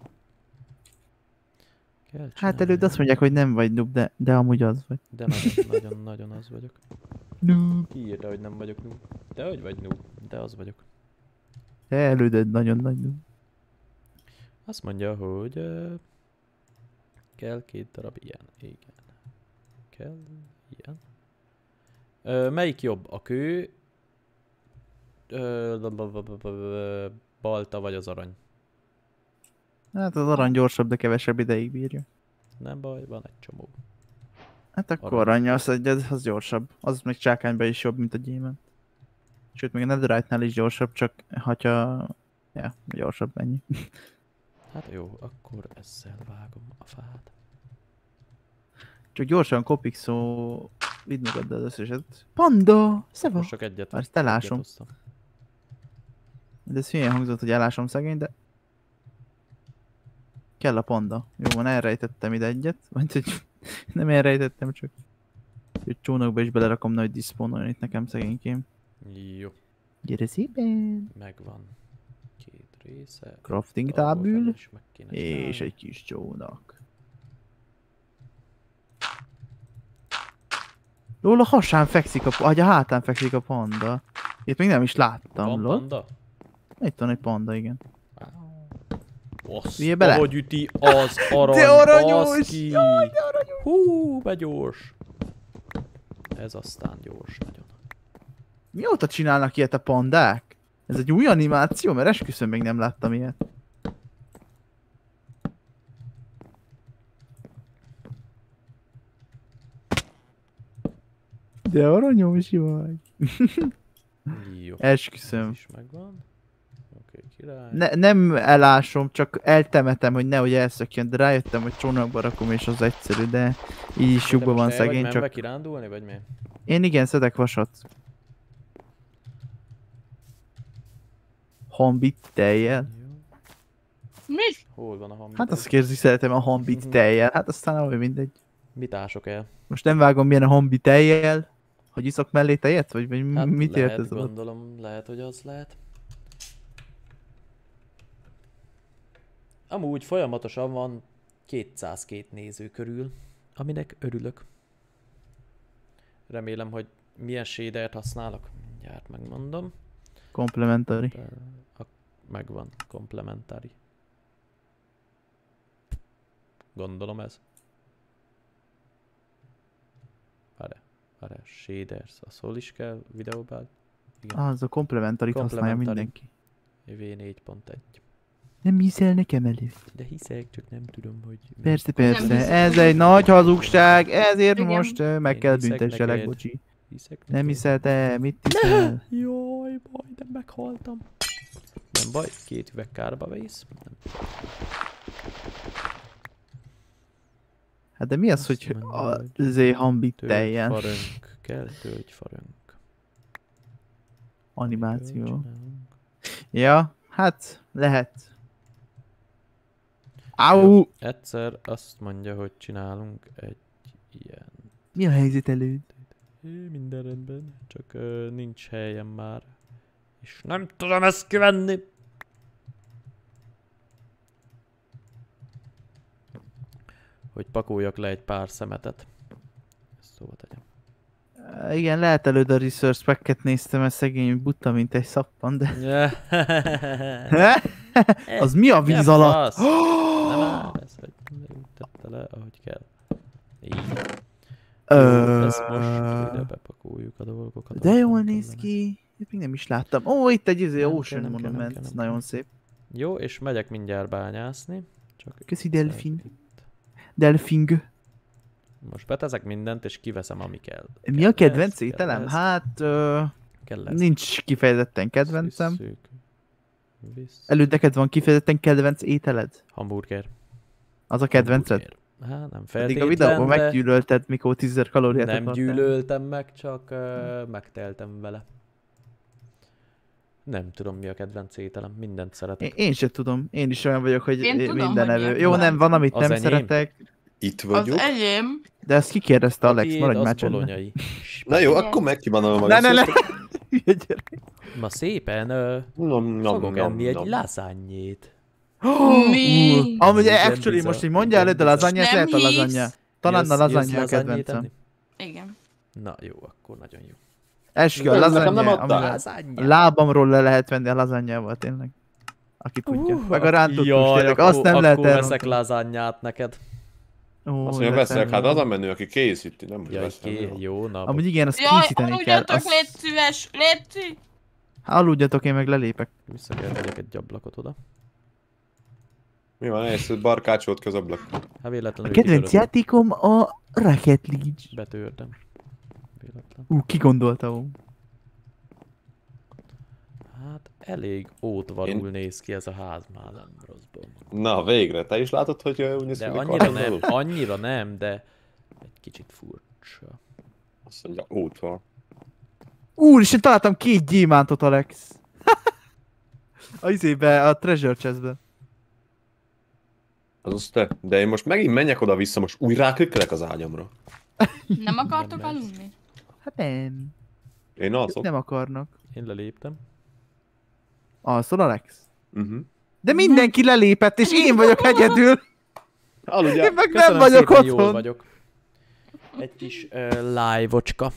Kell Hát csinálni. előtt azt mondják, hogy nem vagy noob, de, de amúgy az vagy. De nagyon, nagyon, nagyon az vagyok. Noob. Ki írta, hogy nem vagyok noob? De hogy vagy noob? De az vagyok. Te elődöd nagyon nagy noob. Azt mondja, hogy uh, kell két darab ilyen. Igen. Kell ilyen. Uh, melyik jobb? A kő, uh, balta vagy az arany? Hát az arany gyorsabb, de kevesebb ideig bírja. Nem baj, van egy csomó. Hát akkor Arany. aranyjal szedjed, az gyorsabb. Az még csákányban is jobb, mint a gyémánt. Sőt, még a netherite-nál is gyorsabb, csak hogyha... Ja, gyorsabb ennyi. Hát jó, akkor ezzel vágom a fát. Csak gyorsan kopik, szó... Vidd magaddal az összeset. Panda! Szeva! Most csak egyet. Már ezt elásom. egyet hoztam. De ez hülyén hangzott, hogy elásom szegény, de... Kell a panda. Jó van, elrejtettem ide egyet. Vagy hogy nem elrejtettem, csak... Hogy csónakba is belerakom, nagy diszponoljon itt nekem szegénykém. Jó, Gyere szépen! megvan. Két része. Crafting Ahol tábül. fel is meg kéne És csinálni. egy kis csónak. Lol, a hasán fekszik a... Vagy a hátán fekszik a panda. Itt még nem is láttam, Van lol. panda? Itt van egy panda, igen. Azt, Vigyél bele. ahogy üti az arany, De aranyos! baszki! Jaj, de aranyos! Hú, begyors! Ez aztán gyors nagyon. Mióta csinálnak ilyet a pandák? Ez egy új animáció? Mert esküszöm még nem láttam ilyet. De aranyos vagy. Jó. Esküszöm. Ez is megvan. Oké, király. Ne, nem elásom, csak eltemetem, hogy nehogy elszökjön, de rájöttem, hogy csónakba rakom és az egyszerű, de így is Te lyukban most van el vagy szegény, menve csak... kirándulni, vagy mi? Én igen, szedek vasat. Hambit tejjel. Jó. Mi? Hol van a hambit? Hát azt kérdezik, szeretem a hambit tejjel. Hát aztán olyan mindegy. Mit ások el? Most nem vágom milyen a hambi tejjel. Hogy iszok mellé tejet? Vagy, vagy Hát mit lehet, ért ez alatt? gondolom, lehet, hogy az lehet. Amúgy folyamatosan van kétszázkettő néző körül, aminek örülök. Remélem, hogy milyen shadert használok. Mindjárt megmondom. Komplementari. A, megvan, komplementári. Gondolom ez. Várj, várj, shaders, az hol is kell, videóban? Igen, Ah, az a komplementarit használja Komplementari. mindenki. vé négy pont egy. Nem hiszel nekem elő. De hiszek, csak nem tudom, hogy... mi. Persze, Nem persze. hiszek Ez neked. egy nagy hazugság, ezért Igen. most ö, meg Én kell hiszek büntesselek, neked. bocsi. Hiszek Nem neked. hiszel te, mit hiszel? Jaj, majdnem meghaltam. Nem baj, két üveg kárba vész. Nem. Hát de mi az, Azt hogy mondja, a hogy zé hambiteljen Tölgyfarönk, kell tölgyfarönk. animáció? Csinálunk. Ja, hát lehet. Au! Jó, egyszer azt mondja, hogy csinálunk egy ilyen. Mi a helyzet előd? Hé, minden rendben, csak uh, nincs helyem már. És nem tudom ezt kivenni. Hogy pakoljak le egy pár szemetet. Ezt szóval tegyem. Uh, igen, lehet előd a research packet néztem, ez szegény butta, mint egy szappan, de... Az mi a víz Ja, alatt? fasz. Nem áll, ez hogy tette le, ahogy kell. Így. Jó, ezt most ide bepakoljuk a dolgokat. De ahol jól nem néz kellene. ki. Még nem is láttam. Ó, itt egy izé Nem Ocean kell, nem kell, nem Monument. kell, nem Nagyon kell. szép. Jó, és megyek mindjárt bányászni. Csak Köszi, egyszer delfin. itt. Delfing. Most beteszek mindent, és kiveszem, ami kell. Mi Kell a kedvenc ez, kell ételem? ez, Hát... Ö, kell ez. nincs kifejezetten kedvencem. Visszük. Vissz. Előd neked van kifejezetten kedvenc ételed? Hamburger. Az a kedvenced? Hamburger. Hát nem Eddig feltétlen, a videóban de meggyűlölted, mikor tízezer kalóriát nem akartál. gyűlöltem meg, csak uh, megteltem vele. Nem tudom, mi a kedvenc ételem, mindent Én, szeretek. én sem tudom. Én is olyan vagyok, hogy Én tudom, minden hogy evő. milyen Jó, nem, van, amit Az nem enyém? szeretek. Itt Az vagyok. enyém. De ezt kikérdezte A Alex, tiéd maradj az már csendben. bolonyai. Na jó, akkor megkívánom Ne, magam. ne, ne! Hülye gyerek. Ma szépen uh, Nom, nom, fogok nom, enni egy nom. lasagne-t. Mi? Ú, Amúgy Igen, actually bizony. most így mondja előtt a Igen, bizony. lazanyát, Nem lehet a hisz. lazanya. Talán a Jössz- jössz lazanya a lasagne-t kedvencem. enni? Igen. Na jó, akkor nagyon jó. Eskü a Nem, nekem nem lazanya, adtál. amivel a Lasagne. lábamról le lehet venni a lazanyával, tényleg. Aki tudja. Uh, Meg a rántott jaj, hús, tényleg, akkor, azt nem lehet akkor veszek elrontani. lasagnát neked. Ó, Azt mondja, de veszek, hát szerintem. az a menő, aki készíti, nem hogy Jaj, veszem. ké, jó. jó, na. Amúgy igen, azt Jaj, készíteni kell. aludjatok, Azt... légy szíves, légy szí- Aludjatok, én meg lelépek. Vissza kell tegyek egy ablakot oda. Mi van, ez barkácsolt közablak. Hát A véletlenül kedvenc kitöröm. játékom a Rocket League. Betörtem. Véletlen. Ú, ki gondolta, ó. Hát elég ótvarul Én- néz ki ez a ház, már nem rosszból. Na, végre, te is látod, hogy ö, úgy néz ki, De mint egy annyira nem, kartonzaló? annyira nem, de egy kicsit furcsa. Azt mondja, ótvar. Úristen, találtam két gyémántot, Alex. A izébe, a treasure chestbe. Az az te. De én most megint menjek oda-vissza, most újra ráklikkelek az ágyamra. Nem akartok Nem lesz. aludni? Hát nem. Én Ők alszok. nem akarnak. Én leléptem. Alszol, Alex? Uh-huh. De mindenki lelépett, és én vagyok egyedül. Aludjál. Én meg nem Köszönöm vagyok szépen, jól otthon. vagyok. Egy kis uh, live-ocska.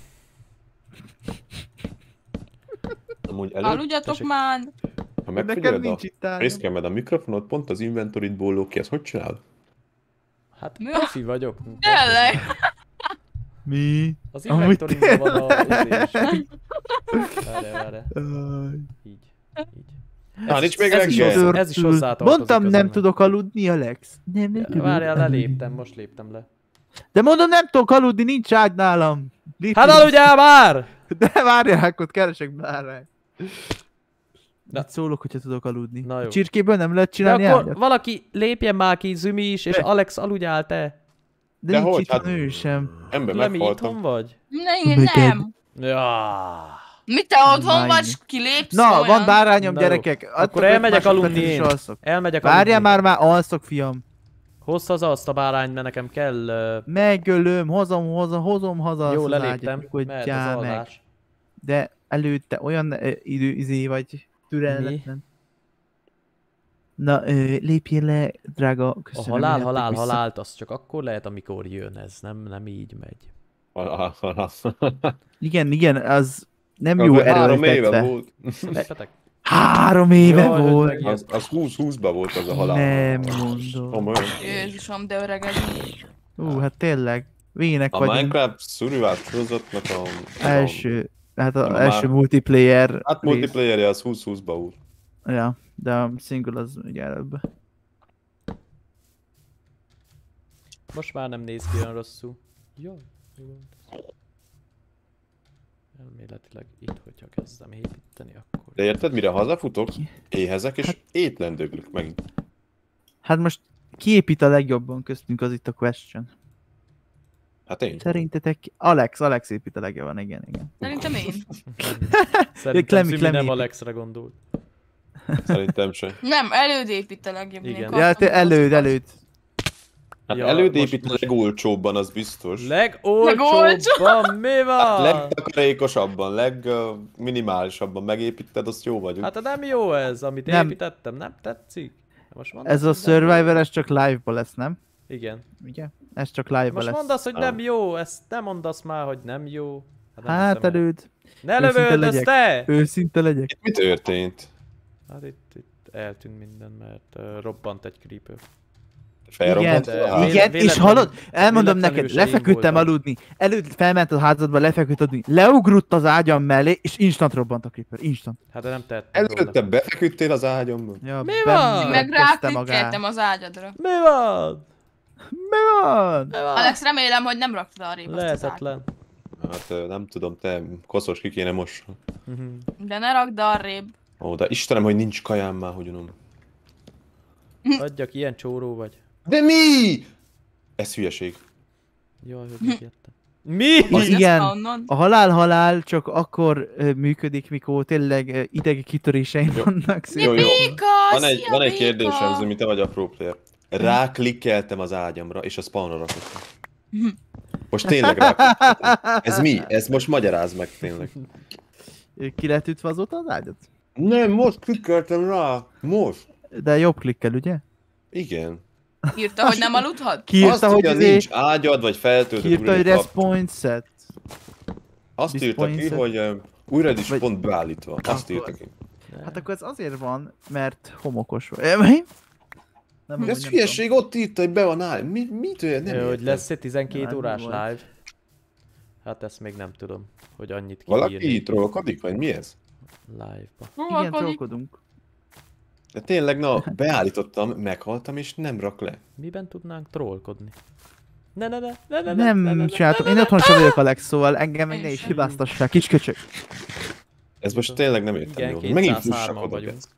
Amúgy előtt, Aludjatok tessék. már! ha Nekem megfigyeled a nincs itt ágyam. facecammed a mikrofonot, pont az inventoryt lóg ki, ezt hogy csinálod? Hát Mi? profi vagyok. Tényleg? Mi? Az Amúgy inventorimban van a... tényleg. izés. Várj, várj. Aj. Így. Így. Á, nincs még ez is, reggel. hozzá, ez is hozzátartozik. Mondtam, nem közben. tudok aludni, Alex. Nem, nem tudok Várjál, aludni. leléptem, most léptem le. De mondom, nem tudok aludni, nincs ágy nálam. Légy Hát szíves. aludjál már! De várják, ott keresek bárát. Na. Mit szólok, hogyha tudok aludni? Na jó. A csirkéből nem lehet De csinálni akkor ágyat? valaki lépjen már ki, Zümi is, és De- Alex aludjál te. De, De nincs hogy? itthon Hát- ő sem. Ember Lemi, meghaltam. itthon vagy? Ne, Neked. nem. Ja. Mit te otthon Máj. vagy, kilépsz Na, olyan? van bárányom, Na jó. gyerekek. Adtok Akkor öt elmegyek másodpercet, aludni és én. alszok. Elmegyek Várjál aludni. már, már alszok, fiam. Hozz haza azt a bárányt, mert nekem kell... Uh, Megölöm, hozom, hozom, hozom haza azt jó, az leléptem. ágyat, nyugodjál Mehet az meg. alvás. De előtte olyan ö, idő, izé vagy türelmetlen. Na, ö, lépjél le, drága, A köszönöm. halál, jöhettek halál, vissza. halált, az csak akkor lehet, amikor jön ez. Nem, nem így megy. Igen, igen, az nem Az jó már három éve erőltetve. volt. Szedtek? Három éve Jaj, volt. meg- Az, az húsz-húszban volt az a halál. Nem mondom. Komolyan. Jézusom, de öregedünk. Ú, hát tényleg. Vének A vagyunk. Minecraft Survival sorozatnak a... Első, hát az Ma első már- multiplayer Hát rész. multiplayer-je az húsz-húszban volt. Ja, de a single az ugye előbb. Most már nem néz ki olyan rosszul. Jó, jó volt. Elméletileg itt, hogyha kezdem építeni, akkor De érted, mire hazafutok, éhezek és Hát- étlen döglök megint. Hát most ki épít a legjobban köztünk, az itt a question. Hát én. Szerintetek ki? Alex, Alex épít a legjobban, igen, igen. Szerintem én. Szerintem Klemi, Szümi Klemi nem épít. Alexra gondolt. Szerintem se. Nem, előd épít a legjobb. Igen. minél Ja, hát karton előd, mozgat. előd. Hát Ja, előd most- épít a legolcsóbban, az biztos. Legolcsóbban mi van? Legtakarékosabban, legminimálisabban megépíted, azt jó vagyunk. Hát nem jó ez, amit Nem. építettem, nem tetszik? Most mondasz, Ez a hogy nem jó. Survivor, ez csak live-ba lesz, nem? Igen. Ugye? Ez csak live-ba Most lesz. mondasz, hogy Nem. nem jó, ezt nem mondasz már, hogy nem jó. Hát, nem Hát hiszem el. előd. Ne őszinte lövöld ezt legyek. te! Őszinte legyek. Itt mi történt? Hát itt, itt eltűnt minden, mert uh, robbant egy creeper. Felrobbant Igen, a ház? Igen, véletlenül- és hallod? Elmondom véletlenül neked, se én lefeküdtem voltam. aludni. Előtt felment a házadba, lefeküdt aludni. Leugrott az ágyam mellé, és instant robbant a creeper. Instant. Hát de nem tettem Előtte befeküdtél az ágyamban? Ja, Mi bem- van? Meg kezdte magát. ráklikkeltem az ágyadra. Mi van? Mi van? Mi van? Alex, remélem, hogy nem raktad arrébb azt az ágyat. Lehetetlen. Hát ö, nem tudom, te koszos ki kéne mossa. Mhm. De ne rakd arrébb. Ó, de Istenem, hogy nincs kajám már, hogy unom. Adjak, ilyen csóró vagy. De mi? Ez hülyeség. Jaj, hogy megértem. Mi? Az Jössz igen. ma onnan. A halál-halál csak akkor ö, működik, mikor tényleg ö, idegi kitöréseim Jó. vannak. Jó, jó. Béka, Van egy, szia, van egy Béka! kérdésem, Zumi, te vagy a pro player. Ráklikkeltem az ágyamra, és a spawnra rakottam. Most tényleg ráklikkeltem. Ez mi? Ez most magyarázd meg tényleg. Ki lett ütve azóta az ágyat? Nem, most klikkeltem rá. Most. De jobb klikkel, ugye? Igen. Írta, hogy nem aludhat? Kiírta, Azt hogy, írja, izé- nincs ágyad, vagy feltöltött kiírta, hogy újra kap. respawn set. Azt írta ki, Disappointed. hogy uh, újra is Vagy- pont beállítva. Azt Akkor- írta ki. Hát akkor ez azért van, mert homokos vagy. Eh, mi? Nem, Ez amúgy nem hülyeség, ott írta, hogy be van áll. Mi, mit olyan? Nem Ö, hogy értem. lesz egy tizenkét Nem, órás nem volt. live. Hát ezt még nem tudom, hogy annyit Valaki kiírni trollkodik, vagy mi ez? live-ba. tudom. Igen, Hol trollkodunk. De tényleg, na, beállítottam, meghaltam, és nem rak le. Miben tudnánk trollkodni? Ne, ne, ne, ne, ne, ne, Nem ne, ne, ne, csináltam, ne, én ne, otthon sem vagyok Alex, szóval engem meg Én ne is sem. hibáztassák, kis köcsök. Ez most tényleg nem értem Igen, jól. kétszázhárman Megint fussakodok vagyunk. ezt.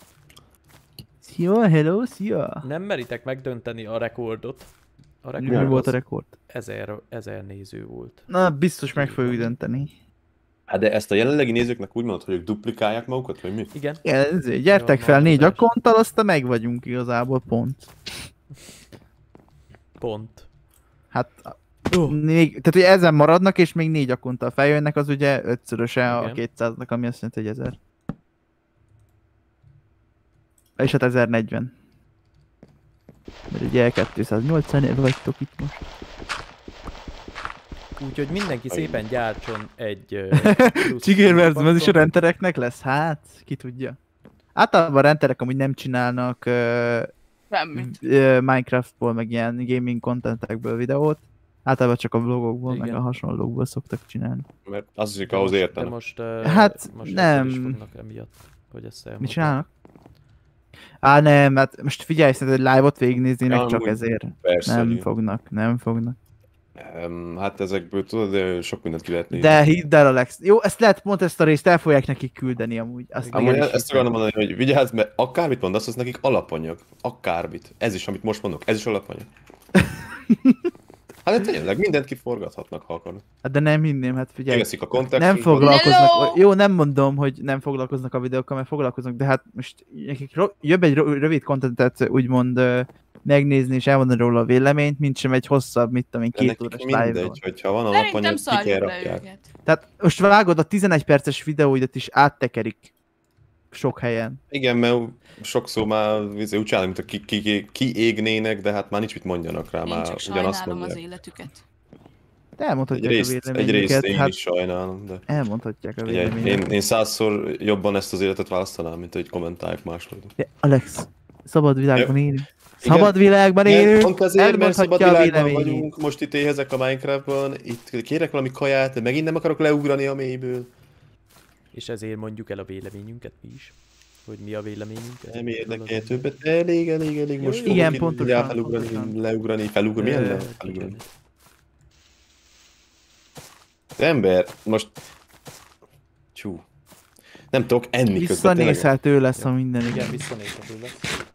Szia, hello, szia. Nem meritek megdönteni a rekordot. A rekord Mi az? volt a rekord? ezer, ezer néző volt. Na, biztos meg fogjuk dönteni. Hát de ezt a jelenlegi nézőknek úgy mondod, hogy ők duplikálják magukat, vagy mi? Igen. Igen, ezért gyertek Jó, fel négy nagyon akkonttal, aztán meg vagyunk igazából, pont. Pont. Hát, még, tehát hogy ezen maradnak, és még négy akkonttal feljönnek, az ugye ötszöröse a Igen. kétszáznak, ami azt jelenti, hogy ezer. És hát ezernegyven. Mert ugye kétszáznyolcvan vagytok itt most. Úgyhogy mindenki Aj. szépen gyártson egy... ö, plusz Csigérverzum, ez is a csapattot. rentereknek lesz? Hát, ki tudja. Általában a renterek amúgy nem csinálnak uh, Semmit. Minecraftból, meg ilyen gaming contentekből videót. Általában csak a vlogokból, Igen. meg a hasonlókból szoktak csinálni. Mert az is De ahhoz most- értenek. De most, uh, Hát, most nem. ezzel is fognak emiatt, hogy ezt elmondtam. Mit csinálnak? Á, nem, hát most figyelj, szerinted egy live-ot végignéznének Ja, csak amúgy ezért. Persze, Nem hogy- fognak, nem fognak. Em, hát ezekből tudod, de sok mindent ki lehet nézni. De hidd el, Alex. Jó, ezt lehet, pont ezt a részt el fogják nekik küldeni amúgy. Azt Igen. meg Amúgy el is ezt hiszem. akarom mondani, hogy vigyázz, mert akármit mondasz, az nekik alapanyag. Akármit. Ez is, amit most mondok, ez is alapanyag. Hát de tényleg, mindent kiforgathatnak, ha akarnak. Hát de nem hinném, hát figyelj. Kiveszik a kontextusból. Nem foglalkoznak, Hello! jó, nem mondom, hogy nem foglalkoznak a videókkal, mert foglalkoznak, de hát most nekik ro- jobb egy ro- rövid kontentet úgymond ö, megnézni és elmondani róla a véleményt, mint sem egy hosszabb, mit tudom én, De két nekik órás live-ról. mindegy, hogyha van Szerintem alapanyag, ki kell szarjuk le rakják. őket. Tehát most vágod, a tizenegy perces videóidat is áttekerik sok helyen. Igen, mert sokszor már izé, úgy csinálnak, mint a ki, ki, ki, kiégnének, de hát már nincs mit mondjanak rá, Én már csak ugyanazt sajnálom az mondják. életüket. De Egy elmondhatják részt, a egy véleményüket, részt én hát is sajnálom, de elmondhatják a ugye, én, véleményüket. én százszor jobban ezt az életet választanám, mint hogy kommentálják másról. De Alex, szabad világban élünk. Igen. Szabad világban Igen, élünk, pont ezért, mert szabad elmondhatja a világban véleményét. vagyunk, most itt éhezek a Minecraftban, itt kérek valami kaját, de megint nem akarok leugrani a mélyből. És ezért mondjuk el a véleményünket mi is. Hogy mi a véleményünk. Nem érdekel többet, elég, elég, elég, most Jó, fogok igen, itt pontosan, mindjárt felugrani, pontosan. leugrani, felugrani, milyen le? Igen. Felugrani. Az ember, most... Csú. Nem tudok enni közben. Visszanézhető lesz a minden. Igen, visszanézhető lesz.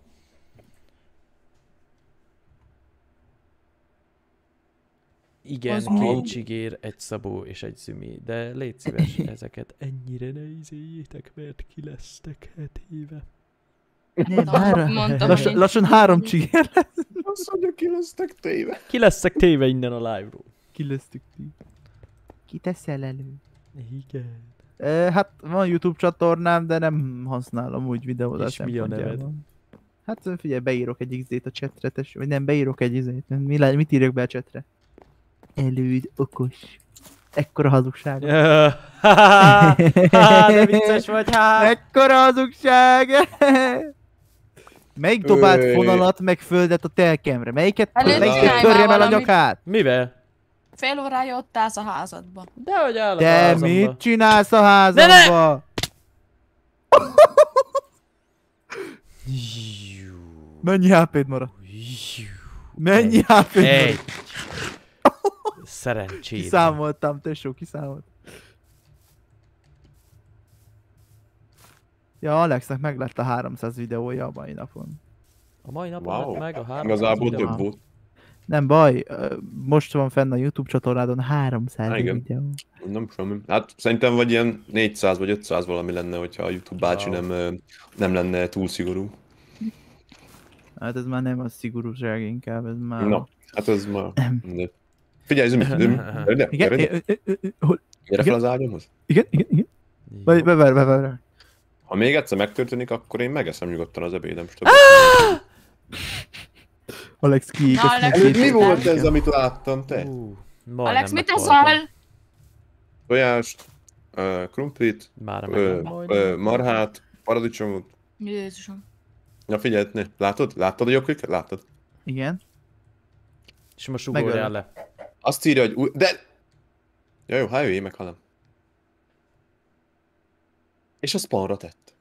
Igen, Az két mi? csigér, egy Szabó és egy Zümi, de légy szíves, ezeket ennyire ne izéljétek, mert ki lesztek hetéve. Nem, Mondtam, három, mondtam, lassan, hogy- lassan három csigér lesz. Azt mondja, ki lesztek téve. Ki lesztek téve innen a live-ról? Ki lesztük ti? Ki teszel elő? Igen. E, hát van YouTube csatornám, de nem használom úgy videózás És mi a neved? szempontjából. Hát figyelj, beírok egy iksz dét a chatre, tess, vagy nem, beírok egy izét. Mi le, mit írjak be a chatre? Előd okos. Ekkora hazugság. Haha, de vicces vagy, hát! Ekkora hazugság! Melyik dobált Öy. fonalat meg földet a telkemre? Melyiket, Előtt melyiket csinálj törjem már el a valamit. nyakát? Mivel? Fél órája ott állsz a házadba. Dehogy áll a Te házamba. mit csinálsz a Ne, házamba? Mennyi há péd maradt? Mennyi há péd Egy. maradt? Szerencsét. Kiszámoltam, tesó, kiszámolt. Ja, Alexnek meg lett a háromszáz videója a mai napon. A mai napon Wow. lett meg a három. Igazából több volt. Nem baj, ö, most van fenn a YouTube csatornádon háromszáz Há, igen. videó. Nem semmi. Hát szerintem vagy ilyen négyszáz vagy ötszáz valami lenne, hogyha a YouTube bácsi Wow. nem, ö, nem lenne túl szigorú. Hát ez már nem a szigorúság inkább, ez már... Na, hát ez már... de- Figyelj, Zümi, Zümi, gyere ide, Igen, gyere ide. ö, ö, ö, ö, hol- Gyere fel az ágyamhoz. igen, igen, igen. Be- Bever, bever. Ha még egyszer megtörténik, akkor én megeszem nyugodtan az ebédem. Alex ki, Na, Alex, Előtt mi mit volt tettem? ez, amit láttam, te? Uh, majdnem Alex, mit meghaltam. eszel? Tojást, ö, krumplit, Már ö, meg ö, marhát, paradicsomot. Jézusom. Na figyelj, ne. Látod? Láttad a jogköket? Láttad? Igen. És most ugorjál Megöl. le. Azt írja, hogy új... De... Ja, jó, hát jöjjél, meghalom. És a spawnra tett.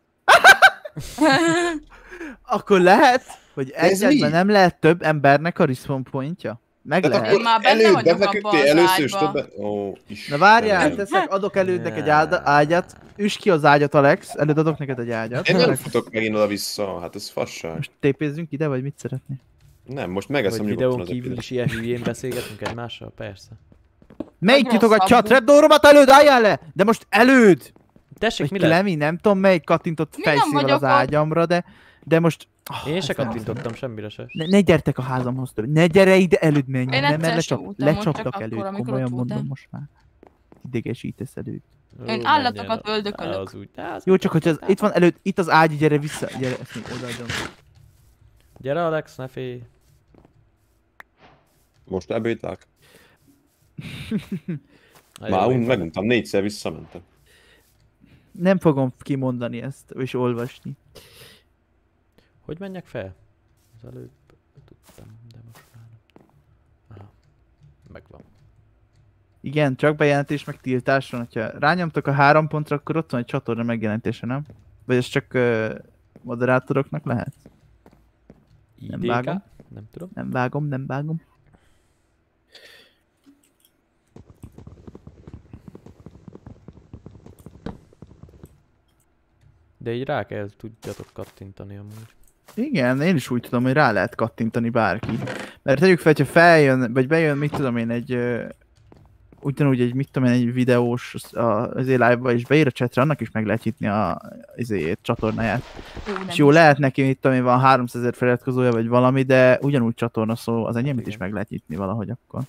Akkor lehet, hogy ez egyetben mi? nem lehet több embernek a respawn pointja? Meg Tehát lehet. Én már benne előbb vagyok befeküdtél abba az először, és ágyba. többen... Ó, Istenem. Na várjál, teszek, adok elődnek egy álda, ágyat. Üsd ki az ágyat, Alex. Előd adok neked egy ágyat. Én nem Alex, futok megint oda-vissza, hát ez fasság. most tépézzünk ide, vagy mit szeretnél? Nem, most Vagy megeszem nyugodtan videón az kívül ebédet. is ilyen hülyén beszélgetünk egymással? Persze. Melyik nyitogatja a rosszabbul. trapdooromat? Előd, álljál le! De most előd! Tessék, mi Vagy lett? Klemi, nem tudom melyik kattintott Mi nem fejszével vagyok az ott? ágyamra, de... De most... Oh, Én se ezt nem- kattintottam semmire se. Ne, ne gyertek a házamhoz több. Ne gyere ide, előd menj. Én Nem, egyszer mert se lecsap, voltam ott, lecsaptak csak előd. akkor, amikor Komolyan ott mondom voltam. most már. Idegesítesz előd. Ó, Én menjen állatokat a- öldökölök. Az úgy. de az Jó, úgy- csak hogy az, itt van előtt, itt az ágy, gyere vissza. Gyere, ezt még odaadom. Gyere Alex, ne félj. Most ebédlák. Na, Már jó, un, én- meguntam, négyszer visszamentem. Nem fogom kimondani ezt, és olvasni. Hogy menjek fel? Az előbb tudtam, de most már nem. Aha. Megvan. Igen, csak bejelentés meg tiltás van, hogyha rányomtok a három pontra, akkor ott van egy csatorna megjelentése, nem? Vagy ez csak uh, moderátoroknak lehet? Nem I D K? vágom. Nem tudom. Nem vágom, nem vágom. De így rá kell tudjatok kattintani amúgy. Igen, én is úgy tudom, hogy rá lehet kattintani bárki. Mert tegyük fel, hogyha feljön, vagy bejön, mit tudom én, egy... Uh, ugyanúgy egy, mit tudom én, egy videós az- a- az live-ba is beír a chatre, annak is meg lehet nyitni a izéjét, csatornáját. Ó, nem És jó, is. lehet neki, mit tudom én, van háromszázezer feliratkozója, vagy valami, de ugyanúgy csatorna szó, az enyémet is igen. meg lehet nyitni valahogy akkor.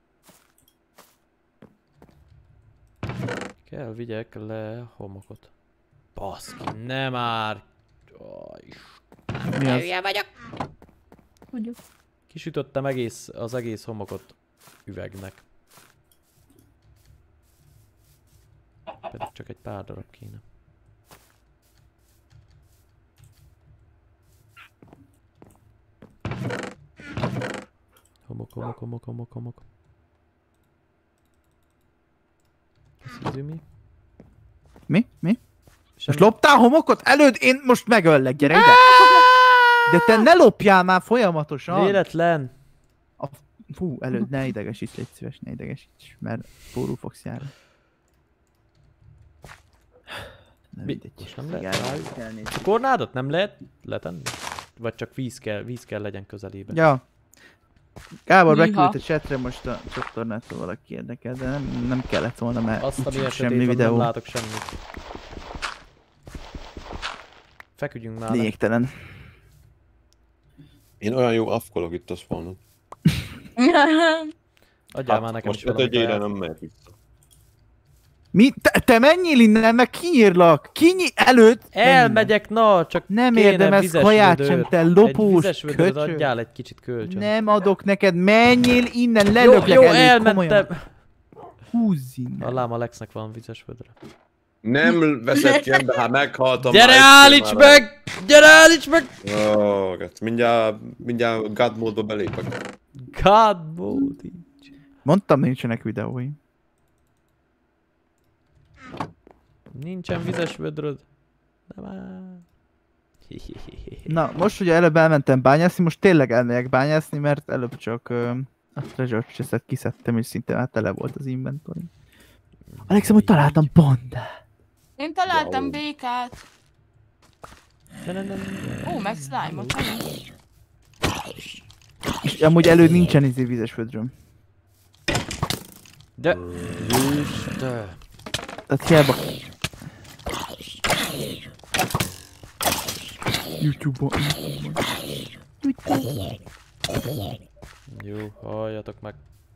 Kell vigyek le homokot. Baszki, nem már! Oh, Mi az? Tudjuk. Kisütöttem egész, az egész homokot üvegnek. Pedig csak egy pár darab kéne. Homok, homok, homok, homok, homok. Köszi, Zümi. Mi? Mi? Semmi. Most loptál homokot? Előd, én most megöllek, gyere ide! De te ne lopjál már folyamatosan! Véletlen! A... Fú, előd, ne idegesíts, légy szíves, ne idegesíts, mert pórul fogsz járni. Nem Mi? mindegy. Most nem lehet Igen, rájuk? elnézést. A kornádot nem lehet letenni? Vagy csak víz kell, víz kell legyen közelébe? Ja. Gábor Hűha. beküldte chatre most a csatornától valaki érdekel, de nem, nem kellett volna, mert Azt, ami úgyis semmi esetében nem videó. látok semmit. Feküdjünk már le. Lényegtelen. Én olyan jó afkolok itt a spawnon. Adjál már nekem is most valami ötödjére kaját. nem mehet vissza. Mi? Te, te menjél innen, meg kinyírlak! Kinyi előtt! Elmegyek, na, csak Nem kéne érdemez vizes kaját vödör. sem, te Egy lopós vizes vödöröt köcsög. adjál egy kicsit kölcsön. Nem adok neked, menjél innen, jó, lelöklek jó, előtt, komolyan. elmentem. Húzz innen. A lám Alexnek van vizes vödre. Nem veszed ki ember, hát meghaltam. Gyere, már állíts egyszer már. meg! Gyere, állíts meg! Ó, hát mindjárt, mindjárt God módba belépek. God mode. Mondtam, nincsenek videóim. Nincsen vizes vödröd. Nem áll. Na, most ugye előbb elmentem bányászni, most tényleg elmegyek bányászni, mert előbb csak ö, a treasure chest-et kiszedtem, és szinte már tele volt az inventory. Alexem, hogy találtam pandát. Én találtam Wow. békát. Ne, ne, ne, ne. Ó, meg slime-ot. És amúgy előtt nincsen izé vizes vödröm. De... Isten. Tehát hiába... YouTube-on. Jó, halljatok meg.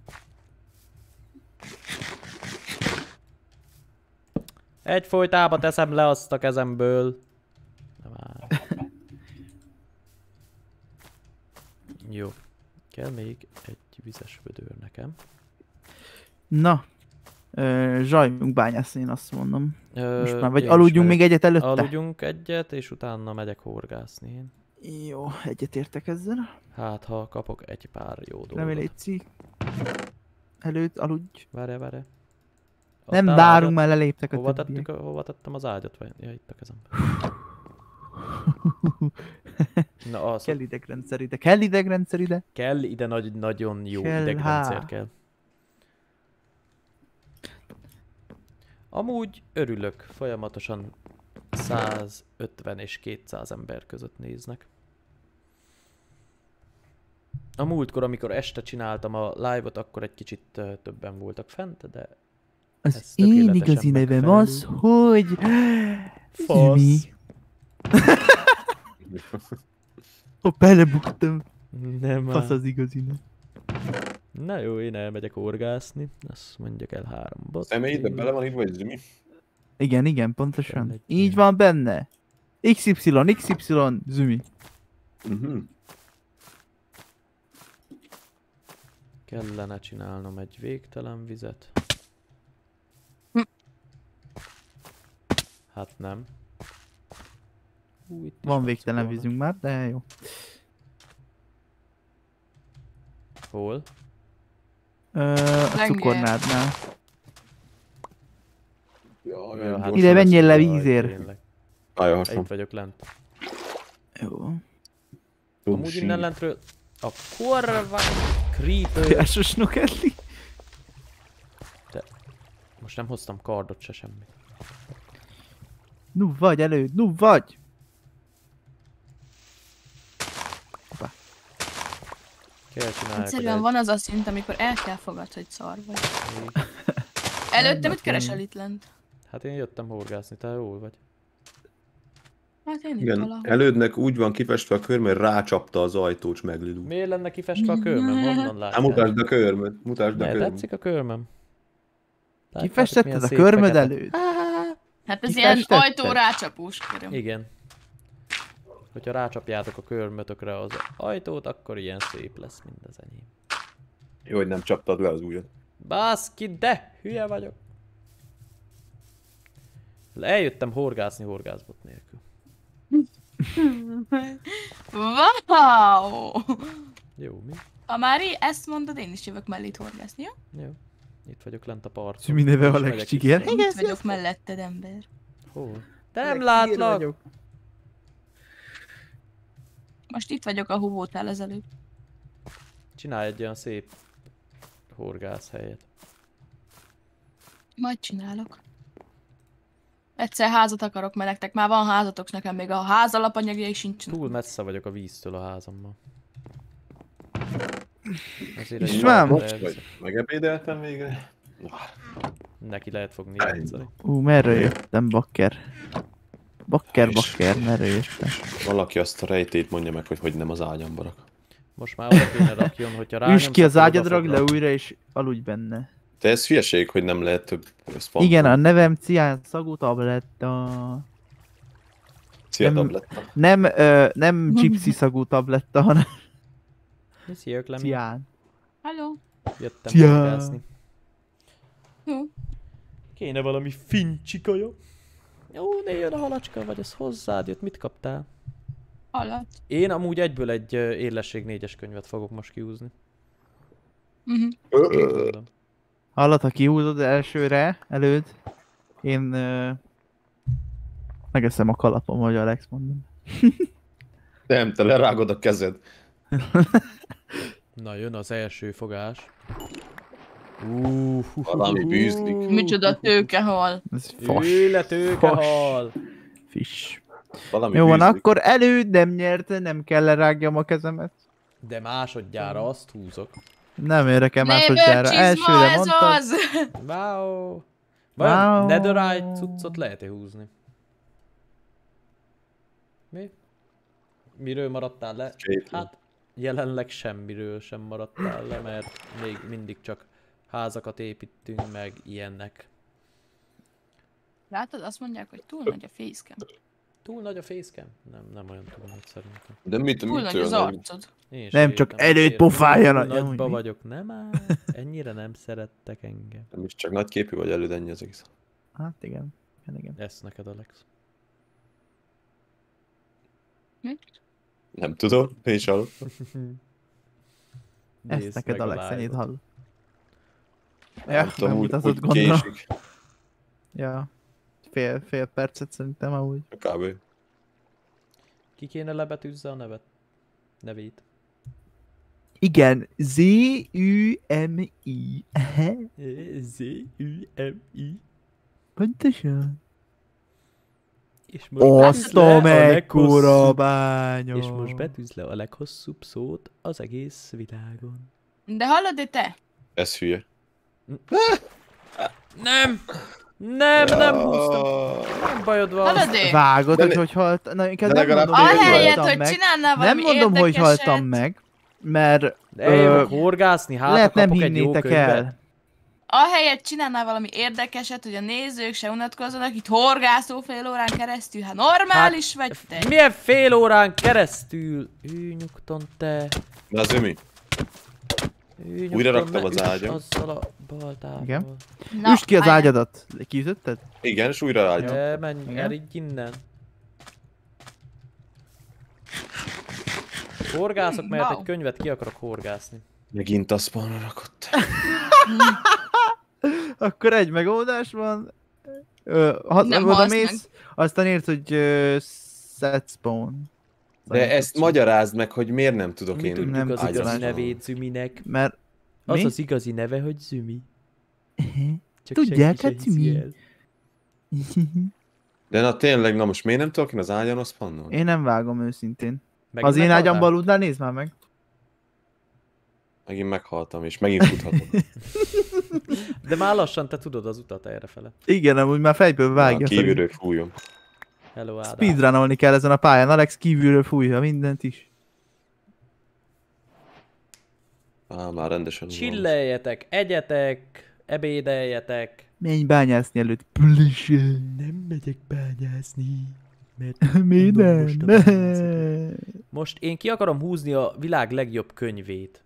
Egy folytába teszem le azt a kezemből. Nem áll. Jó. Kell még egy vizes vödör nekem. Na. Ö, zsajjunk bányászni, én azt mondom. Ö, Most már, vagy én aludjunk is még egyet előtte? Aludjunk egyet, és utána megyek horgászni én. Jó, egyet értek ezzel. Hát, ha kapok egy pár jó dolgot. Remélem, légy előtt aludj. Várj, várj. Nem Adtál várunk, ágyat? már leléptek a Hova, többiek. tettük, a- hova tettem az ágyat? Vagy? Ja, itt a kezemben. Na, az Kell idegrendszer ide, kell idegrendszer ide. kell ide nagy, nagyon jó Kell, idegrendszer há. kell. Amúgy örülök, folyamatosan százötven és kétszáz ember között néznek. A múltkor, amikor este csináltam a live-ot, akkor egy kicsit uh, többen voltak fent, de Az Ez én tökéletesen igazi nevem megfelelő. az, hogy... Fasz. Zümi. Ha belebuktam. nem Fasz áll. az igazi nev. Na jó, én elmegyek horgászni. Azt mondjak el három bot. Személybe bele van írva egy zümi? Igen, igen, pontosan. Egy Így ilyen. van benne. iksz ipszilon, iksz ipszilon, Zümi. Uh-huh. Kellene csinálnom egy végtelen vizet. Hm. Hát nem. Hú, itt is Van végtelen megszólnak. vízünk már, de jó. Hol? Ö, a Tenger. cukornádnál. Ja, Ja, hát Ide menjél le jaj, vízért. tényleg. Pályahasam. Itt vagyok lent. Jó. Amúgy innen lentről a korva creeper. Piásos nokedli. Most nem hoztam kardot se semmit. Nu vagy előd, nu vagy! Kell csinálni. Egyszerűen van az a szint, amikor el kell fogad, hogy szar vagy. Előtte mit Vannak keresel ilyen. itt lent? Hát én jöttem horgászni, te jól vagy. Hát én itt Igen, valahol. elődnek úgy van kifestve a körm, hogy rácsapta az ajtót, és meglilult. Miért lenne kifestve a körmöm? Honnan Hát látjál? mutasd a körmöt, mutasd a Ne, körmöt. tetszik a körmöm. Látjátok, Kifestetted milyen a szép körmöd fekete? előtt? Hát ez Ki ilyen festetted? ajtó rácsapós köröm. Igen. Hogyha rácsapjátok a körmötökre az ajtót, akkor ilyen szép lesz, mint az enyém. Jó, hogy nem csaptad le az ujjat. Baszki, de hülye vagyok. Eljöttem horgászni horgászbot nélkül. Wow! Jó, mi? Ha már í- ezt mondod, én is jövök mellét horgászni, jó? Jó. Itt vagyok lent a parton. Zümi neve És Alex megyek Csiger. vissza. Én itt vagyok melletted, ember. Hol? De nem látlak! Most itt vagyok, ahol voltál az előbb. Csinálj egy olyan szép horgász helyet. Majd csinálok. Egyszer házat akarok, mert nektek már van házatok, nekem még a ház alapanyagjai sincs. Túl messze vagyok a víztől a házammal. Ezért És egy már pár Most perc. vagy megebédeltem végre. Neki lehet fogni Ennyi. játszani. Ú, merre jöttem, bakker? Bakker, És- bakker, merre jöttem? Valaki azt a rejtét mondja meg, hogy hogy nem az ágyamba rak. Most már oda kéne rakjon, hogyha rányomsz, Üsd ki az akkor oda ágyadra, fog le rakni. újra és aludj benne. De ez hülyeség, hogy nem lehet több spawn. Igen, a nevem cián szagú tabletta. Szia, nem- tabletta. Nem, ö, nem gypsy szagú tabletta, hanem Szia, Öklemi. cián. Halló? Jöttem Szia. horgászni. Jó. Kéne valami fincsikaja. Jó, ne jön a halacska, vagy ez hozzád jött, mit kaptál? Halat. Én amúgy egyből egy ö, élesség négyes könyvet fogok most kiúzni. Mhm. Mondom. Hallod, ha kihúzod elsőre, előd, én ö, megeszem a kalapom, hogy Alex mondom. Nem, te lerágod a kezed. Na, jön az első fogás. Uh, Valami bűzlik. Micsoda tőkehal. Ez fas. Életőkehal! Fish. Valami Jó van, bűzlik. akkor előd nem nyerte, nem kell lerágjam a kezemet. De másodjára azt húzok. Nem érdekel másodjára. Elsőre ez mondtad. az! Wow! Vajon Wow. netherite cuccot lehet-e húzni? Mi? Miről maradtál le? Két. Hát jelenleg semmiről sem maradtál le, mert még mindig csak házakat építünk, meg ilyenek. Látod, azt mondják, hogy túl nagy a fészkem. Túl nagy a fészkem? Nem, nem olyan túl nagy szerintem. De mit, Túl mit nagy az olyan? arcod. Én Nem, sem csak értem, előtt miért pofáljanak. túl Ja, Nagyba hogy mi? vagyok, nem áll. Ennyire nem szerettek engem. Nem is csak nagy képű vagy előd, ennyi az egész. Hát igen. igen, igen. Ez neked, Alex. Nem tudom, én is hallottam. Ezt Nézd neked meg a Alex, ennyit live-ot. hall. Ja, Nem tudom, úgy, megmutatott úgy gondolom. késik. Ja. Fél, fél percet szerintem amúgy. Kb. Ki kéne lebetűzze a nevet? Nevét. Igen, Z-U-M-I. Z-U-M-I. Pontosan. És most betűzd Azt le a a mekkora leghosszabb- bánya. És most betűzd le a leghosszabb szót az egész világon. De hallod, de te? Ez hülye. Nem! Nem, nem húztam. Nem bajod van. Hallod, de? Vágod, De hogy ne- hogy halt... Na, inkább de nem legalább mondom, hogy tényleg Ahelyett, haltam hogy meg. csinálnál Nem valami mondom, hogy érdekeset. haltam meg, mert De eljövök Ö, horgászni, hát lehet ha nem kapok egy jó hinnétek könyvet. el. Ahelyett csinálnál valami érdekeset, hogy a nézők se unatkozzanak, itt horgászó fél órán keresztül. Hát normális vagy te? Milyen fél órán keresztül? Ülj nyugton te. Na az mi? Ülj nyugton, Újra raktam ne az üss ágyam. Azzal a baltával. Igen. Na, Üsd ki az állj. ágyadat. Kiütötted? Igen, és újra álltam. E, menj, Igen. eridj innen. Horgászok, mert Wow. egy könyvet ki akarok horgászni. Megint a spawnra rakott. Akkor egy megoldás van. Ö, ha Nem oda halsz mész, aztán írd, hogy uh, set spawn. De ezt magyarázd meg, hogy miért nem tudok Mi én tudjuk nem az tudod. igazi ágyat nevét Züminek. Mert Az mi? az igazi neve, hogy Zümi. Csak Tudják, senki se hát hiszi mi? el. De na tényleg, na most miért nem tudok én az ágyon azt spannolni? Én nem vágom őszintén. Megint Az én meghaltál? ágyamban aludnál, nézd már meg. Megint meghaltam, és megint futhatok. De már lassan te tudod az utat errefele. Igen, amúgy már fejből Na, vágja. kívülről fújom. Hello, Ádám. Speedrunolni kell ezen a pályán. Alex kívülről fújja mindent is. Á, már rendesen. van. Chilleljetek, egyetek, ebédeljetek. Menj bányászni előtt. Plise. Nem megyek bányászni. Mert Mi mondom, nem? most a Ne. bányászat. Most én ki akarom húzni a világ legjobb könyvét.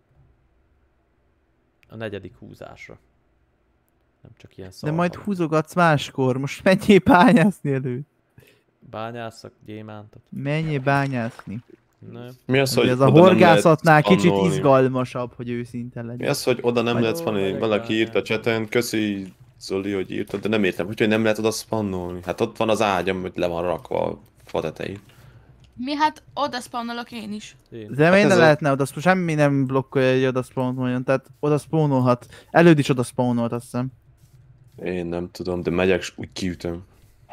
A negyedik húzásra. Nem csak ilyen De szar. majd húzogatsz máskor. Most menjél bányászni előtt. Bányászak gyémántot. Menjél bányászni. Nem. Mi az, Hogy hogy ez a oda nem horgászatnál lehet kicsit spannolni? izgalmasabb, hogy őszinte Mi legyen. az, hogy oda nem Majd- lehet spannolni? Jó, Valaki megyek írt a chaten, köszi Zoli, hogy írtad, de nem értem, hogy nem lehet oda spannolni. Hát ott van az ágyam, hogy le van rakva a fa tetején. Mi hát oda spawnolok én is. Én. De miért ez ne a- lehetne oda spawn? Semmi nem blokkolja, hogy oda spawnoljon. Tehát oda spawnolhat. Előd is oda spawnolt, azt hiszem. Én nem tudom, de megyek, és úgy kiütöm.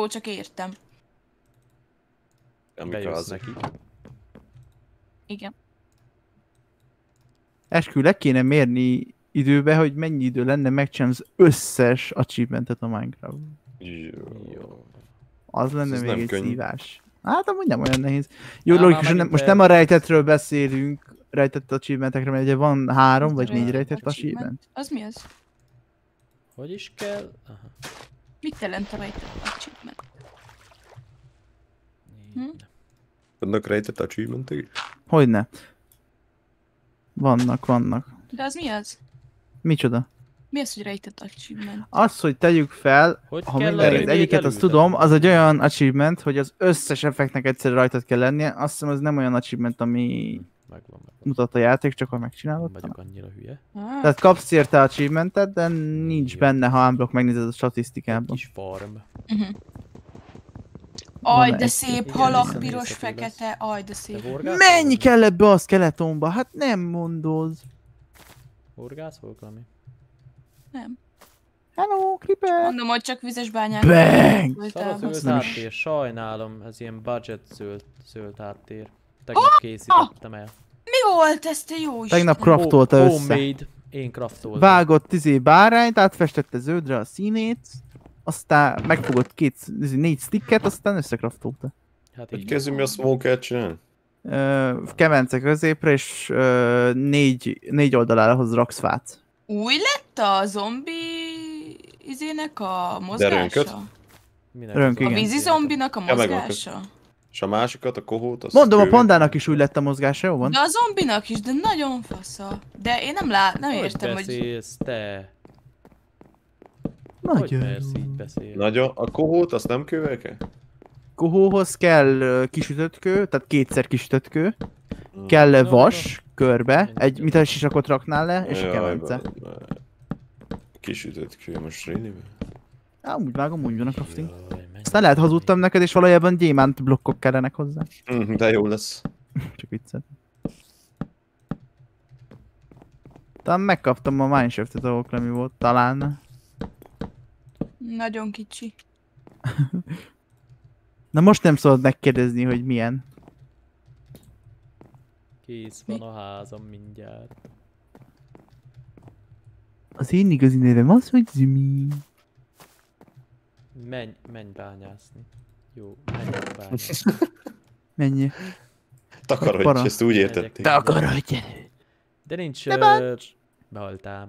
Nagyból csak értem. Amikor Bejössz az... neki. Igen. Eskü, le kéne mérni időbe, hogy mennyi idő lenne megcsinálni az összes achievementet a Minecraft. Jó. Az lenne Ez még nem egy könnyű. szívás. Hát amúgy nem olyan nehéz. Jó, Á, logikusan már nem, most megint nem a rejtetről beszélünk, rejtett achievementekre, mert ugye van három Ez a vagy négy rejtett rejtett achievement. Az mi az? Hogy is kell? Aha. Mit jelent a rejtett achievement? Hm? Vannak rejtett achievementek is? Hogyne. Vannak, vannak. De az mi az? Micsoda? Mi az, hogy rejtett achievement? Az, hogy tegyük fel, Hogy ha kell mindenki az leírni egyiket azt előre? tudom, az egy olyan achievement, hogy az összes effektnek egyszerre rajtad kell lennie. Azt hiszem, az nem olyan achievement, ami Megvan, megvan. mutat a játék, csak ha Nem megcsinálod. vagyok annyira hüye. Ah, Tehát kapsz érte achievementet, de nincs Jó. benne, ha unblock megnézed a Egy statisztikában. kis farm. uh-huh. Aj, Van de egy- szép igen, halak, visszanézhető piros, lesz. fekete, aj, de Te szép. horgászol? Mennyi kell ebbe a skeletonba? Hát nem mondod. Horgászol, Klami? Nem. Hello, Creeper! Mondom, hogy csak vizes bányák. Bang! Szar a zöld nem is- háttér, sajnálom, ez ilyen budget zöld, zöld háttér. Tegnap készítettem el. Mi volt ez, te jó Isten? Tegnap craftolta Home- össze. Homemade, én craftoltam. Vágott izé bárányt, átfestette zöldre a színét. aztán megfogott két, négy sticket, aztán összekraftolta. Hát Hogy így. kezdjük mi a smoke-et csinálni? Ö, kemence középre, és ö, négy, négy oldalára hoz raksz fát. Új lett a zombi izének a rönköt? mozgása? Minek Rönk, az A igen. vízi zombinak a Ja, megvan, mozgása? És a másikat, a kohót, azt Mondom, a kővel- pandának is úgy lett a mozgása, jó van? De a zombinak is, de nagyon fasza. De én nem lát, nem Hogy értem, hogy... beszélsz, te? Hogy Nagyon mersz jó. így beszélni? Nagyon, a kohót azt nem kővel kell? Kohóhoz kell ö, kisütött kő, tehát kétszer kisütött kő, kell No, no, vas, körbe, Mennyit egy kell? mit a sisakot raknál le, és a Jaj, kemence. van, van. Kisütött kő, most réniben? Á, úgy vágom, úgy van a crafting. Jaj, menj. Aztán lehet hazudtam neked, és valójában gyémánt blokkok kellenek hozzá. Hm, de jó lesz. Csak viccet. Talán megkaptam a Mineshaft-et, ahol Klemi volt, talán. Nagyon kicsi. Na most nem szabad megkérdezni, hogy milyen. Kész van a házam mindjárt. Az én igazi nevem az, hogy Zimi. Menj, menj bányászni. Jó, menj bányászni. Mennyi? Takarodj, Para. ezt úgy értették. Te akarodj el! De nincs... Ne ö, bánts! Behaltám.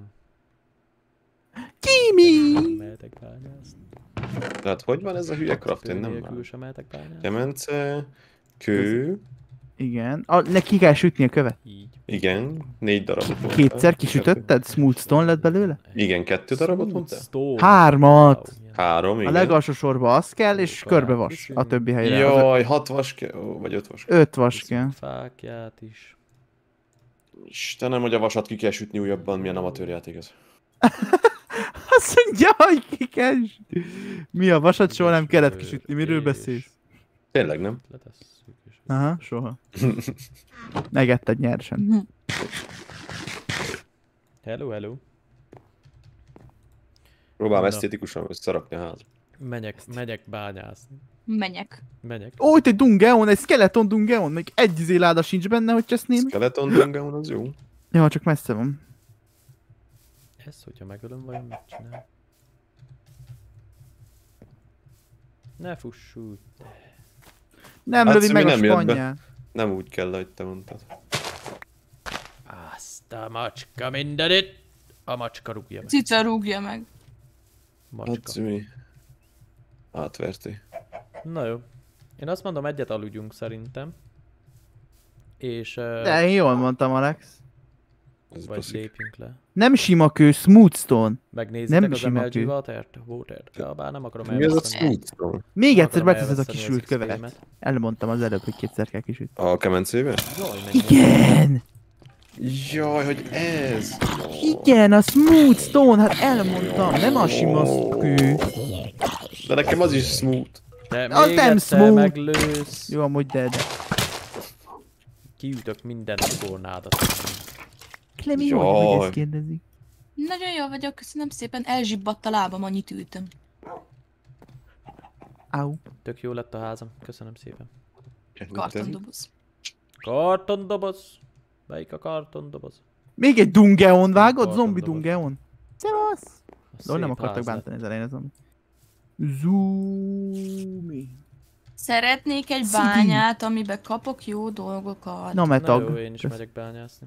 Kimi! Nem mehetek bányászni. Tehát hogy van ez a hülye craft? Én Kő nem nélkül már. sem mehetek bányászni. Kemence, kő, Igen. A, neki kell sütni a követ. Így. igen, négy darabot mondtál. Kétszer kisütötted? Smooth stone lett belőle? Igen, kettő darabot Smooth mondtál? stone. Hármat! Wow, ilyen. Három, A igen. legalsó sorba az kell, és Jó, körbe talán vas. A köszönjük. többi helyre. Az Jaj, hat vas kell, ó, vagy öt vas kell. öt vas kell. Fákját is. Istenem, hogy a vasat ki kell sütni újabban, milyen amatőr játék ez. Azt mondja, hogy ki kell sütni. Mi a vasat soha nem kellett kisütni, miről És- beszélsz? Tényleg nem? Letesszük és... Aha, soha. Megetted nyersen. Hello, hello. Próbálom Na. esztétikusan összerakni a házat. Megyek, megyek bányászni. Menjek. Megyek. Ó, itt egy dungeon, egy skeleton dungeon, még egy izé láda sincs benne, hogy cseszném. Skeleton dungeon az jó. Ja, csak messze van. Ez, hogyha megölöm, vajon mit csinál? Ne fuss úgy. Nem Hát lövi Szumi meg a nem jött be. spanyját. Nem úgy kell, ahogy te mondtad. Azt a macska mindenit! A macska rúgja meg. Cica rúgja meg. Hát Macska. Szumi. Átverti. Na jó. Én azt mondom, egyet aludjunk szerintem. És... Uh, De én jól mondtam, Alex. Ez vagy baszik. lépjünk le. Nem sima kő, smooth stone. Megnézitek Nem az sima em el gé kő. Watert? Watert? Ja, bár nem akarom Mi az a elveszteni. smooth stone? Még Nem egyszer akarom beteszed a elveszteni az kisült iksz pé-met. követ. Elmondtam az előbb, hogy kétszer kell kisütni. A kemencébe? Jaj, mennyi Igen! Jaj, hogy ez! Igen, a smooth stone, hát elmondtam, nem a sima kő. De nekem az is smooth. De Az még nem egyszer smooth. meglősz. Jó, amúgy dead. Kiütök minden tornádat. Klemi, jó, hogy Jaj. ezt kérdezi. Nagyon jól vagyok, köszönöm szépen. Elzsibbadt a lábam, annyit ültem. Au. Tök jó lett a házam. Köszönöm szépen. Kartondoboz. Kartondoboz. Melyik a kartondoboz? Még egy dungeon vágod? Karton Zombi doboz. dungeon. Szevasz! A Lol, nem szép akartak ház lett. bántani az elején az zombi. Zoomi. Szeretnék egy Szidi. bányát, amiben kapok jó dolgokat. Na, Na metag. jó, én is megyek bányászni.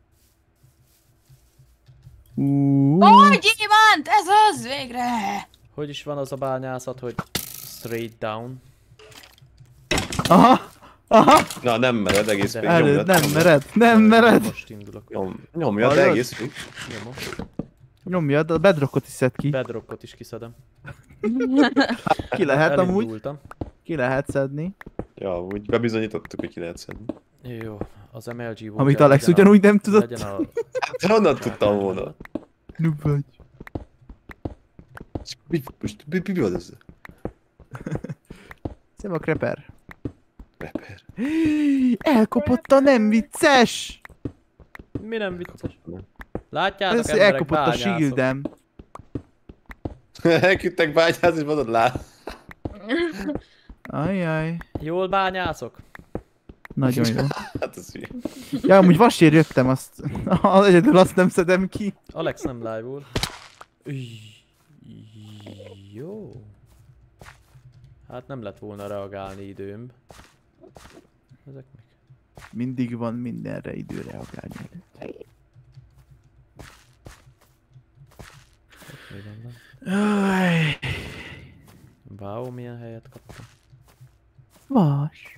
Uh, Ó, gyémánt! Ez az! Végre! Hogy is van az a bányászat, hogy straight down? Aha, aha, Na, nem mered, egész De fél. elő, Nyomjad. nem mered, nem mered. Most indulok. Nyom, nyomjad, de Hallod? egész fél. Nyomom. Nyomjad, a bedrockot is szed ki. Bedrockot is kiszedem. Ki lehet amúgy, Elindultam. ki lehet szedni. Ja, úgy bebizonyítottuk, hogy ki lehet szedni. Jó, az em el gé volt. Amit Alex ugyanúgy nem tudott. Legyen a... Hát honnan tudtam volna? Noob vagy. Mi, most, mi, mi van ez? Szem a creeper. Rapper. Elkopott a nem vicces! Mi nem vicces? Látjátok, Ez emberek, elkopott a bányászok. shieldem. Elküldtek bányázni, és mondod, lát. Ajjaj. Jól bányászok? Nagyon jó. Hát ez hülye. Ja, amúgy vasért jöttem, azt... Egyedül azt nem szedem ki. Alex nem live-ul. Jó. Hát nem lett volna reagálni időm. Ezek még. Mindig van mindenre idő reagálni. Aj. Wow, milyen helyet kaptam. Vas.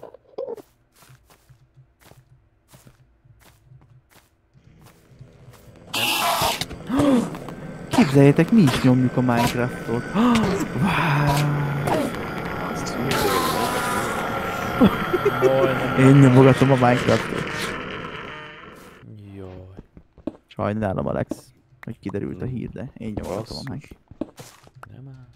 Képzeljétek, mi is nyomjuk a Minecraftot. Én nyomogatom a Minecraftot. Jaj. Sajnálom, Alex, hogy kiderült a hír, de én nyomogatom a Minecraftot. Nem áll.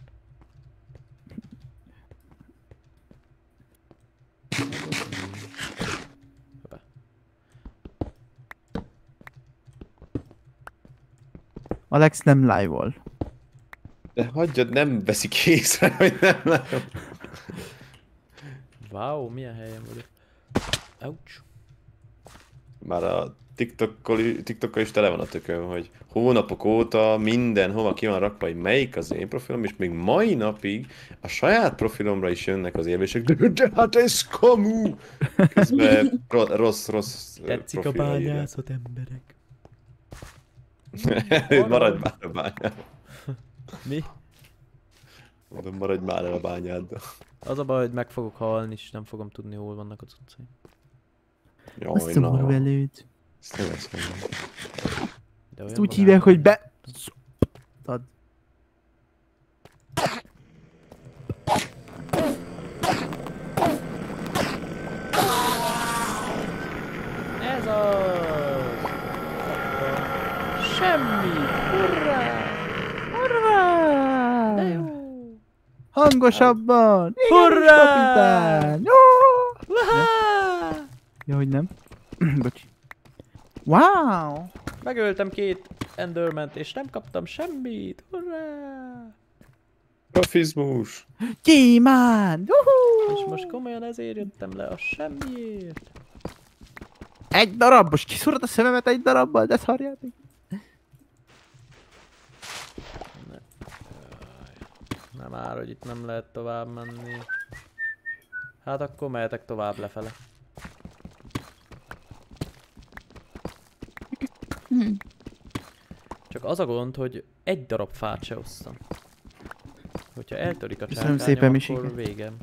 Alex nem live-ol. De hagyjad, nem veszik észre, hogy nem látom. Wow, milyen helyen vagyok. Ouch. Már a TikTokkal, TikTokkal is tele van a tököm, hogy hónapok óta mindenhova ki van rakva, hogy melyik az én profilom, és még mai napig a saját profilomra is jönnek az érvések, de, de hát ez kamu! Közben ro- rossz, rossz Tetszik a bányászat, emberek. Maradj már a bányád. Mi? Mondom, maradj már el a bányáddal. Az a baj, hogy meg fogok halni, és nem fogom tudni, hol vannak az utcai. Jaj, Azt szomorú velőd. Ezt nem lesz meg. Ezt úgy hívják, hogy be... Tad. Ez az! Semmi! Hurrá! Hurrá! De jó! Hangosabban! Hurrá! Kapitány! Wahá! Ja, hogy nem? Bocsi. Wow! Megöltem két Enderment, és nem kaptam semmit! Hurrá! Profizmus! Gyémánt! Juhú! És most komolyan ezért jöttem le a semmiért. Egy darab! Most kiszúrod a szememet egy darabbal, de szarjátok! Nem már, hogy itt nem lehet tovább menni. Hát akkor mehetek tovább lefele. Csak az a gond, hogy egy darab fát se osztam. Hogyha eltörik a Köszönöm csákányom, szépen, akkor Misike. végem.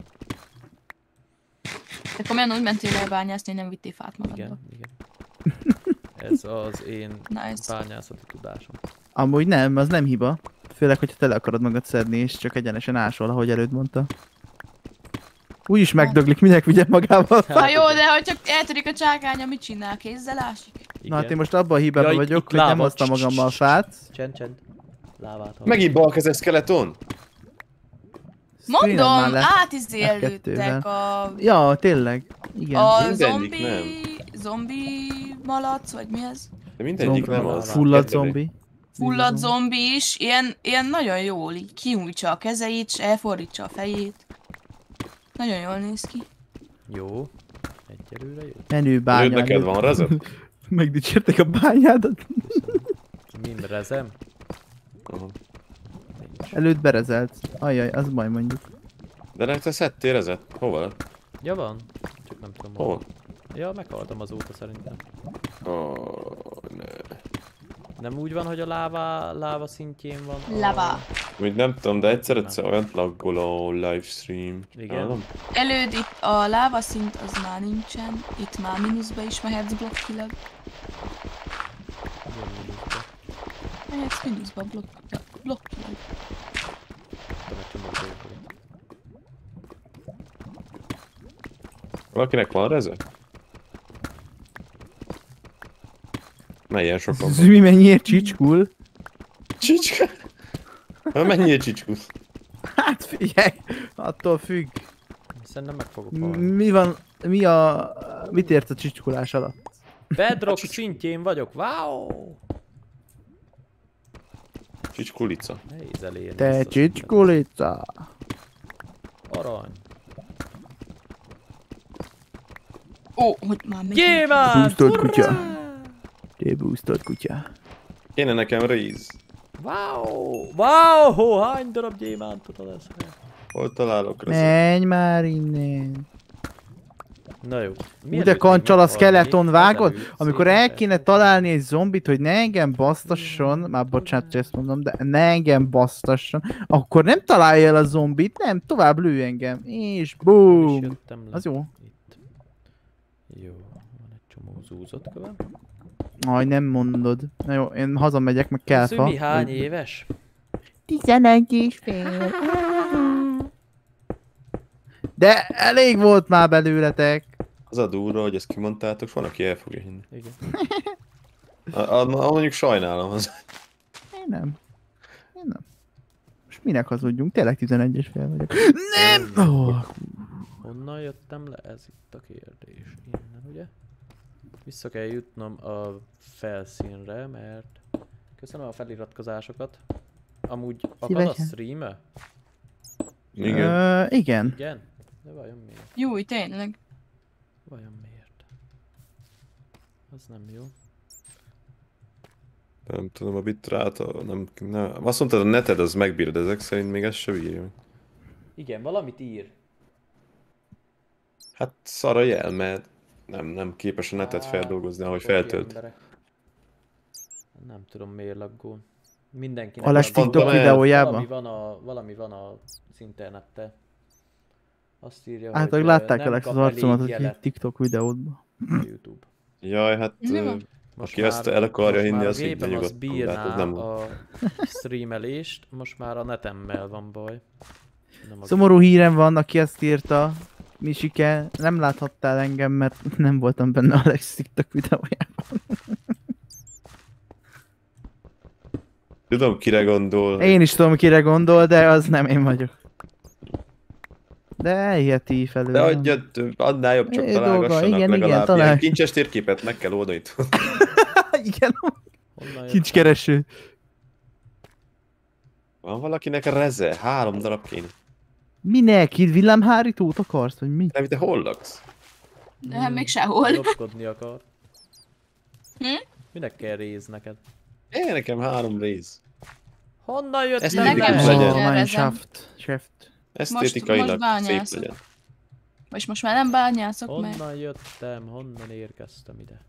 De komolyan úgy mentél el bányászni, hogy nem vittél fát magaddal. Igen, igen. Ez az én Nice. bányászati tudásom. Amúgy nem, az nem hiba. Főleg, hogyha tele akarod magad szedni, és csak egyenesen ásol, ahogy előtt mondta. Úgyis megdöglik, minek vigye magával. Ha jó, de ha csak eltörik a csákánya, mit csinál? Kézzel ásik? Na hát én most abban a hibában Ja, itt- vagyok, itt hogy nem lába. hoztam magammal a fát. Csend, csend. Lávát hallom. Megint balkezes skeleton? Screenen már Mondom, le- átizélődtek kettővel. a... Ja, tényleg. Igen. A Mindegyik zombi... nem. Zombi malac, vagy mi ez? De mindegyik Zombi. nem az. Fulladt Kedvelő. zombi. Fulladt zombi is, ilyen, ilyen nagyon jól így kiújtsa a kezeit, és elfordítsa a fejét. Nagyon jól néz ki. Jó. Egyelőre jó. Menő bánya. Előtt neked van rezet? Megdicsértek a bányádat. Mind rezem? Aha. Nincs. Előtt berezelt. Ajjaj, az baj mondjuk. De nem te szedtél rezet? Hova lett? Ja van. Csak nem tudom hol. Hol? Ja, meghaltam azóta szerintem. Oh, ne. Nem úgy van, hogy a láva, láva szintjén van a... Lava. Úgy nem tudom, de egyszer-egyszer olyan laggol a livestream. Igen. Hallom? Előd itt a láva szint az már nincsen, itt már mínuszba is mehetsz blokkilag. Igen, mínuszba. Mehetsz mínuszba blokk, blokkilag. De meg csomó dolgokat. Valakinek van reze? Na ilyen sokan van. Zümi mennyiért csicskul? Csicska? Na mennyire csicskusz? Hát figyelj, attól függ. Szerintem meg fogok M- halni. Mi van, mi a... Mit ért a csicskulás alatt? Bedrock szintjén vagyok, wow! Csicskulica. Nehéz elérni. Te ezt a csicskulica! szintet. Arany. Ó, hogy már megint. Gyémánt! Boostolt Hurrá! kutya. Te boostolt kutya. Kéne nekem réz. Wow! Wow! Hány darab gyémántot lesz? Hol találok rá? Menj már innen. Na jó. Ugye kancsal a skeleton vágod? Amikor el kéne találni egy zombit, hogy ne engem basztasson, már bocsánat, hogy ezt mondom, de ne engem basztasson, akkor nem találja el a zombit, nem, tovább lő engem, és boom! Az jó. Itt. Jó, van egy csomó zúzott kövem. Aj, nem mondod. Na jó, én hazamegyek, meg kell fa. Szümi hány éves? tizenegy és fél. De elég volt már belőletek. Az a durva, hogy ezt kimondtátok, és van, aki el fogja hinni. Igen. A, a, a, mondjuk sajnálom az. Én nem. Én nem. Most minek hazudjunk? Tényleg tizenegy és fél vagyok. Nem! Oh. Honnan jöttem le? Ez itt a kérdés. Innen, ugye? Vissza kell jutnom a felszínre, mert... Köszönöm a feliratkozásokat. Amúgy akad a stream-e? Igen. Ö, igen. Igen? De vajon miért? Júj, tényleg. Vajon miért? Az nem jó. Nem tudom, a bitrate, nem, nem... Azt mondtad, a neted az megbír, de ezek szerint még ez se bírja. Igen, valamit ír. Hát szar a jel, mert nem, nem képes a netet feldolgozni, ahogy Olyan feltölt. emberek. Nem tudom miért laggol. Mindenkinek Alex valami- TikTok el- videójában. valami van, a, valami van az internettel. Azt írja, Hát, hogy hogy látták nem Alex kap az arcomat, elég hogy jelet TikTok videódban. a YouTube. Jaj, hát Mi ö, van? Most aki ezt el akarja most hinni, már a az higgye gépem az nyugodtan, de bírná hát ez nem- a streamelést, most már a netemmel van baj. Nem a Szomorú hírem van, aki ezt írta. Misike, nem láthattál engem, mert nem voltam benne Alex TikTok videójában. Tudom, kire gondol. Én is tudom, kire gondol, de az nem én vagyok. De elhiheti felül. De adja, annál jobb, csak Jó találgassanak dolga, igen, igen, legalább. talál- Ilyen kincses térképet meg kell oldani. Igen, Honnan jött? kincskereső. Van valakinek reze? Három darab kéne. Minek? Itt villámhárítót akarsz, vagy mi? Nem, te hol laksz? De hát még sehol. Lopkodni akar. Hm? Minek kell réz neked? Én nekem három rész. Honnan jött Ezt le? nekem is sem legyen. kell. mein Schaft. Chef. Esztétikailag most szép bányászok. legyen. Most most már nem bányászok, mert... Honnan jöttem? Honnan érkeztem ide?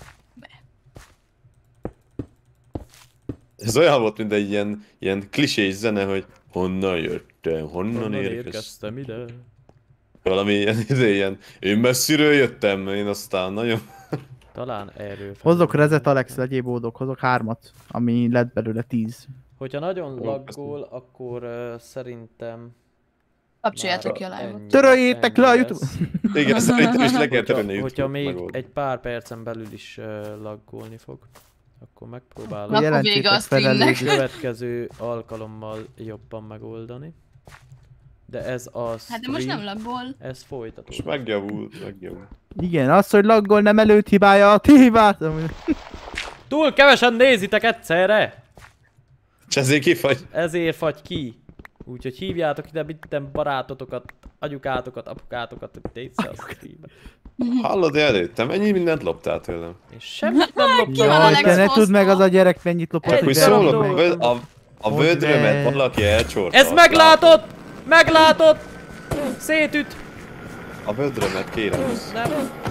Ez olyan volt, mint egy ilyen, ilyen klisés zene, hogy honnan jöttem, honnan, Honnan érkeztem. érkeztem ide? Valami ilyen, ilyen, én messziről jöttem, én aztán nagyon... Talán erről Hozok felül- rezet, Alex, legyél boldog, hozok hármat, ami lett belőle tíz. Hogyha nagyon Ó, laggol, akkor uh, szerintem... Kapcsoljátok ki a már live-ot. ennyi- Töröljétek le a ennyi YouTube- lesz. Igen, szerintem is le kell törölni Hogyha, a hogyha YouTube-ot még megoldani. egy pár percen belül is uh, laggolni fog, akkor megpróbálom Akkor Jelentsétek vége a a streamnek. következő alkalommal jobban megoldani. De ez a Hát de most stream, nem laggol. ez Most folytatódik. megjavult, megjavult. Igen, az, hogy laggol nem előtt hibája, a ti hibátom. Túl kevesen nézitek egyszerre! És ezért kifagy. Ezért fagy ki. Úgyhogy hívjátok ide minden barátotokat, anyukátokat, apukátokat, hogy tétszer a streamet. Hallod előtte, mennyi mindent loptál tőlem? És semmit nem Ki van loptam. a Jaj, te ne Alex tudd meg az a gyerek mennyit lopott. Egy Csak hogy darab szólok, a, dolgot. vö- a, a Mondd vödrömet meg. valaki elcsorta. Ez meglátod! Meglátod! Szétüt! A vödrömet kérem. Nem.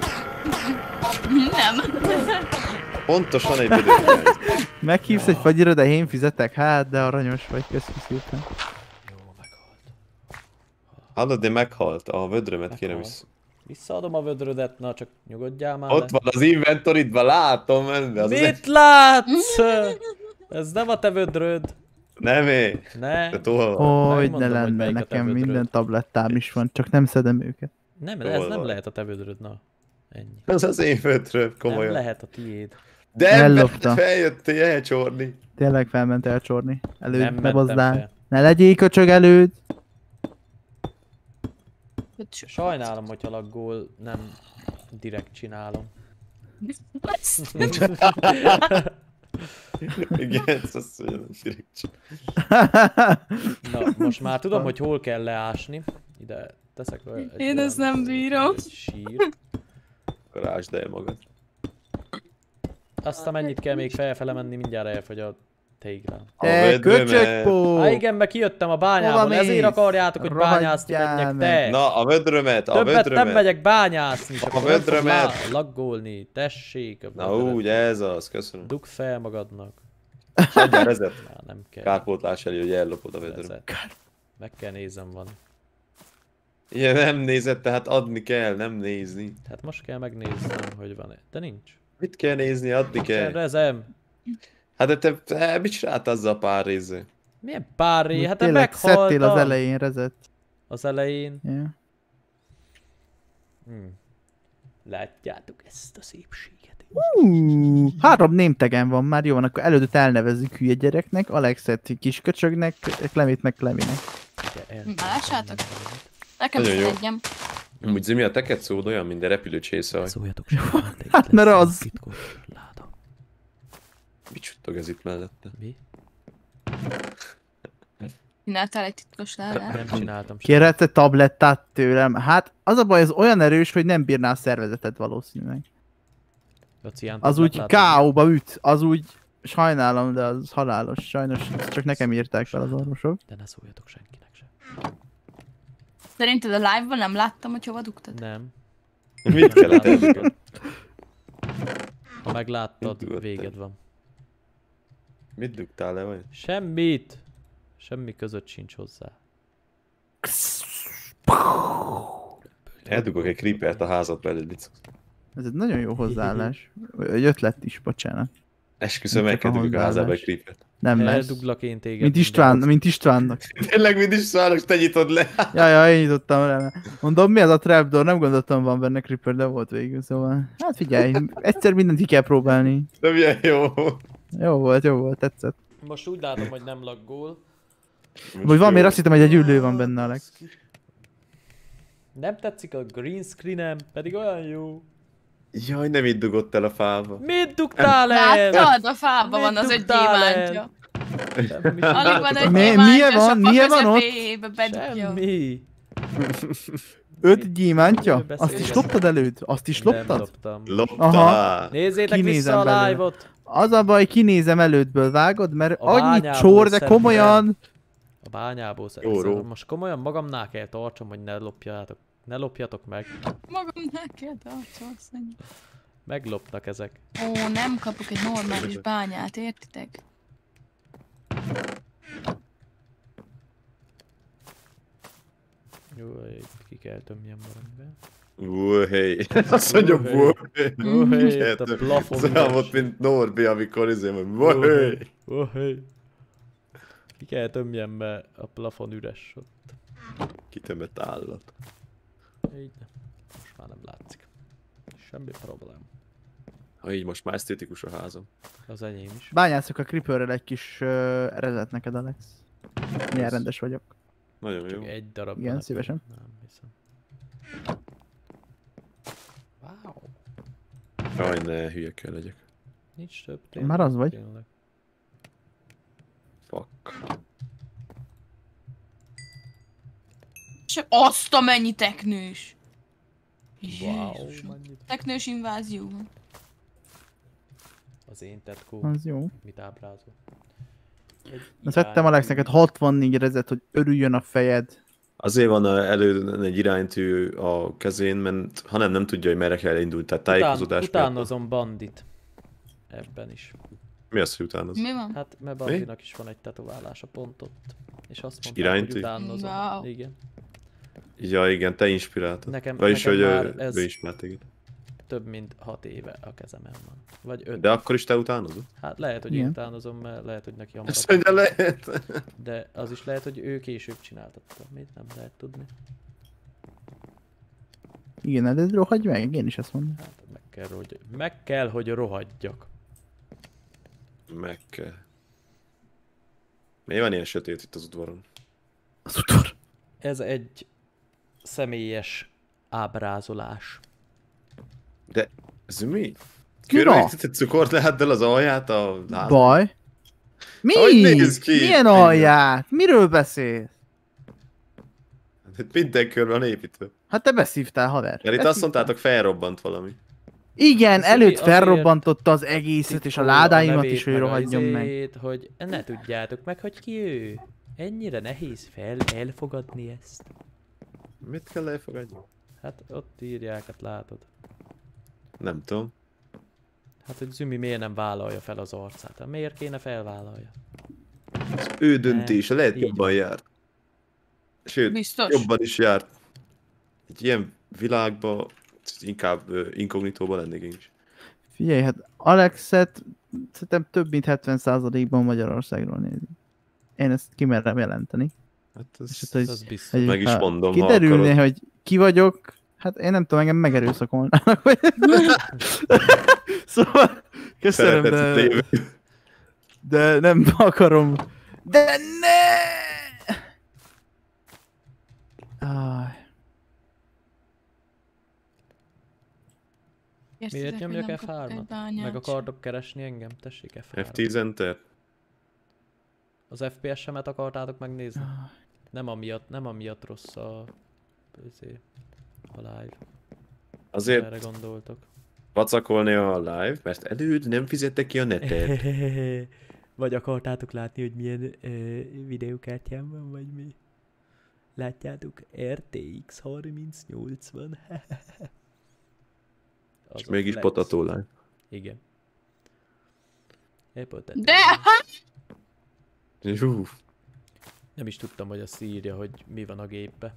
Nem. Pontosan egy vödrömet. Meghívsz egy fagyira, de én fizetek? Hát, de aranyos vagy, köszönöm szépen. Jó, meghalt. Hallod, de meghalt. A vödrömet kérem Meghalt. vissza. Visszaadom a vödrödet, na csak nyugodjál már Ott le. van az inventoridban, látom, de az az egy... Mit látsz? Ez nem a te vödröd. Nem én. Ne. De tol van. Hogy Megmondom, ne hogy lenne, melyik a te nekem vödröd. minden tablettám is van, csak nem szedem őket. Nem, Hol ez nem van? lehet a te vödröd, na. Ennyi. Ez az én vödröm, Nem komolyan. lehet a tiéd. De Ellopta. ember, feljöttél elcsorni. Tényleg felment elcsorni. Nem Előd, ne mentem bazdál. fel. Ne legyél köcsög előd. Sajnálom, hogyha laggol, nem direkt csinálom. Igen, ez az, hogy nem direkt. Na, most már tudom, hogy hol kell leásni. Ide teszek egy Én ezt nem olyan- bírom. egy sír. Akkor ásd el magad. Aztán mennyit kell még felfele menni, mindjárt elfogy a téglán. Te köcsögpó! Há igen, meg kijöttem a bányából, Hova ezért mész? akarjátok, hogy bányászni Rohadjál menjek, meg. te! Na, a vödrömet, a Többet vödrömet. nem megyek bányászni, csak A akkor nem fog vödrömet. lá- laggolni, tessék. a Na vödröt. úgy, ez az, köszönöm. Dugd fel magadnak. Adjál vezet. Á, nem kell. Kárpótlás elé, hogy ellopod a vödrömet. Vezet. Meg kell nézem van. Igen, nem nézed, tehát adni kell, nem nézni. Hát most kell megnéznem, hogy van-e. De nincs. Mit kell nézni, adni kell. Rezem. Hát de te, te mit csinált azzal a pár réző? Milyen pár ré? Hát te Tényleg szedtél az meghaltam. elején rezet. Az elején. Yeah. Hm. Látjátok ezt a szépséget? Uh, három némtegen van már, jó van, akkor előtt elnevezzük hülye gyereknek, Alexet kisköcsögnek, Klemit meg Kleminek. Már lássátok? Nekem Nagyon jó. egyem. Amúgy Zimi, a teket szód olyan, mint a repülőcsészaj. Szóljatok semmit. Hát mert az. Titkos láda. Mit csuttog ez itt mellette? Mi? Csináltál egy titkos ládát? Nem csináltam semmit. Kérhetsz tablettát tőlem? Hát az a baj, ez olyan erős, hogy nem bírná a szervezeted valószínűleg. A ciánt Az úgy látod? ká ó-ba üt, az úgy sajnálom, de az halálos. Sajnos csak nekem írták fel az orvosok. De ne szóljatok senkinek sem. Szerinted a live-ban nem láttam, hogy hova dugtad? Nem. Mit kellett elni? Ha megláttad, Mit véged van. Mit dugtál le, vagy? Semmit. Semmi között sincs hozzá. Eldugok egy creepert a házat belőle, mit szólsz? Ez egy nagyon jó hozzáállás. Egy ötlet is, bocsánat. Esküszöm, Csak meg a kell dugni a házába egy hozzáállás. creepert. Nem lesz. Elduglak én téged. Mint István, mint Istvánnak. Tényleg mind is szállok, te nyitod le. Ja, ja, én nyitottam rá. Mondom, mi az a trapdoor? Nem gondoltam van benne creeper, de volt végül, szóval. Hát figyelj, egyszer mindent ki kell próbálni. De milyen jó. Jó volt, jó volt, tetszett. Most úgy látom, hogy nem laggol. Vagy valamiért azt hittem, hogy egy ülő van benne, Alex. Nem tetszik a green screenem, pedig olyan jó. Jaj, nem itt dugott el a fába. Mit dugtál el? Láttad? A fában Mit van az egy dugtál el? gyémántja. Semmi. Alig van egy Mi- gyémántja, milyen és van? a fa Milyen van ott? közepébe bedugja. Semmi. Öt gyémántja? Miről Azt is beszélsz? loptad előtt? Azt is Nem loptad? loptam. Lopta. Aha. Nézzétek Kinézem vissza a belőle. live-ot. Az a baj, kinézem előttből, vágod? Mert A annyi bányából csór, de szedtem. komolyan... A bányából Jó, ró. szerintem. Most komolyan magamnál kell tartsam, hogy ne lopjátok. Ne lopjatok meg. Magam neked, asszony. Megloptak ezek. Ó, nem kapok egy normális bányát, értitek? Jó, itt ki kell tömjem valamivel. Uhéj. Azt mondja, uhéj. Uhéj, itt a plafon Ez olyan volt, üres. mint Norbi, amikor izé, hogy uhéj. Uhéj. Ki kell tömjem, mert a plafon üres ott. Kitömött állat. Így nem. Most már nem látszik. Semmi problém. Ha így most már esztétikus a házam. Az enyém is. Bányászok a creeperrel egy kis uh, rezet neked, Alex. Milyen rendes vagyok. Nagyon jó. Csak egy darab. Igen, van, szívesen. Nem hiszem. Wow. Jaj, ne, hülye kell legyek. Nincs több. Már az vagy? Tényleg. Fuck. És azt a mennyi teknős! Wow. Jézusom. mennyit- Teknős invázió van. Az én tetkó. Az jó. Mit ábrázol? Egy Azt vettem irány- Alexnek hatvannégy rezet, hogy örüljön a fejed. Azért van a- elő egy iránytű a kezén, mert ha nem, nem tudja, hogy merre kell indulni, tehát tájékozódás. Után, utánozom bandit. Ebben is. Mi az, hogy utánoz? Mi van? Hát, mert bandinak is van egy tetoválása pont ott. És azt mondta, iránytű? hogy utánozom. Wow. Igen. Ja, igen, te inspiráltad. Nekem- Vagyis, nekem hogy már ő, ez- ő inspirált téged. Több mint hat éve a kezemen van. Vagy öt. De akkor is te utánozod? Hát lehet, hogy én Igen. utánozom, mert lehet, hogy neki Ezt hamarabb. mondja, lehet. De az is lehet, hogy ő később csináltatta. Mit nem lehet tudni. Igen, de ez rohagy meg, én is ezt mondom. Hát meg kell, hogy, meg kell, hogy rohadjak. Meg kell. Miért van ilyen sötét itt az udvaron? Az udvar. Ez egy személyes ábrázolás. De ez mi? Mi Körbe van? egy cukort lehettel az alját a házban? Baj? Mi? Hogy néz ki? Milyen Minden. alját? Miről beszélsz? Hát minden körben van építve. Hát te beszívtál, haver. Mert itt azt mondtátok, felrobbant valami. Igen, Zümi előtt azért felrobbantotta az egészet, és a titkolja ládáimat nevét, is ő meg a rohadjon meg. izét, hogy ne tudjátok meg, hogy ki ő. Ennyire nehéz fel elfogadni ezt. Mit kell elfogadni? Hát ott írják, hát látod. Nem tudom. Hát, hogy Zümi miért nem vállalja fel az arcát? Hát miért kéne felvállalja? Az ő döntése, lehet így jobban járt. Sőt, Biztos. jobban is járt. Egy ilyen világban inkább uh, inkognitóban lennék én is. Figyelj, hát Alexet szerintem több mint hetven százalékban Magyarországról nézik. Én ezt kimerem jelenteni. Hát És ez, hát, hogy, Az biztos. hogy meg is ha mondom, ha kiderülne, akarod. hogy ki vagyok, hát én nem tudom, engem megerőszakolnának. Vagy... szóval, köszönöm, Szeretett de, tévé. de nem akarom. De ne! Aj. Miért nyomjak F hármat? Meg akartok keresni engem? Tessék F három. F tíz Enter? Az F P S-emet akartátok megnézni? Nem amiatt, nem amiatt rossz a... Azért, a live. Azért Erre gondoltok. vacakolni a live, mert előtt nem fizette ki a netet. Vagy akartátok látni, hogy milyen ö, videókártyám van, vagy mi? Látjátok? R T X harmincnyolcvan. Az És a mégis flex. potató live. Igen. Épp ott De hát! Hú, nem is tudtam, hogy azt írja, hogy mi van a gépbe.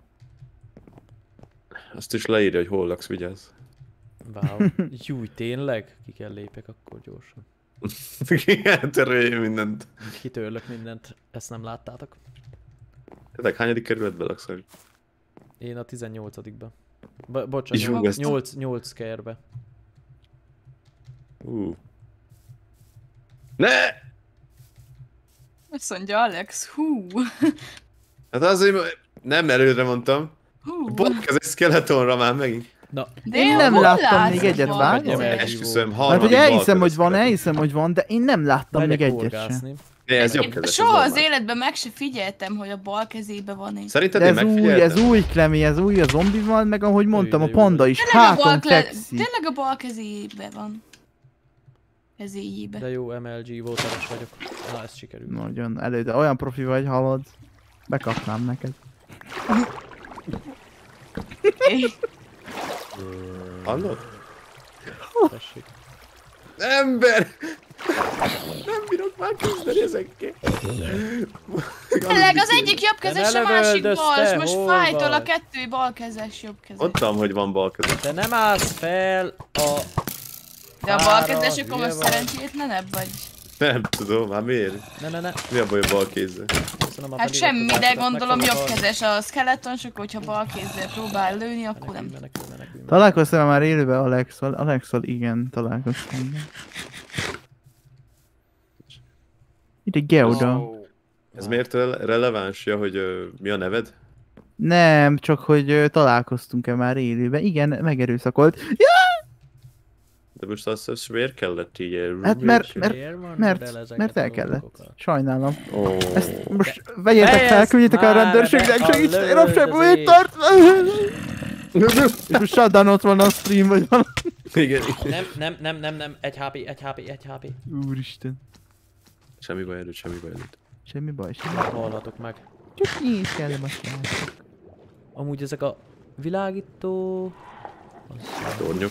azt is leírja, hogy hol laksz, vigyázz. Wow. Júj, tényleg? Ki kell lépjek akkor gyorsan. Eltörölje mindent. Kitörlök mindent. Ezt nem láttátok? Tényleg, hányadik kerületben laksz? Hogy? Én a tizennyolcadikban. Bo bocs, És hú, ezt- nyolc, nyolc kerbe. Hú. Ne! Azt mondja Alex, hú, Hát azért nem előre mondtam. hú. Bok, ez egy skeletonra már megint. Na, De Én én nem hol láttam látom még egyet, a vágod? balkezet? Esküszöm, Hát, harmadik hogy elhiszem, balkezes hogy van, skeleton. elhiszem, hogy van, de én nem láttam még megyek egyet sem. horgászni. De ez jobb Én kezes, ez soha az normális. életben meg se figyeltem, hogy a bal kezébe van egy. Szerinted De én ez új, megfigyeltem? ez új Klemi, ez új a zombival, meg ahogy mondtam, de a jó panda vagy. is Tényleg a bal, háton kle... fekszik. Tényleg a bal kezébe van. Kezéjébe. De jó, em el gé vóteres vagyok. Na, ez sikerült. Nagyon elő, de olyan profi vagy, hallod. Bekapnám neked. Hallod? Tessék. Ember! Nem bírok már küzdeni ezekkel. Tényleg az egyik jobb kezes, ne a másik lövöldözz, bal, és te, most hol fájtól a vagy? kettő bal kezes, jobb kezes. Mondtam, hogy van bal kezes. Te nem állsz fel a... De a bal fára, kezes, akkor hülye most vagy. szerencsétlenebb vagy. Nem tudom, már miért? Ne, ne, ne. Mi a baj a bal kézzel? Köszönöm a Hát semmi, de feliratkozásodat, gondolom meg jobb fogok kezes a skeleton, és akkor hogyha bal kézzel próbál lőni, akkor Menekülj, nem. menekülj, menekülj, menekülj. Találkoztam már élőben Alexval, Alexval igen, találkoztam. Itt egy Geoda. Ez miért rele- relevánsja, hogy ö, mi a neved? Nem, csak hogy ö, találkoztunk-e már élőben. Igen, megerőszakolt. De most azt, azt miért kellett így el? Hát mert, mert, Miért mondod mert, el ezeket mert a el kellett. dolgokat? Sajnálom. Ó, Ezt most vegyétek fel, Fejezd küldjétek a már rendőrségnek, be a segítsen, én abszolút lövöldözést! tart. És most shutdown ott van a stream, vagy valami. igen. Nem, nem, nem, nem, nem. Egy há pé, egy há pé, egy há pé. Úristen. Semmi baj előtt, semmi baj előtt. Semmi baj, semmi. Hallhatok meg. Csak így kell a srácok. Amúgy ezek a világító... Az, Tornyok.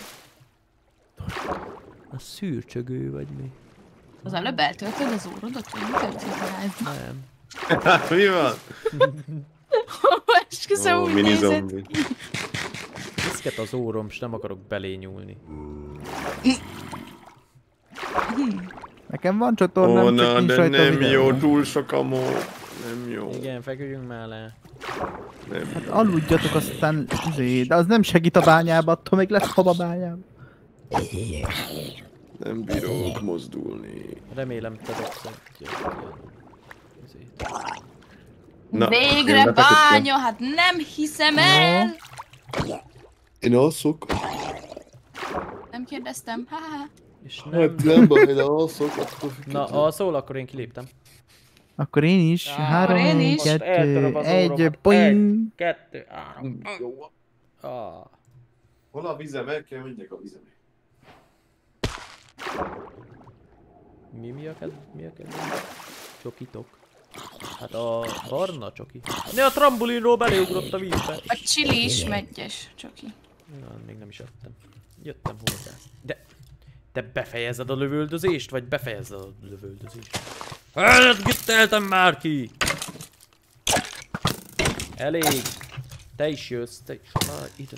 a szűrcsögő vagy mi? Az előbb eltöltöd az órodat, hogy mi történt a live-ban? Nem. Hát mi van? Esküszöm, Ó, úgy mini nézett. zombi. Viszket az órom, s nem akarok belé nyúlni. Nekem van csatornám, Ó, csak na, nincs de rajta nem videó. jó, túl sok a mó. Nem jó. Igen, feküdjünk már le. Nem. Hát aludjatok aztán, izé, de az nem segít a bányába, attól még lesz hab a bányába. Nem bírok mozdulni. Remélem te dobsz egy ilyen... izét. Na, Végre én befeküdtem. bánya, hát nem hiszem el! Én alszok. Nem kérdeztem, haha. És nem... Hát nem baj, de alszok, attól Na, függetlenül. a szól, akkor én kiléptem. Akkor én is, Á, három, én is. kettő, Eltöröm az egy, óromat. poing. Kettő, három. Jó. Ah. Hol a vizem? El kell menjek a vizem. Mi mi a kedv... mi a kedv... Csokitok? Hát a barna csoki. Ne, a trambulinról beleugrott a vízbe. A chili is megyes, csoki. Na, még nem is ettem. Jöttem horgász. De... Te befejezed a lövöldözést, vagy befejezed a lövöldözést? Elgetteltem már ki! Elég! Te is jössz, te is. Ah, ide.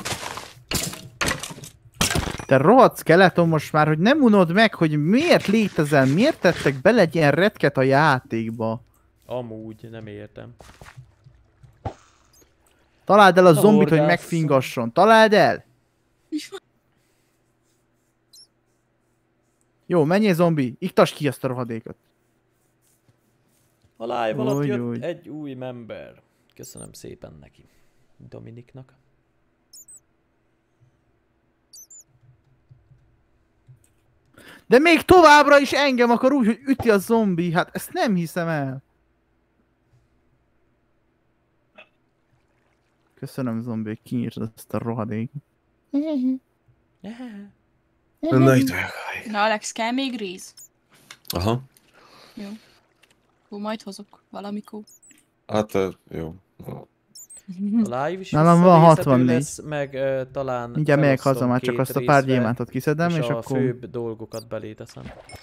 Te rohadt skeleton most már, hogy nem unod meg, hogy miért létezel, miért tettek bele egy ilyen retket a játékba? Amúgy, nem értem. Találd el a A zombit, hogy horgász. megfingasson. Találd el! Jó, menjél zombi, iktasd ki azt a rohadékot. A live alatt Úgy, jött úgy. egy új member. Köszönöm szépen neki. Dominiknak. De még továbbra is engem akar úgy, hogy üti a zombi, hát ezt nem hiszem el. Köszönöm zombi, hogy kinyírtad ezt a rohadékot. Na itt vagyok. Na Alex, kell még ríz? Aha. Jó. Hú, majd hozok valamikor. Hát, ö, jó. A live is Nálam van visszanézhető hatvannégy. lesz, meg uh, talán Mindjárt megyek haza, felosztom már csak két azt a pár részre, gyémántot kiszedem, és, és a akkor... főbb dolgokat belé teszem.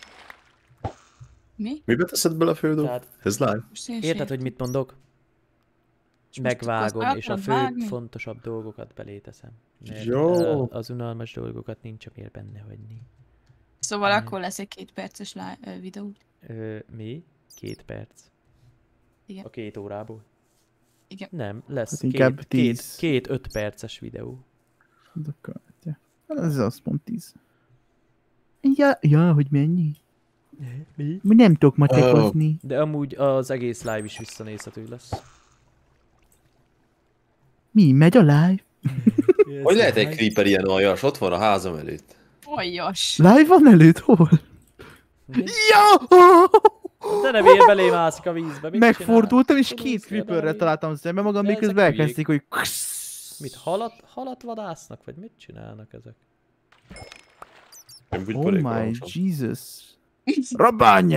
Mi? Mibe teszed bele a fő dolg? Tehát Ez live? Most én érted, sem hogy mit mondok? És most Megvágom, akkor és a azt főbb, vágni? fontosabb dolgokat belé teszem. Mert Jó. ö, az unalmas dolgokat nincs miért benne hagyni. Szóval Mm. akkor lesz egy két perces lá- ö, videó. Ö, mi? Két perc. Igen. A két órából? Igen. Nem, lesz Hát két, inkább két, tíz. két öt perces videó. Ez az pont tíz. Ja, ja, hogy mennyi? Mi? Mi nem tudok matekozni. De amúgy az egész live is visszanézhető lesz. Mi? Megy a live? Hogy lehet egy creeper ilyen aljas? Ott van a házam előtt. Olyas! Live van előtt? Hol? Mi? Ja! De ne vér belé mászik a vízbe. Mit Megfordultam, és csinálsz? két Tudod, creeperrel szépen, találtam szembe magam, De miközben ezek elkezdték, hogy... Mit, halat, halat vadásznak? Vagy mit csinálnak ezek? Én Oh bugyborékolom my sem. Jesus. Robbanj!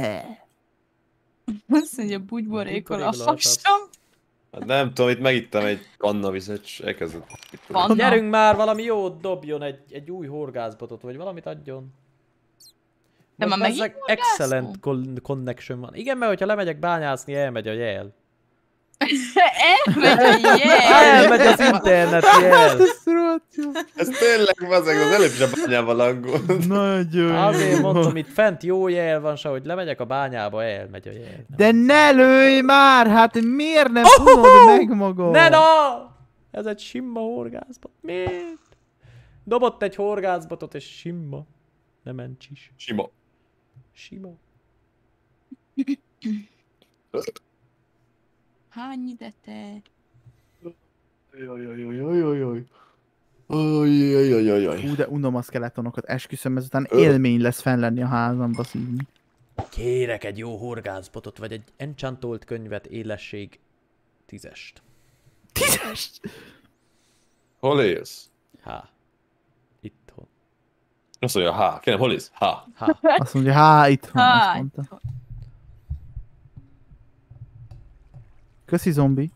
Azt mondja, bugyborékol a Bugyborékol a hasam. Hát nem tudom, itt megittem egy kanna vizet, és elkezdett. Van. Na. Gyerünk már, valami jót dobjon, egy, egy új horgászbotot, vagy valamit adjon. De Most már megint bezzeg horgászol? excellent con- connection van. Igen, mert hogyha lemegyek bányászni, elmegy a jel. Elmegy a jel! Elmegy az internet jel. Ez rohadt jó. Ez tényleg bazeg, az előbb is a bányában langolt. Nagyon jó. Azért mondtam, itt fent jó jel van, se, hogy lemegyek a bányába, elmegy a jel. De ne lőj már! Hát miért nem unod meg magad? Ne no! Ez egy simma horgászbot. Miért? Dobott egy horgászbotot, és simma. Nem ment is. Sima. Sima. Hány ide te? Jajajajajajaj. Ajajajajajaj. Hú, de unom a skeletonokat, esküszöm, ezután élmény lesz fenn lenni a házamba szívni. Kérek egy jó horgászbotot, vagy egy enchantolt könyvet, élesség tízest. Tízes! Hol élsz? Há. Itthon. Azt mondja, há. Kérem, hol élsz? Há. Há. Azt mondja, há, itt van, azt Hány? mondta. Köszi, zombi.